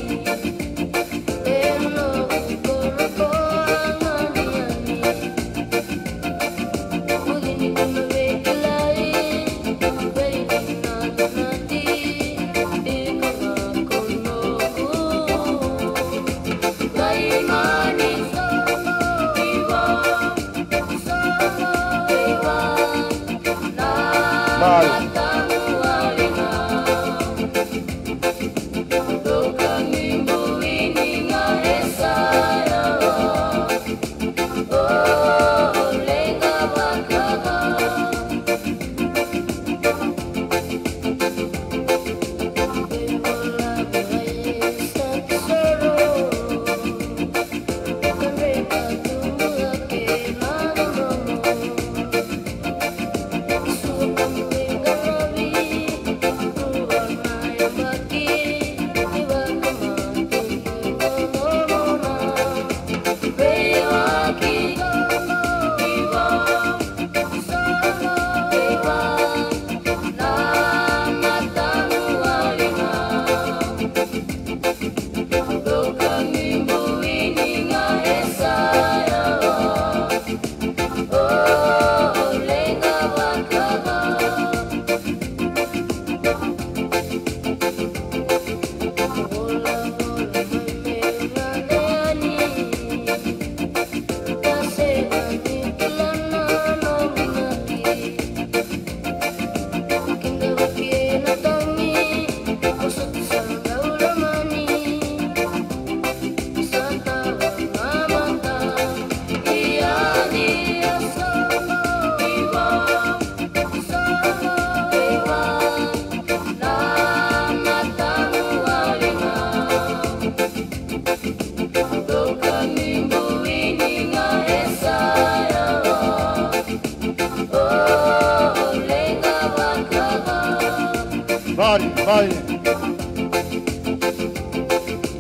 Vai, vai.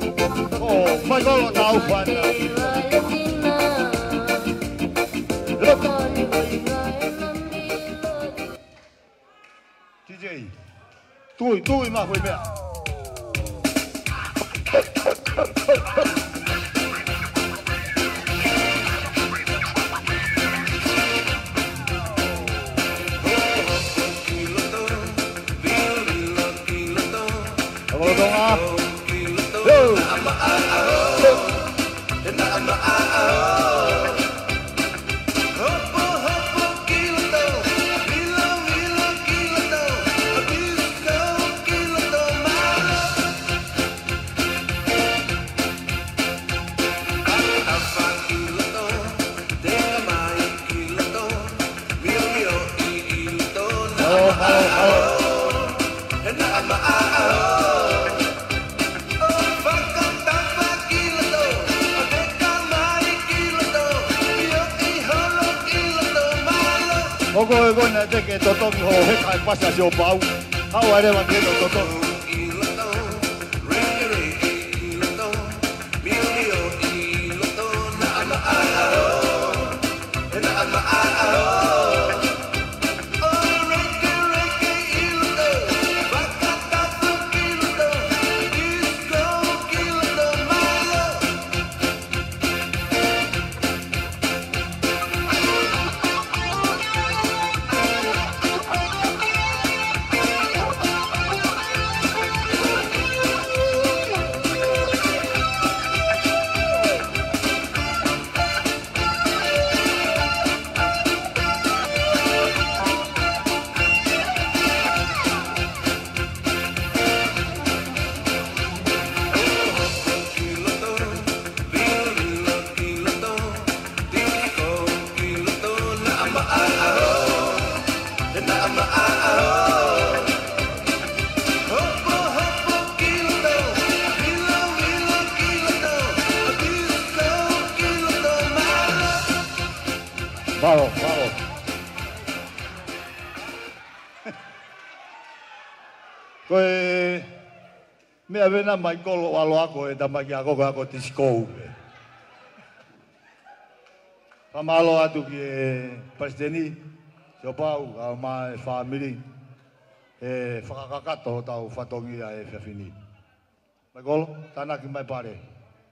Oh, vai gol na ufana. Tui, tui ma foi mea. Kalau dong ah. Yo. Oko e gona te ke totoki ho he kai pasa si o pau. Hau aere wa ke totoki. Bravo, bravo. Koe mea vena mai kolo alo ako e tamaki ako ko ako tiskou. Pamalo atu ki e presideni, se pau a mai family e whakakakato tau whatongi a e whiawhini. Mai kolo, tanaki mai pare.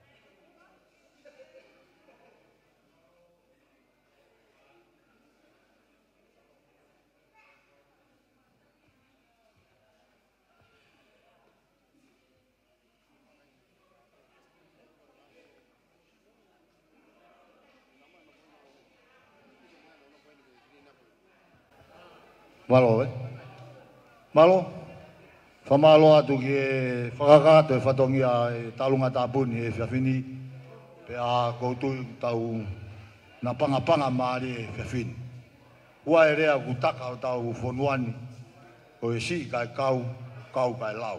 Malo, eh? Malo? Whamalo atu ki e whakakato e whatongi a e talunga tāpuni e whiawhini pe a koutu tau na pangapanga maari e whiawhini. Ua e rea ku taka o tau whonuani o e si kai kau, kau kai lau.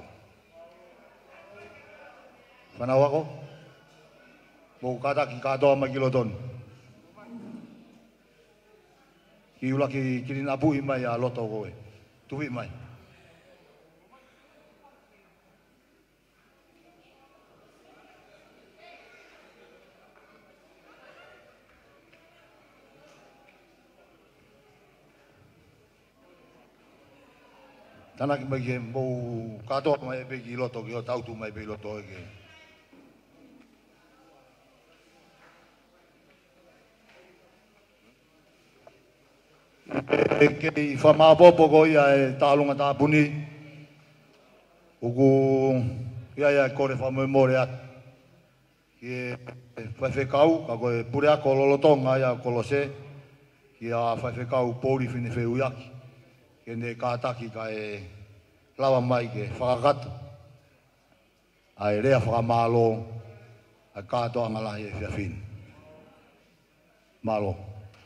Whanau ako? Mou kataki katoa mai kilotoni. Ki ula ki kirina pui mai a loto koe. Tuhi mai. Tanaki mai ke mou katoa mai e pe ki loto ki o tautu mai pe loto e ke. E kei whamapopo ko ia e tālunga tāpuni. Uku ia ia kore whamemore atu. Ki e whaiwhekau, ka koe pure ako lolotonga ia kolose. Ki a whaiwhekau pōri whine wheuiaki. Ke ne kātaki ka e lawa mai ke whakakata. A e rea whakamālo, a kātoa ngalahi e whiawhini. Mālo.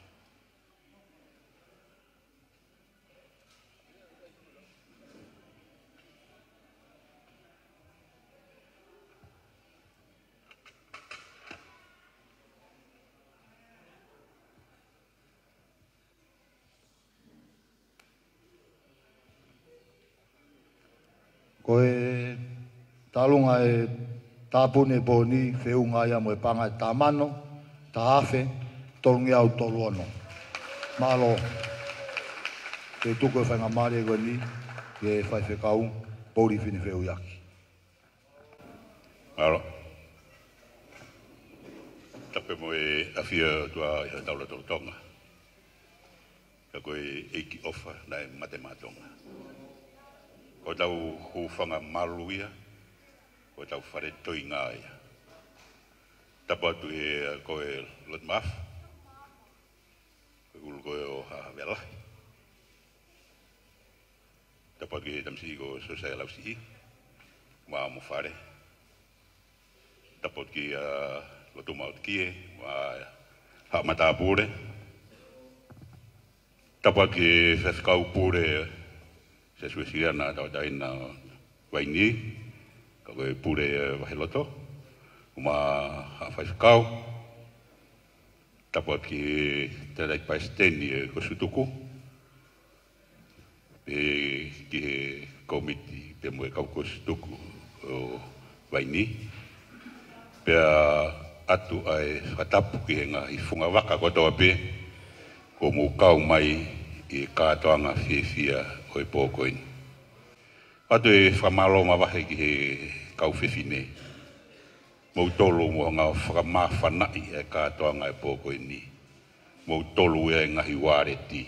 Koe talunga e tāpune pōni, whiunga ia mo e panga e tāmano, tā awhe, tolungi au tolu ono. Mālo, ke tuko e whainga maare koe ni, ke whaiwhekau. Pauli fini feu yaki. Alo. Tape mo e afia tua ia taula tonga. Ka koe eiki ofa na e matematonga. Ko tau hufanga malu ia, ko tau whare toi ngā ia. Tapa tu e koe lot maf, koe ulu koe o ha velahi. Tapa ki he tamsi ko sosai lausi i, ma mo whare. Tapa ki lotu maut kie, ma ha mata pure. Tapa ki whewhikau pure, se suesia na tau taina waini, ka koe pure wahiloto, uma ha whewhikau. Tapa ki te rei paesteni ko sutuku, pe ki he komiti pe moe kau ko sutuku o waini, pe atu ai whatapu ki he ngā i whunga waka kotoa pe, ko mō kau mai i kātoanga whiwhia o e pōkoini. Atu e whamalo ma wahe ki he kau whiwhine. Mō tolu mō ngā whakamāwhanai e kātoanga e pōkoini. Mō tolu e ngahi wāreti.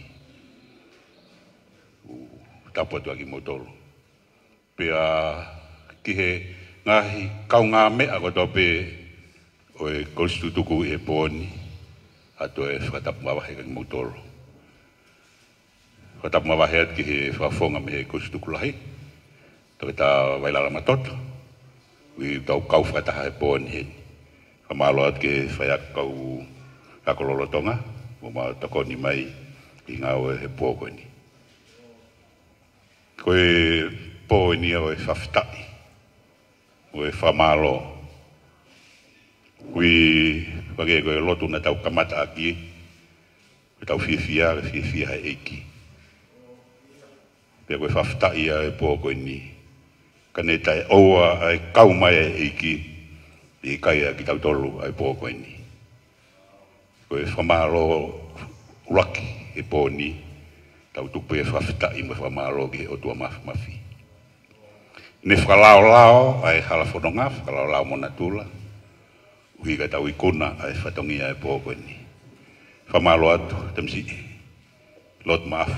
Tapatu aki mō tolu. Pea ki he ngahi kau ngā mea koto pe o e konstitutuku e pōni. Atu e whakatapu mawahe ki mō tolu. Whakatapu mawahe at ki he whafonga me he konstitutuku lahi. Toki tā wailala matoto. Ui tau kau whakataha e pōni he. Whamalo at ki whaiak kau kakololotonga. Mō takoni mai i ngā o he pōkoini. Koe pōini o e whawhitai. O e whamalo. Kui wage koe lotu na tau kamata aki, koe tau whiwhia, koe whiwhia hai eiki. Pea koe whawhitai a e pōkoini, ka ne tai oua a e kaumai a eiki, i kai a ki tau tolu a e pōkoini. Koe whamalo uraki e pōni, tau tupu e whawhitai mo whamalo ki o tua mafi mafi. Ne whakalao lao a e halawhanonga, whakalao lao mona tula, ui ka tau ikuna ai whatongia e pōkoini. Whamalo atu, tamsi, lot maafu.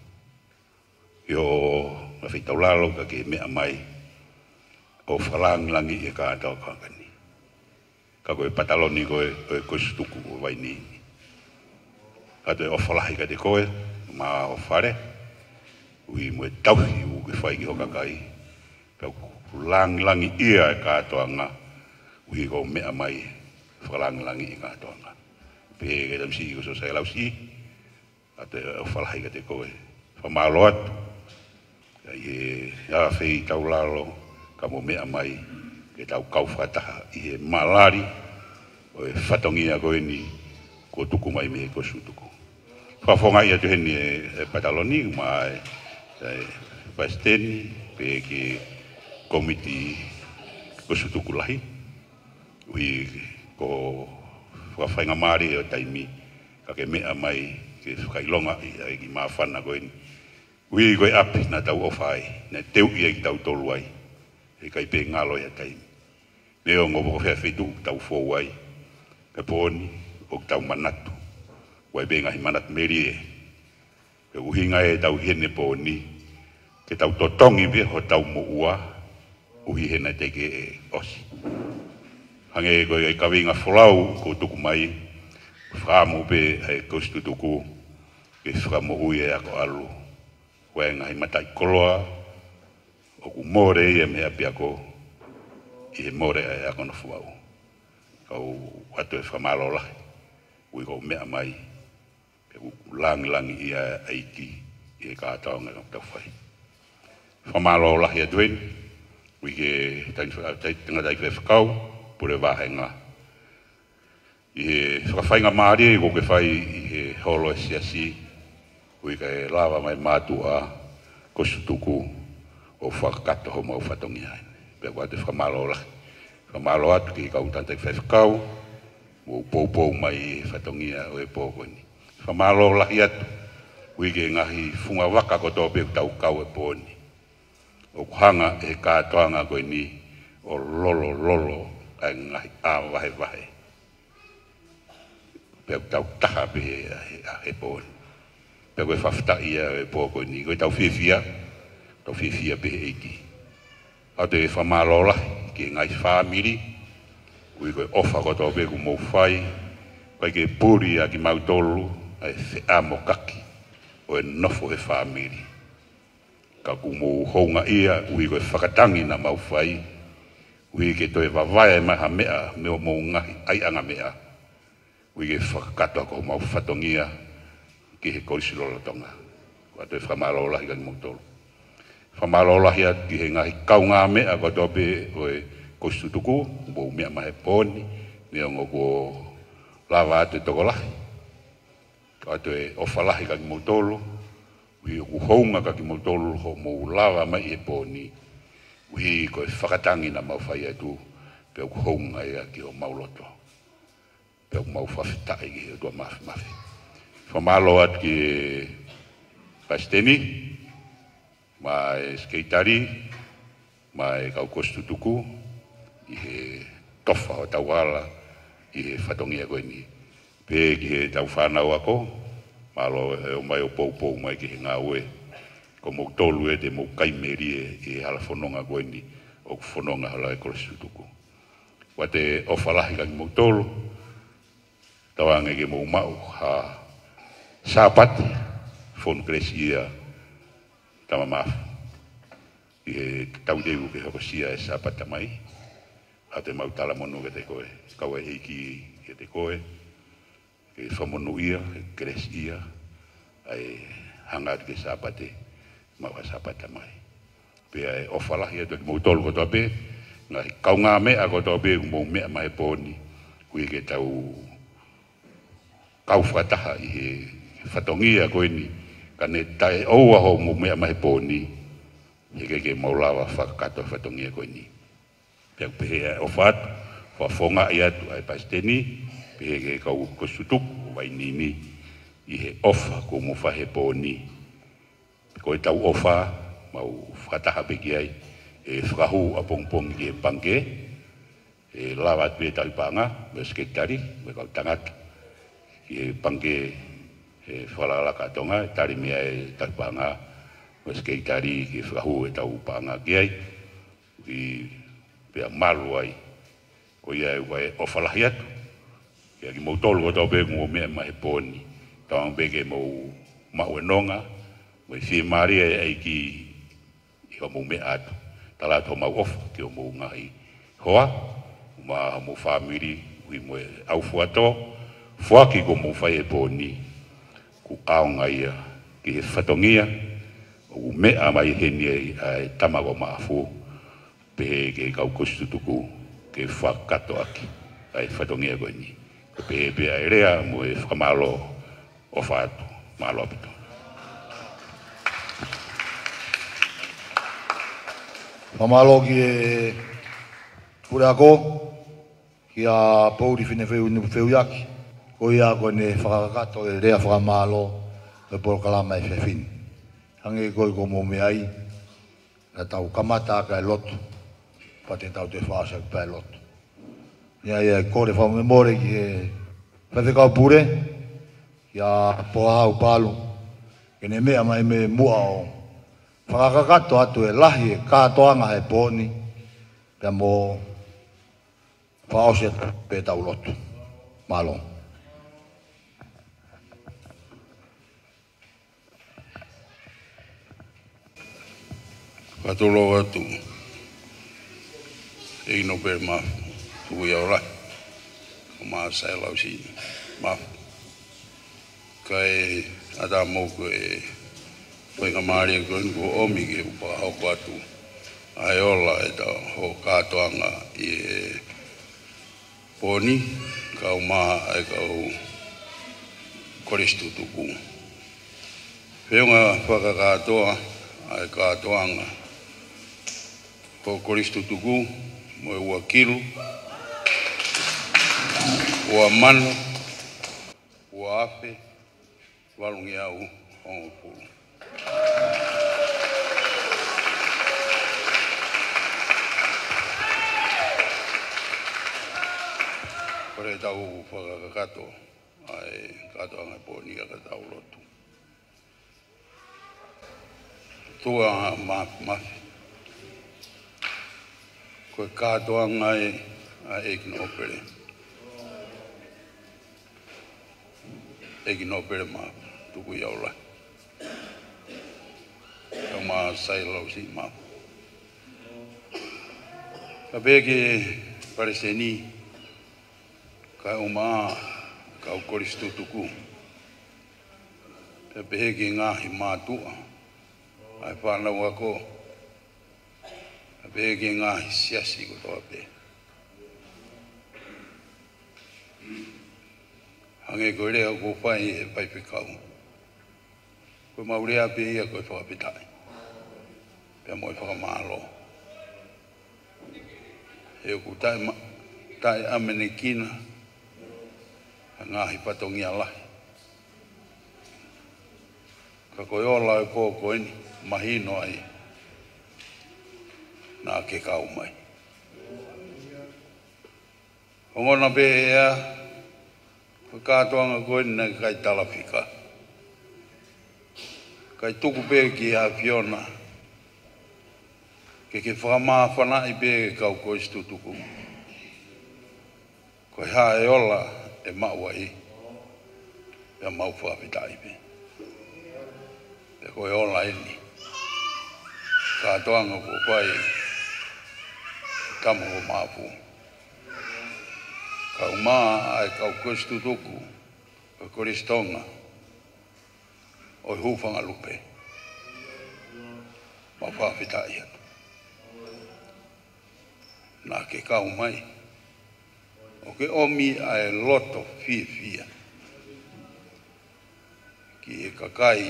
Yo mawhitau lalo ka ke mea mai o whalangilangi e ka atau kakani. Ka koe pataloni koe koe kostuku o wainini. Atu e ofalahi ka te koe, ma o whare, ui mo e tauhi u ke whai ki hokakai. Ka langilangi ia e ka atau ngā, ui ko mea mai whalangilangi i ka tonga. Pe ke tamsi ko so sai lausi, ate o whalahi ka te koe. Whamalo atu, ka i e awhi tau lalo, ka mo mea mai, ke tau kau whataha i he malari, o e whatongia koe ni, ko tuku mai me ko sutuku. Whawhonga i atu heni e pataloni, ma e paesteni, pe ke komiti ko sutuku lahi. Ui ko whawhainga maari o taimi ka ke mea mai ke whakailonga i ki mawhana koe ni. Ui koe api na tau ofai, na teu i ki tau tolu ai, e kai pe ngalo i a taimi. Neo ngopo whea whitu tau fōu ai, ke pōni o tau manatu, wai pe ngahi manat meri e. Ke uhinga e tau hene pōni, ke tau totongi pe ho tau mo ua, uhi hena teke e osi. Hange koe e kawinga wholau ko tuku mai, whaamu pe e kostutuku, ke whaamu ui e ako alu. Koe ngai matai koloa, o ku more e mea pe ako, i he more e ako na whuau. Kau watu e whamalo lahi, ui ko mea mai, pe ku langi langi i a eiki, i e kātaonga ka tau whai. Whamalo lahi a dueni, ui ke tainga tai whekau, pure wahenga. I he whakawhainga maari, ko ke whai i he holo e siasi, ui ka e lawa mai mātua, ko sutuku, o whakakato ho mau whatongi hain. Pea kua te whamalo lahi. Whamalo atu ki kau tantai whewhikau, o poupou mai i whatongia o e pōkoni. Whamalo lahi atu, ui ke ngahi whunga waka ko tō pēk tau kau e pōni. o hanga e katoanga koe ni o lolo lolo ai ngai a wahe wahe. Pea tau taha pe a he pōn. Pea koe whafta ia e pō koe ni. Koe tau whiwhia, tau whiwhia pe eiki. A te whamalola ki ngai whamiri. Ui koe ofa koto pe ku mou whai. Koe ke puri a ki mautolu ai whi a mo kaki. O e nofo e whamiri. Ka ku mou hounga ia ui koe whakatangi na mau whai. Ui ke toi wawai maha mea meo mou ngahi ai anga mea. Ui ke whakakato ko mau whatongia ki he korisilola tonga. Kua toi whamalola hi kani mautolu. Whamalola hi at ki he ngahi kaunga mea ko tope oe kositutuku, mou mea mahe pōni, mea ngoko lava atu tokolahi. Kua toi ofalahi kani mautolu, ui ku hounga kaki mautolu ho mou lava mai e pōni. Ui koe whakatangi na mau whai atu, peo ku hounga ia ki o mauloto. Peo ku mau whawhitai ki o tua mawhi mawhi. Whamalo at ki Pasteni, mai skeitari, mai kau kostutuku, i he tofa o tauala, i he whatongia koe ni. Pe ki he tau whanau ako, malo e o mai o pou pou mai ki he ngā ue. Ko mou tolu e te mou kaimeri e i hala whanonga koe ni, o ku whanonga hala e kostutuku. Wa te ofalahi kangi mou tolu, tawange ke mou mau ha sapat, fon kresia, tama mafu. I he tau dewu ke hakosia e sapat tamai, a te mau tala monu ke te koe, kaua heiki ke te koe, ke whamonu ia, ke kresia, ai hangat ke sapate, mau ha sapat tamai. Pea e ofalahi atu ki mou tolu ko tope, ngai kaunga mea ko tope, mou mea mai pōni, kui ke tau kau whataha i he whatongia koe ni, ka ne tae oua ho mou mea mai pōni, he ke ke maulawa whakakato whatongia koe ni. Pea pehe o whatu, whafonga i atu ai Pasteni, pehe ke kau kosutuku wai nini, i he ofa ko mou whahe pōni. Koe tau ofa, mau whataha peki ai, e whakahu a pongpong i he pangke, e lawat pe tau panga, me sketari, me kau tangata. I pangke e whalalaka tonga, tari mea e tau panga, me sketari ki whakahu e tau panga ki ai, i pea malu ai, ko ia e wai ofalahi atu. Ia ki mou tolu o tau pe mou mea mahe pōni, tawang peke mou mau e nonga, mai whie maria e ai ki i o mou mea atu. Tala atu mau ofa ki o mou ngahi hoa, ma mou whamiri, ui mo e au fuato, fuaki ko mou whai e pōni, ku aonga ia ki he whatongia, o mea mai heni ai tamago maafu, pehe ke kau kostutuku, ke whakato aki, ai whatongia koe ni. Pehe pea e rea mo e whakamalo o whatu, malo apito. Whamalo ki e kure ako, ki a pouri whine wheu ni wheu yaki, ko ia koe ne whakakato e rea whakamalo e poro kalama e whewhini. Hange koe ko mō me ai, na tau kamata ka e lotu, pa te tau te whaasa pa e lotu. Ia ia kore whau me more ki e whewhekau pure, ki a pohau palu, ke ne mea mai me mua o whakakato atu e lahi e kātoanga he pōni, pia mō whaose pe tau lotu. Malo. Patolo atu, e ino pe mafu, tui au rai, o maa sai lau si mafu. Kai ata mōku e koe ka maari e koe ko omi ke upa hauko atu, ai ola e tau ho kātoanga i e pōni, kau maha ai kau koristu tuku. Whiunga whakakātoa ai kātoanga, ko koristu tuku, mo e ua kilu, ua manu, ua afe, walungi au hongo pulu. Kore tau whakakato, ai kato anga pōni a ka tau lotu. Tua ma mafi. Koe kato anga e a eikino opere. Eikino opere ma tuku iaula. Kau ma sailau si ma. Ka beke pareseni. Ka uma kau koristu tuku. Pe beke ngahi mātua. Ai whanau ako. Pe beke ngahi siasi ko toa pe. Hange koe rea ko whai e paipe kau. Koe maurea pe ia koe whakapitai. Pea moe whakamalo. E o ku tai, tai amene kina. Ngahi patongi alahi. Ka koe ola e pō koe ni. Mahino ai. Nā ke kau mai. Hongona pe ea. Ka kātoanga koe ni nai kai talawhika. Kai tuku pe ki a Fiona. Ke ke whakamā whanai pe kau koe stu tuku. Koe ha e ola e maua i. Pea mau whaapitai pe. Pea koe ola e ni. Kātoanga ko whai. Tamu ko māpu. Kau mā ai kau koe stu tuku. Ka koristonga. Oi hufanga lupe. Ma whaapitai atu. Nā ke kau mai. O ke omi ai loto fia fia. Ki e kakai.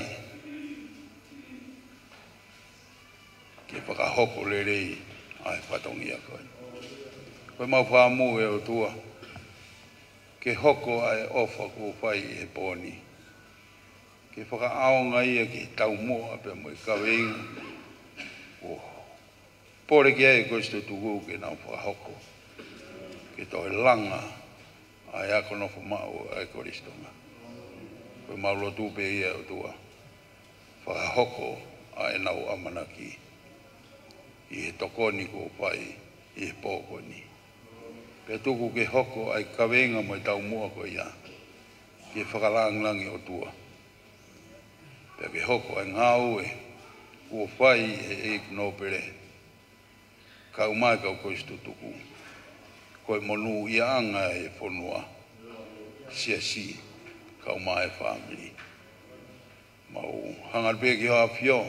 Ki e whakahoko lerei ai whatongi a koe. Koe mau whaamu e o tua. Ke hoko ai ofa ko whai e pōni. Ke whakaaonga ia ki tau moa pe mo i kaweinga. Oh. Pore ki ai koe stu tuku ke nau whakahoko. Ke toi langa ai ako nofo mau ai koristonga. Koe maulo tupe ia o tua. Whakahoko ai nau amanaki. I he tokoni ko whai i he pōkoni. Pe tuku ke hoko ai kawenga mo i tau mua ko ia. Ke whakalangi o tua. Pe ke hoko ai ngāu e. Ko whai e e no pere. Kau mai kau koe stu tuku. Koe monu ia anga e whonua. Sia si. Kau mai family. Mau hangar peki hoa pio.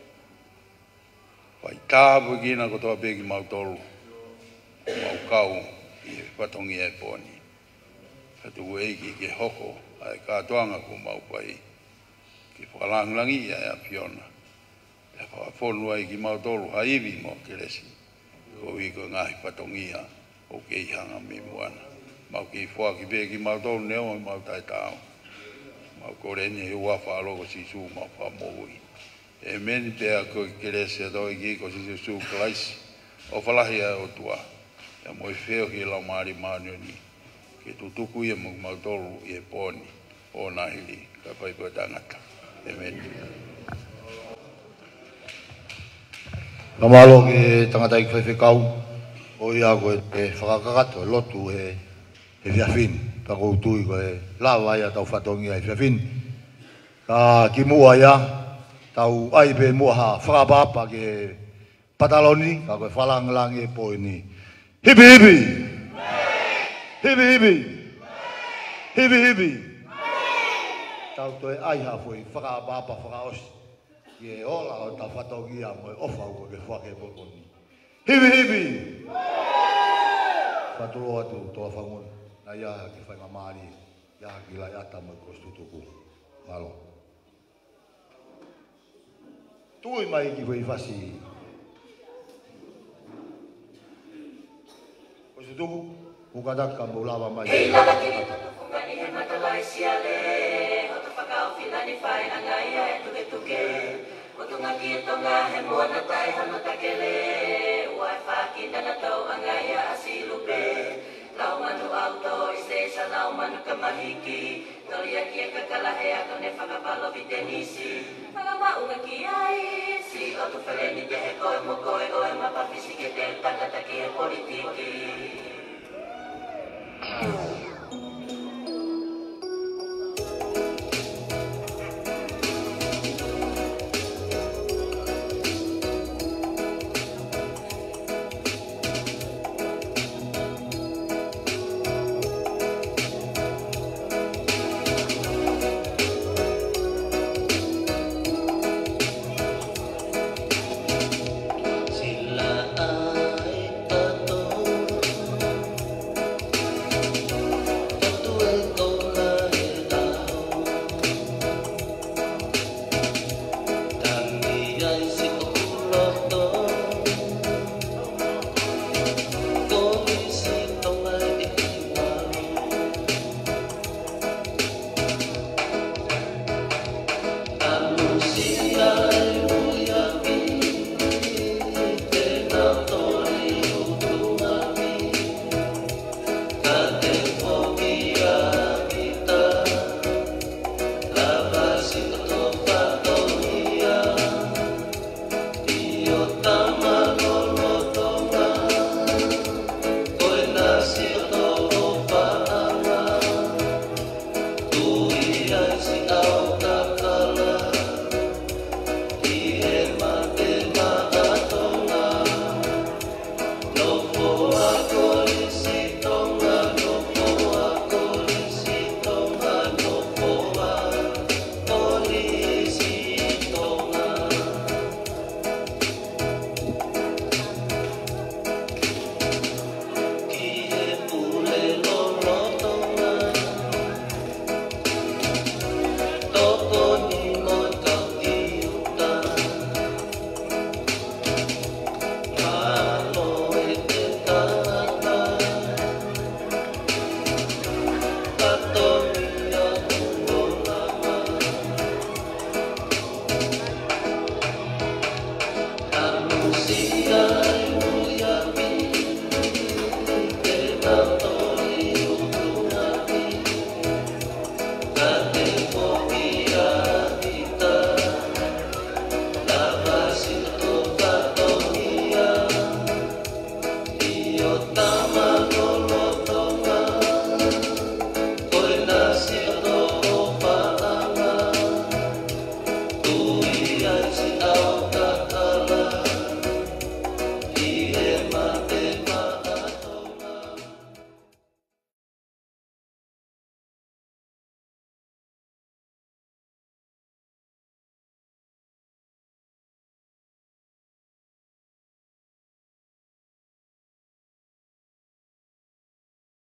Pai tāpu kina ko toa peki mau tolu. Mau kau i patongi e pōni. Hatu eiki ke hoko ai kātoanga ko mau pai. Ki whakalanglangi ia e Fiona. E whakawhonua i ki mau tolu haiwi mo keresi. Ko i ko ngahi patongia o kei hanga me moana. Mau ki whua ki pe ki mau tolu neo i mau tai tau. Mau korene he ua whaaloko si su mau whamohui. E meni pēa ko keresi a toi ki ko si su klaisi. O whalahi a o tua. E mo i wheo ki lau maari maanio ni. Ke tutuku ia mo mau tolu i e pōni. O nahili ka paipa tangata. E meni. Kamalo ke tangata i whaiwhekau. O ia koe e whakakakato e lotu e e whiawhin. Tako utui ko e lawa ia tau whatongi e whiawhin. Ka ki mua ia. Tau ai pe mua ha whakapapa ke pataloni. Ka koe whalanglangi e poini. Hibi hibi! Hibi hibi! Hibi hibi! Tau toi ai ha fui whakapapa whakaosi. Ke ola o ta whatongi a mo e ofa ua ke whake pokoni. Hibi hibi! Whaturo atu toa whangun. Na ia ke whainga maari. Ia ki lai ata mo e kostu tuku. Malo. Tui mai ki whai whasi. Kostu tuku. Ukadaka mo lava mai. Hei lala ki rito tukungani he matalai siale. Hoto whakao whilani whai angai a e tuke tuke. Kotunga ki e tonga he moana tai hano takele. Ua e whaki nana tau angai a asilupe. Lau manu auto istesa lau manu kamahiki Tolia kia kakalahea kone whakapalo vitenisi Whakamau nga kiai Si o tu whaleni te he koe mo koe oe mapapisi ke te tangata ki he politiki